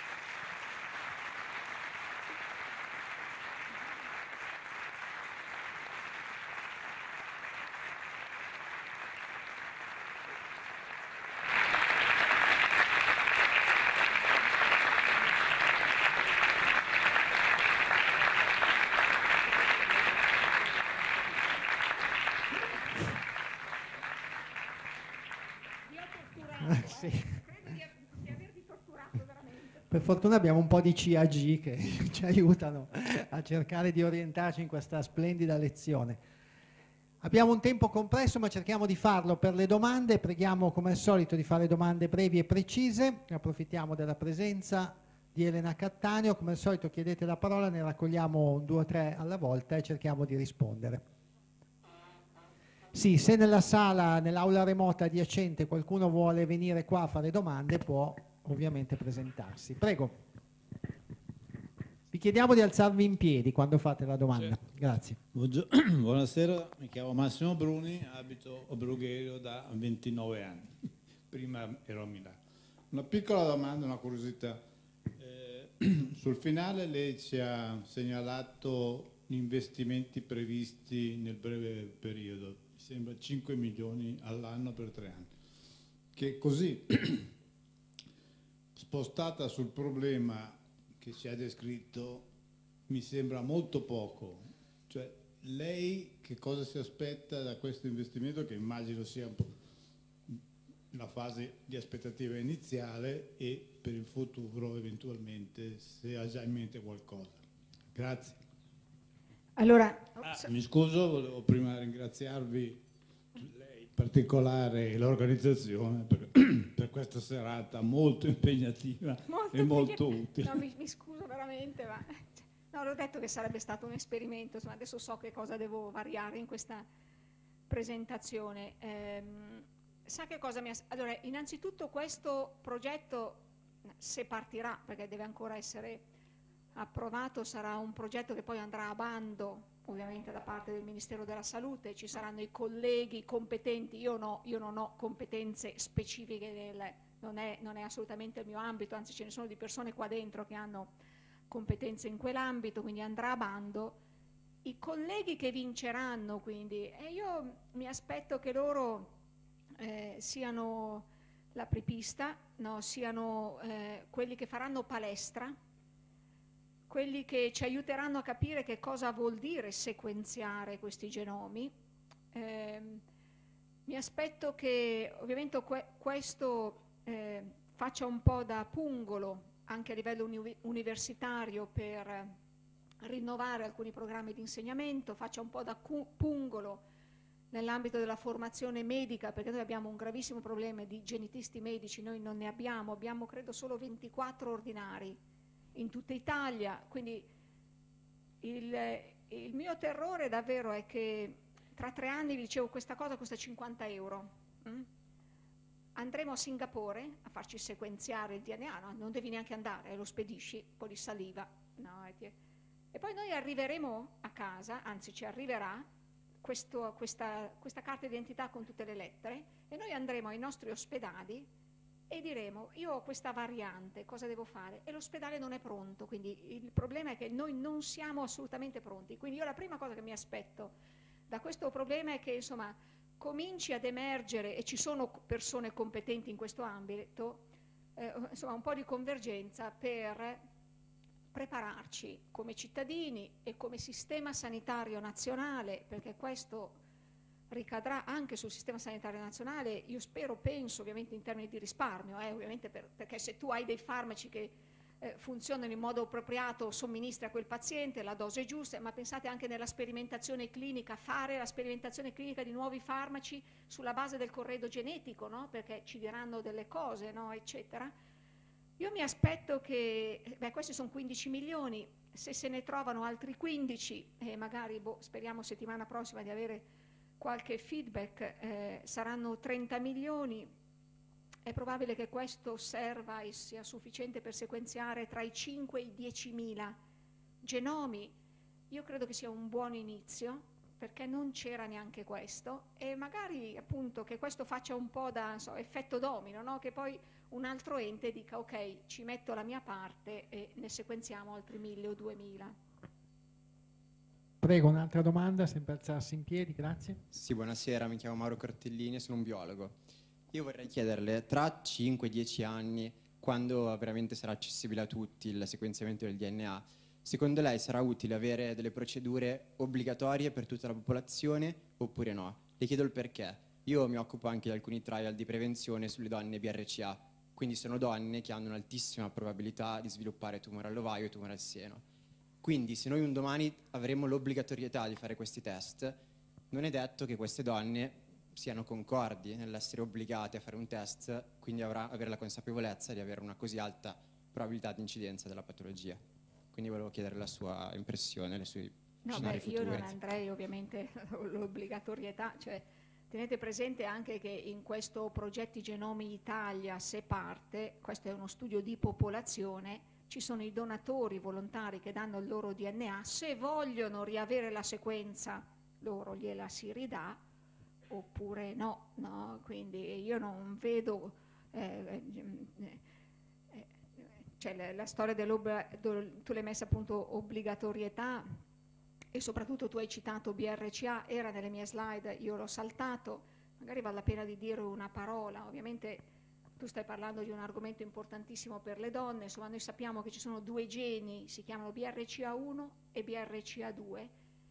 Sì. Per fortuna abbiamo un po' di C A G che ci aiutano a cercare di orientarci in questa splendida lezione. Abbiamo un tempo compresso, ma cerchiamo di farlo per le domande. Preghiamo come al solito di fare domande brevi e precise. Approfittiamo della presenza di Elena Cattaneo. Come al solito chiedete la parola, ne raccogliamo due o tre alla volta e cerchiamo di rispondere. Sì, se nella sala, nell'aula remota adiacente qualcuno vuole venire qua a fare domande, può ovviamente presentarsi. Prego. Vi chiediamo di alzarvi in piedi quando fate la domanda. Certo. Grazie. Buonasera, mi chiamo Massimo Bruni, abito a Brugherio da ventinove anni. Prima ero a Milano. Una piccola domanda, una curiosità. Eh, sul finale lei ci ha segnalato gli investimenti previsti nel breve periodo. Sembra cinque milioni all'anno per tre anni, che così spostata sul problema che ci ha descritto mi sembra molto poco. Cioè, lei che cosa si aspetta da questo investimento, che immagino sia un po' la fase di aspettativa iniziale, e per il futuro eventualmente se ha già in mente qualcosa. Grazie. Allora, ah, mi scuso, volevo prima ringraziarvi, lei in particolare e l'organizzazione per, per questa serata molto impegnativa molto e molto impegn- utile. No, mi, mi scuso veramente, ma no, l'ho detto che sarebbe stato un esperimento, insomma, adesso so che cosa devo variare in questa presentazione. Ehm, sa che cosa mi as- allora, innanzitutto questo progetto, se partirà, perché deve ancora essere approvato, sarà un progetto che poi andrà a bando ovviamente da parte del Ministero della Salute, ci saranno i colleghi competenti, io, no, io non ho competenze specifiche, del, non, è, non è assolutamente il mio ambito, anzi ce ne sono di persone qua dentro che hanno competenze in quell'ambito, quindi andrà a bando. I colleghi che vinceranno quindi, e io mi aspetto che loro eh, siano l'apripista, no, siano eh, quelli che faranno palestra, quelli che ci aiuteranno a capire che cosa vuol dire sequenziare questi genomi. Eh, mi aspetto che ovviamente que- questo eh, faccia un po' da pungolo anche a livello uni- universitario per eh, rinnovare alcuni programmi di insegnamento, faccia un po' da cu- pungolo nell'ambito della formazione medica, perché noi abbiamo un gravissimo problema di genetisti medici, noi non ne abbiamo, abbiamo credo solo ventiquattro ordinari in tutta Italia, quindi il, il mio terrore davvero è che tra tre anni vi dicevo questa cosa costa cinquanta euro, mm? andremo a Singapore a farci sequenziare il D N A, no? Non devi neanche andare, lo spedisci, un po' di saliva, no? E, ti... e poi noi arriveremo a casa, anzi ci arriverà questo, questa, questa carta d'identità con tutte le lettere, e noi andremo ai nostri ospedali e diremo: io ho questa variante, cosa devo fare? E l'ospedale non è pronto, quindi il problema è che noi non siamo assolutamente pronti. Quindi io la prima cosa che mi aspetto da questo problema è che, insomma, cominci ad emergere, e ci sono persone competenti in questo ambito, eh, insomma un po' di convergenza per prepararci come cittadini e come sistema sanitario nazionale, perché questo ricadrà anche sul sistema sanitario nazionale, io spero, penso ovviamente in termini di risparmio, eh, ovviamente per, perché se tu hai dei farmaci che eh, funzionano in modo appropriato, somministri a quel paziente la dose giusta, ma pensate anche nella sperimentazione clinica, fare la sperimentazione clinica di nuovi farmaci sulla base del corredo genetico, no? Perché ci diranno delle cose, no? Eccetera. Io mi aspetto che, beh, questi sono quindici milioni, se se ne trovano altri quindici, e eh, magari, boh, speriamo settimana prossima di avere qualche feedback, eh, saranno trenta milioni, è probabile che questo serva e sia sufficiente per sequenziare tra i cinque e i diecimila genomi. Io credo che sia un buon inizio, perché non c'era neanche questo, e magari appunto che questo faccia un po' da so, effetto domino, no? Che poi un altro ente dica: ok, ci metto la mia parte e ne sequenziamo altri mille o duemila. Prego, un'altra domanda, sempre alzarsi in piedi, grazie. Sì, buonasera, mi chiamo Mauro Cortellini e sono un biologo. Io vorrei chiederle, tra cinque dieci anni, quando veramente sarà accessibile a tutti il sequenziamento del D N A, secondo lei sarà utile avere delle procedure obbligatorie per tutta la popolazione oppure no? Le chiedo il perché. Io mi occupo anche di alcuni trial di prevenzione sulle donne B R C A, quindi sono donne che hanno un'altissima probabilità di sviluppare tumore all'ovaio e tumore al seno. Quindi se noi un domani avremo l'obbligatorietà di fare questi test, non è detto che queste donne siano concordi nell'essere obbligate a fare un test, quindi avrà, avere la consapevolezza di avere una così alta probabilità di incidenza della patologia. Quindi volevo chiedere la sua impressione, le sue No, scenari beh, futuri. io non andrei ovviamente l'obbligatorietà, cioè tenete presente anche che in questo Progetti Genomi Italia, se parte, questo è uno studio di popolazione, ci sono i donatori volontari che danno il loro D N A, se vogliono riavere la sequenza loro gliela si ridà oppure no, no? Quindi io non vedo eh, eh, cioè la, la storia dell'obbligatorietà, tu l'hai messa appunto obbligatorietà, e soprattutto tu hai citato B R C A, era nelle mie slide, io l'ho saltato, magari vale la pena di dire una parola. Ovviamente tu stai parlando di un argomento importantissimo per le donne, insomma noi sappiamo che ci sono due geni, si chiamano B R C A uno e B R C A due,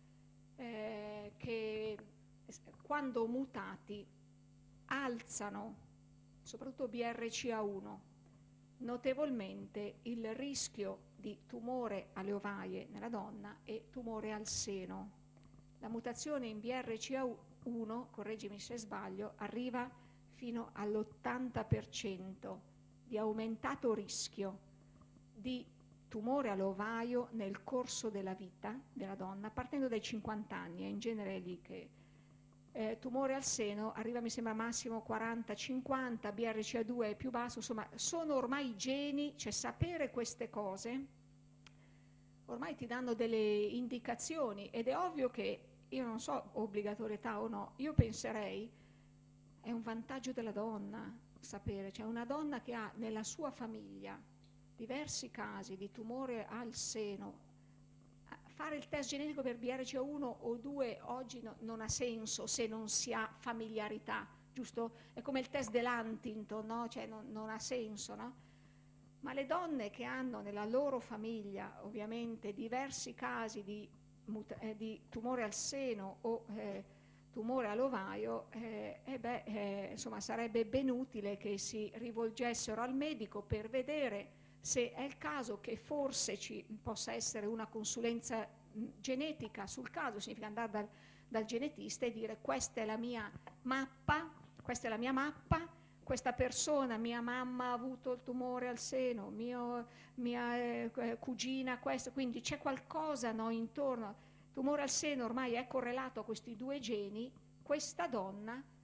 eh, che quando mutati alzano, soprattutto B R C A uno, notevolmente il rischio di tumore alle ovaie nella donna e tumore al seno. La mutazione in B R C A uno, correggimi se sbaglio, arriva fino all'ottanta per cento di aumentato rischio di tumore all'ovaio nel corso della vita della donna, partendo dai cinquanta anni, è in genere lì che eh, tumore al seno arriva, mi sembra, massimo quaranta cinquanta, B R C A due è più basso, insomma sono ormai geni, cioè sapere queste cose ormai ti danno delle indicazioni, ed è ovvio che, io non so obbligatorietà o no, io penserei è un vantaggio della donna sapere, cioè una donna che ha nella sua famiglia diversi casi di tumore al seno, fare il test genetico per B R C A uno o due oggi no, non ha senso se non si ha familiarità, giusto? È come il test dell'Huntington, no? Cioè non, non ha senso, no? Ma le donne che hanno nella loro famiglia ovviamente diversi casi di, eh, di tumore al seno o eh, tumore all'ovaio, eh, eh beh, eh, insomma sarebbe ben utile che si rivolgessero al medico per vedere se è il caso che forse ci possa essere una consulenza mh, genetica sul caso. Significa andare dal, dal genetista e dire: questa è la mia mappa, questa è la mia mappa, questa persona, mia mamma ha avuto il tumore al seno, mio, mia eh, cugina questo, quindi c'è qualcosa, no, intorno. Tumore al seno ormai è correlato a questi due geni, questa donna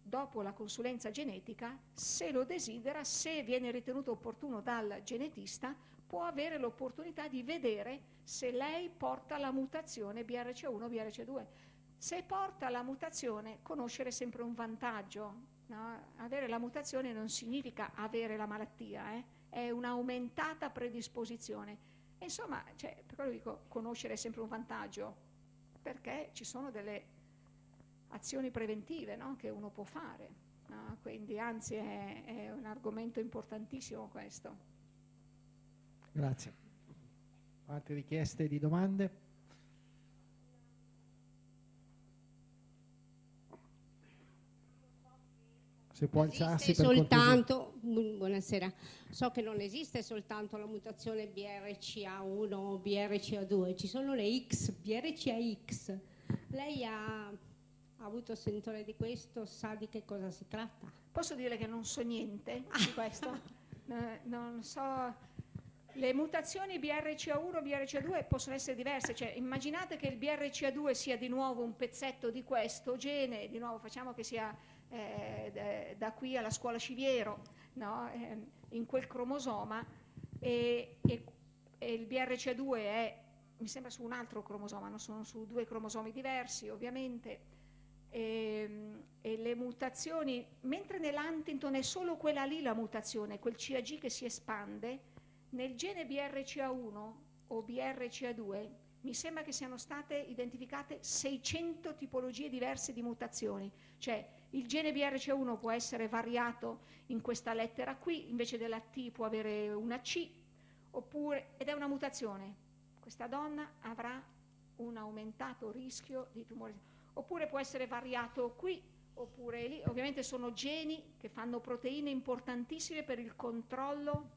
dopo la consulenza genetica, se lo desidera, se viene ritenuto opportuno dal genetista, può avere l'opportunità di vedere se lei porta la mutazione B R C A uno B R C A due. Se porta la mutazione, conoscere è sempre un vantaggio, no? Avere la mutazione non significa avere la malattia, eh? È un'aumentata predisposizione. E insomma, cioè, per quello dico, conoscere è sempre un vantaggio, perché ci sono delle azioni preventive, no? Che uno può fare, no? Quindi anzi è, è un argomento importantissimo questo. Grazie. Altre richieste di domande? Se può alzarsi per soltanto, buonasera, so che non esiste soltanto la mutazione B R C A uno o B R C A due, ci sono le X, B R C A X. Lei ha, ha avuto sentore di questo, sa di che cosa si tratta? Posso dire che non so niente di questo? eh, non so. Le mutazioni B R C A uno e B R C A due possono essere diverse, cioè immaginate che il B R C A due sia di nuovo un pezzetto di questo gene, di nuovo facciamo che sia eh, da qui alla scuola Civiero, no? eh, in quel cromosoma, e, e, e il B R C A due è, mi sembra, su un altro cromosoma, non sono su due cromosomi diversi ovviamente, e, e le mutazioni, mentre nell'Huntington è solo quella lì la mutazione, quel C A G che si espande, nel gene B R C A uno o B R C A due mi sembra che siano state identificate seicento tipologie diverse di mutazioni, cioè il gene B R C A uno può essere variato in questa lettera qui, invece della T può avere una C, oppure, ed è una mutazione. Questa donna avrà un aumentato rischio di tumore, oppure può essere variato qui, oppure lì. Ovviamente sono geni che fanno proteine importantissime per il controllo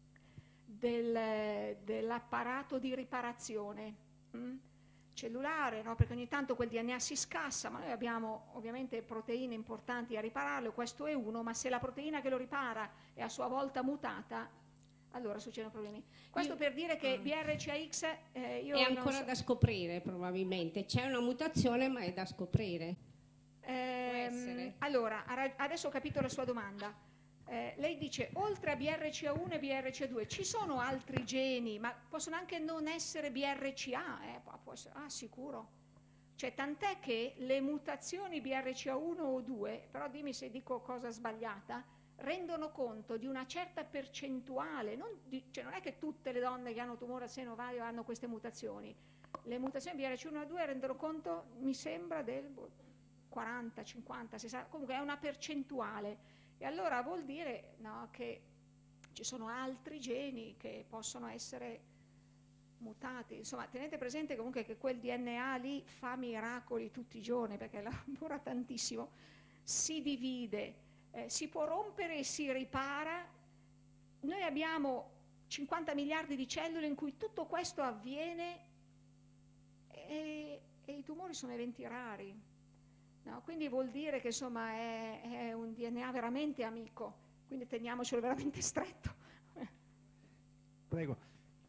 Del, dell'apparato di riparazione mh? cellulare, no? Perché ogni tanto quel D N A si scassa, ma noi abbiamo ovviamente proteine importanti a ripararlo, questo è uno, ma se la proteina che lo ripara è a sua volta mutata, allora succedono problemi. Questo io, per dire che B R C A X eh, io è ancora so. da scoprire probabilmente, c'è una mutazione ma è da scoprire. Ehm, allora, adesso ho capito la sua domanda. Eh, lei dice, oltre a B R C A uno e B R C A due ci sono altri geni, ma possono anche non essere B R C A, eh, può essere, ah sicuro, cioè tant'è che le mutazioni B R C A uno o due, però dimmi se dico cosa sbagliata, rendono conto di una certa percentuale, non, di, cioè non è che tutte le donne che hanno tumore al seno ovario hanno queste mutazioni, le mutazioni B R C A uno e due rendono conto, mi sembra, del quaranta, cinquanta, sessanta, comunque è una percentuale. E allora vuol dire, no, che ci sono altri geni che possono essere mutati. Insomma, tenete presente comunque che quel D N A lì fa miracoli tutti i giorni, perché lavora tantissimo, si divide, eh, si può rompere e si ripara. Noi abbiamo cinquanta miliardi di cellule in cui tutto questo avviene e, e i tumori sono eventi rari. No, quindi vuol dire che insomma è, è un D N A veramente amico, quindi teniamocelo veramente stretto. Prego.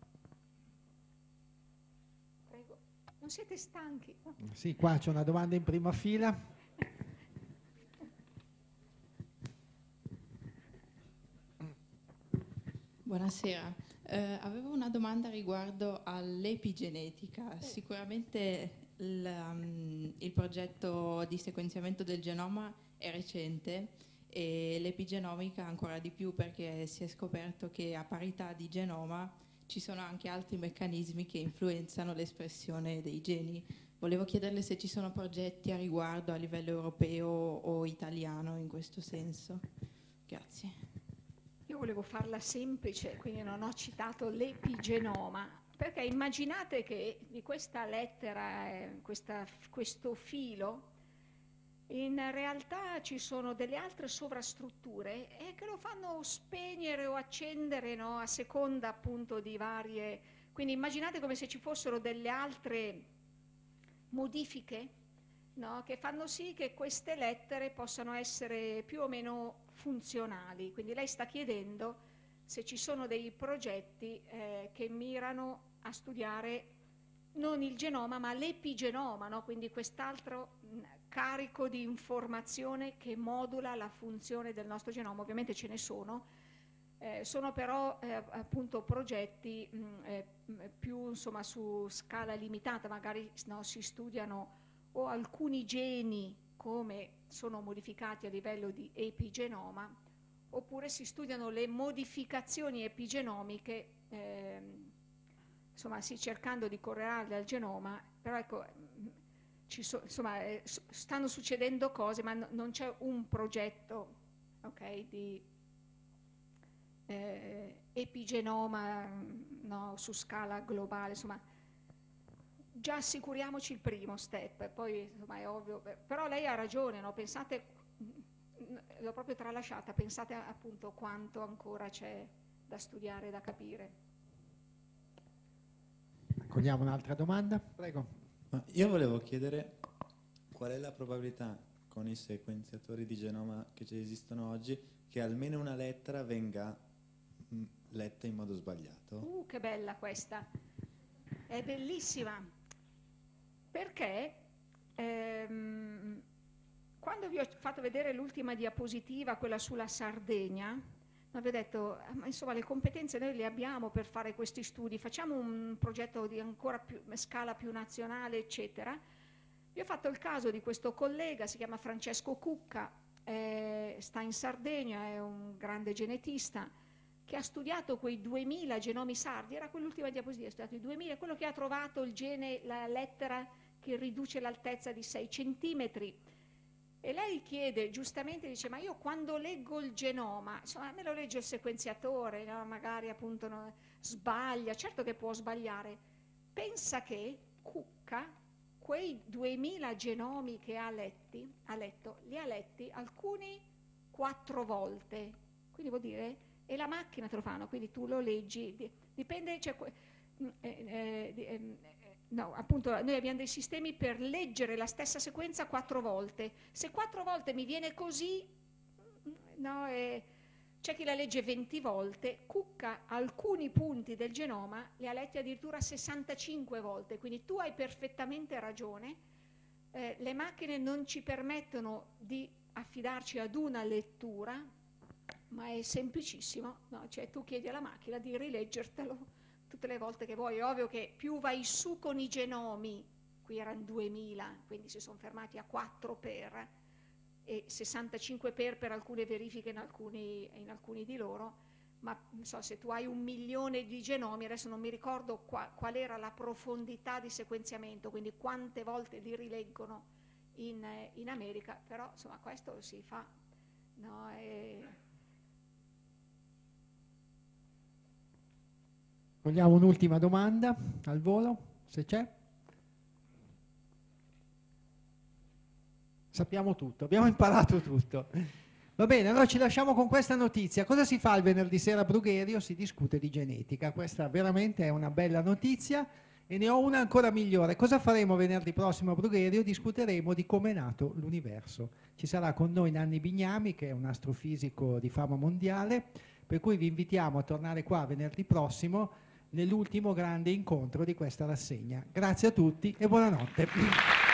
Prego. Non siete stanchi? Sì, qua c'è una domanda in prima fila. Buonasera, eh, avevo una domanda riguardo all'epigenetica. Sicuramente il, um, il progetto di sequenziamento del genoma è recente e l'epigenomica ancora di più, perché si è scoperto che a parità di genoma ci sono anche altri meccanismi che influenzano l'espressione dei geni. Volevo chiederle se ci sono progetti a riguardo a livello europeo o italiano in questo senso. Grazie. Io volevo farla semplice, quindi non ho citato l'epigenoma, perché immaginate che di questa lettera, eh, questa, questo filo, in realtà ci sono delle altre sovrastrutture eh, che lo fanno spegnere o accendere, no, a seconda appunto di varie. Quindi immaginate come se ci fossero delle altre modifiche, no, che fanno sì che queste lettere possano essere più o meno funzionali. Quindi lei sta chiedendo se ci sono dei progetti eh, che mirano a studiare non il genoma ma l'epigenoma, no? Quindi quest'altro carico di informazione che modula la funzione del nostro genoma. Ovviamente ce ne sono, eh, sono però eh, appunto progetti mh, eh, più insomma su scala limitata, magari no, si studiano o alcuni geni come sono modificati a livello di epigenoma, oppure si studiano le modificazioni epigenomiche, eh, insomma sì, cercando di correlarle al genoma, però ecco, ci so, insomma, eh, stanno succedendo cose, ma no, non c'è un progetto, okay, di eh, epigenoma no, su scala globale, insomma. Già assicuriamoci il primo step, poi insomma è ovvio, però lei ha ragione, no? Pensate, l'ho proprio tralasciata, pensate appunto quanto ancora c'è da studiare, da capire. Accogliamo un'altra domanda, prego. Ma io volevo chiedere qual è la probabilità con i sequenziatori di genoma che ci esistono oggi che almeno una lettera venga mh, letta in modo sbagliato? Uh, che bella questa, è bellissima. Perché ehm, quando vi ho fatto vedere l'ultima diapositiva, quella sulla Sardegna, no, vi ho detto, ma insomma le competenze noi le abbiamo per fare questi studi, facciamo un progetto di ancora più scala più nazionale, eccetera. Vi ho fatto il caso di questo collega, si chiama Francesco Cucca, eh, sta in Sardegna, è un grande genetista, che ha studiato quei duemila genomi sardi, era quell'ultima diapositiva, ha studiato i duemila, quello che ha trovato il gene, la lettera che riduce l'altezza di sei centimetri. E lei chiede, giustamente dice, ma io quando leggo il genoma, insomma me lo legge il sequenziatore, no? Magari appunto no, sbaglia, certo che può sbagliare. Pensa che Cucca, quei duemila genomi che ha, letti, ha letto, li ha letti alcuni quattro volte, quindi vuol dire, e la macchina te lo fanno, quindi tu lo leggi, dipende, cioè, eh, eh, eh, no, appunto noi abbiamo dei sistemi per leggere la stessa sequenza quattro volte. Se quattro volte mi viene così, no, eh, c'è chi la legge venti volte. Cucca alcuni punti del genoma li ha letti addirittura sessantacinque volte, quindi tu hai perfettamente ragione. Eh, le macchine non ci permettono di affidarci ad una lettura, ma è semplicissimo, no? Cioè tu chiedi alla macchina di rileggertelo tutte le volte che vuoi. È ovvio che più vai su con i genomi, qui erano duemila, quindi si sono fermati a quattro per e sessantacinque per per alcune verifiche in alcuni, in alcuni di loro, ma non so, se tu hai un milione di genomi, adesso non mi ricordo qua, qual era la profondità di sequenziamento, quindi quante volte li rileggono in, in America, però insomma questo si fa, no? E vogliamo un'ultima domanda al volo, se c'è? Sappiamo tutto, abbiamo imparato tutto. Va bene, allora ci lasciamo con questa notizia. Cosa si fa il venerdì sera a Brugherio? Si discute di genetica. Questa veramente è una bella notizia e ne ho una ancora migliore. Cosa faremo venerdì prossimo a Brugherio? Discuteremo di come è nato l'universo. Ci sarà con noi Nanni Bignami, che è un astrofisico di fama mondiale, per cui vi invitiamo a tornare qua venerdì prossimo nell'ultimo grande incontro di questa rassegna. Grazie a tutti e buonanotte.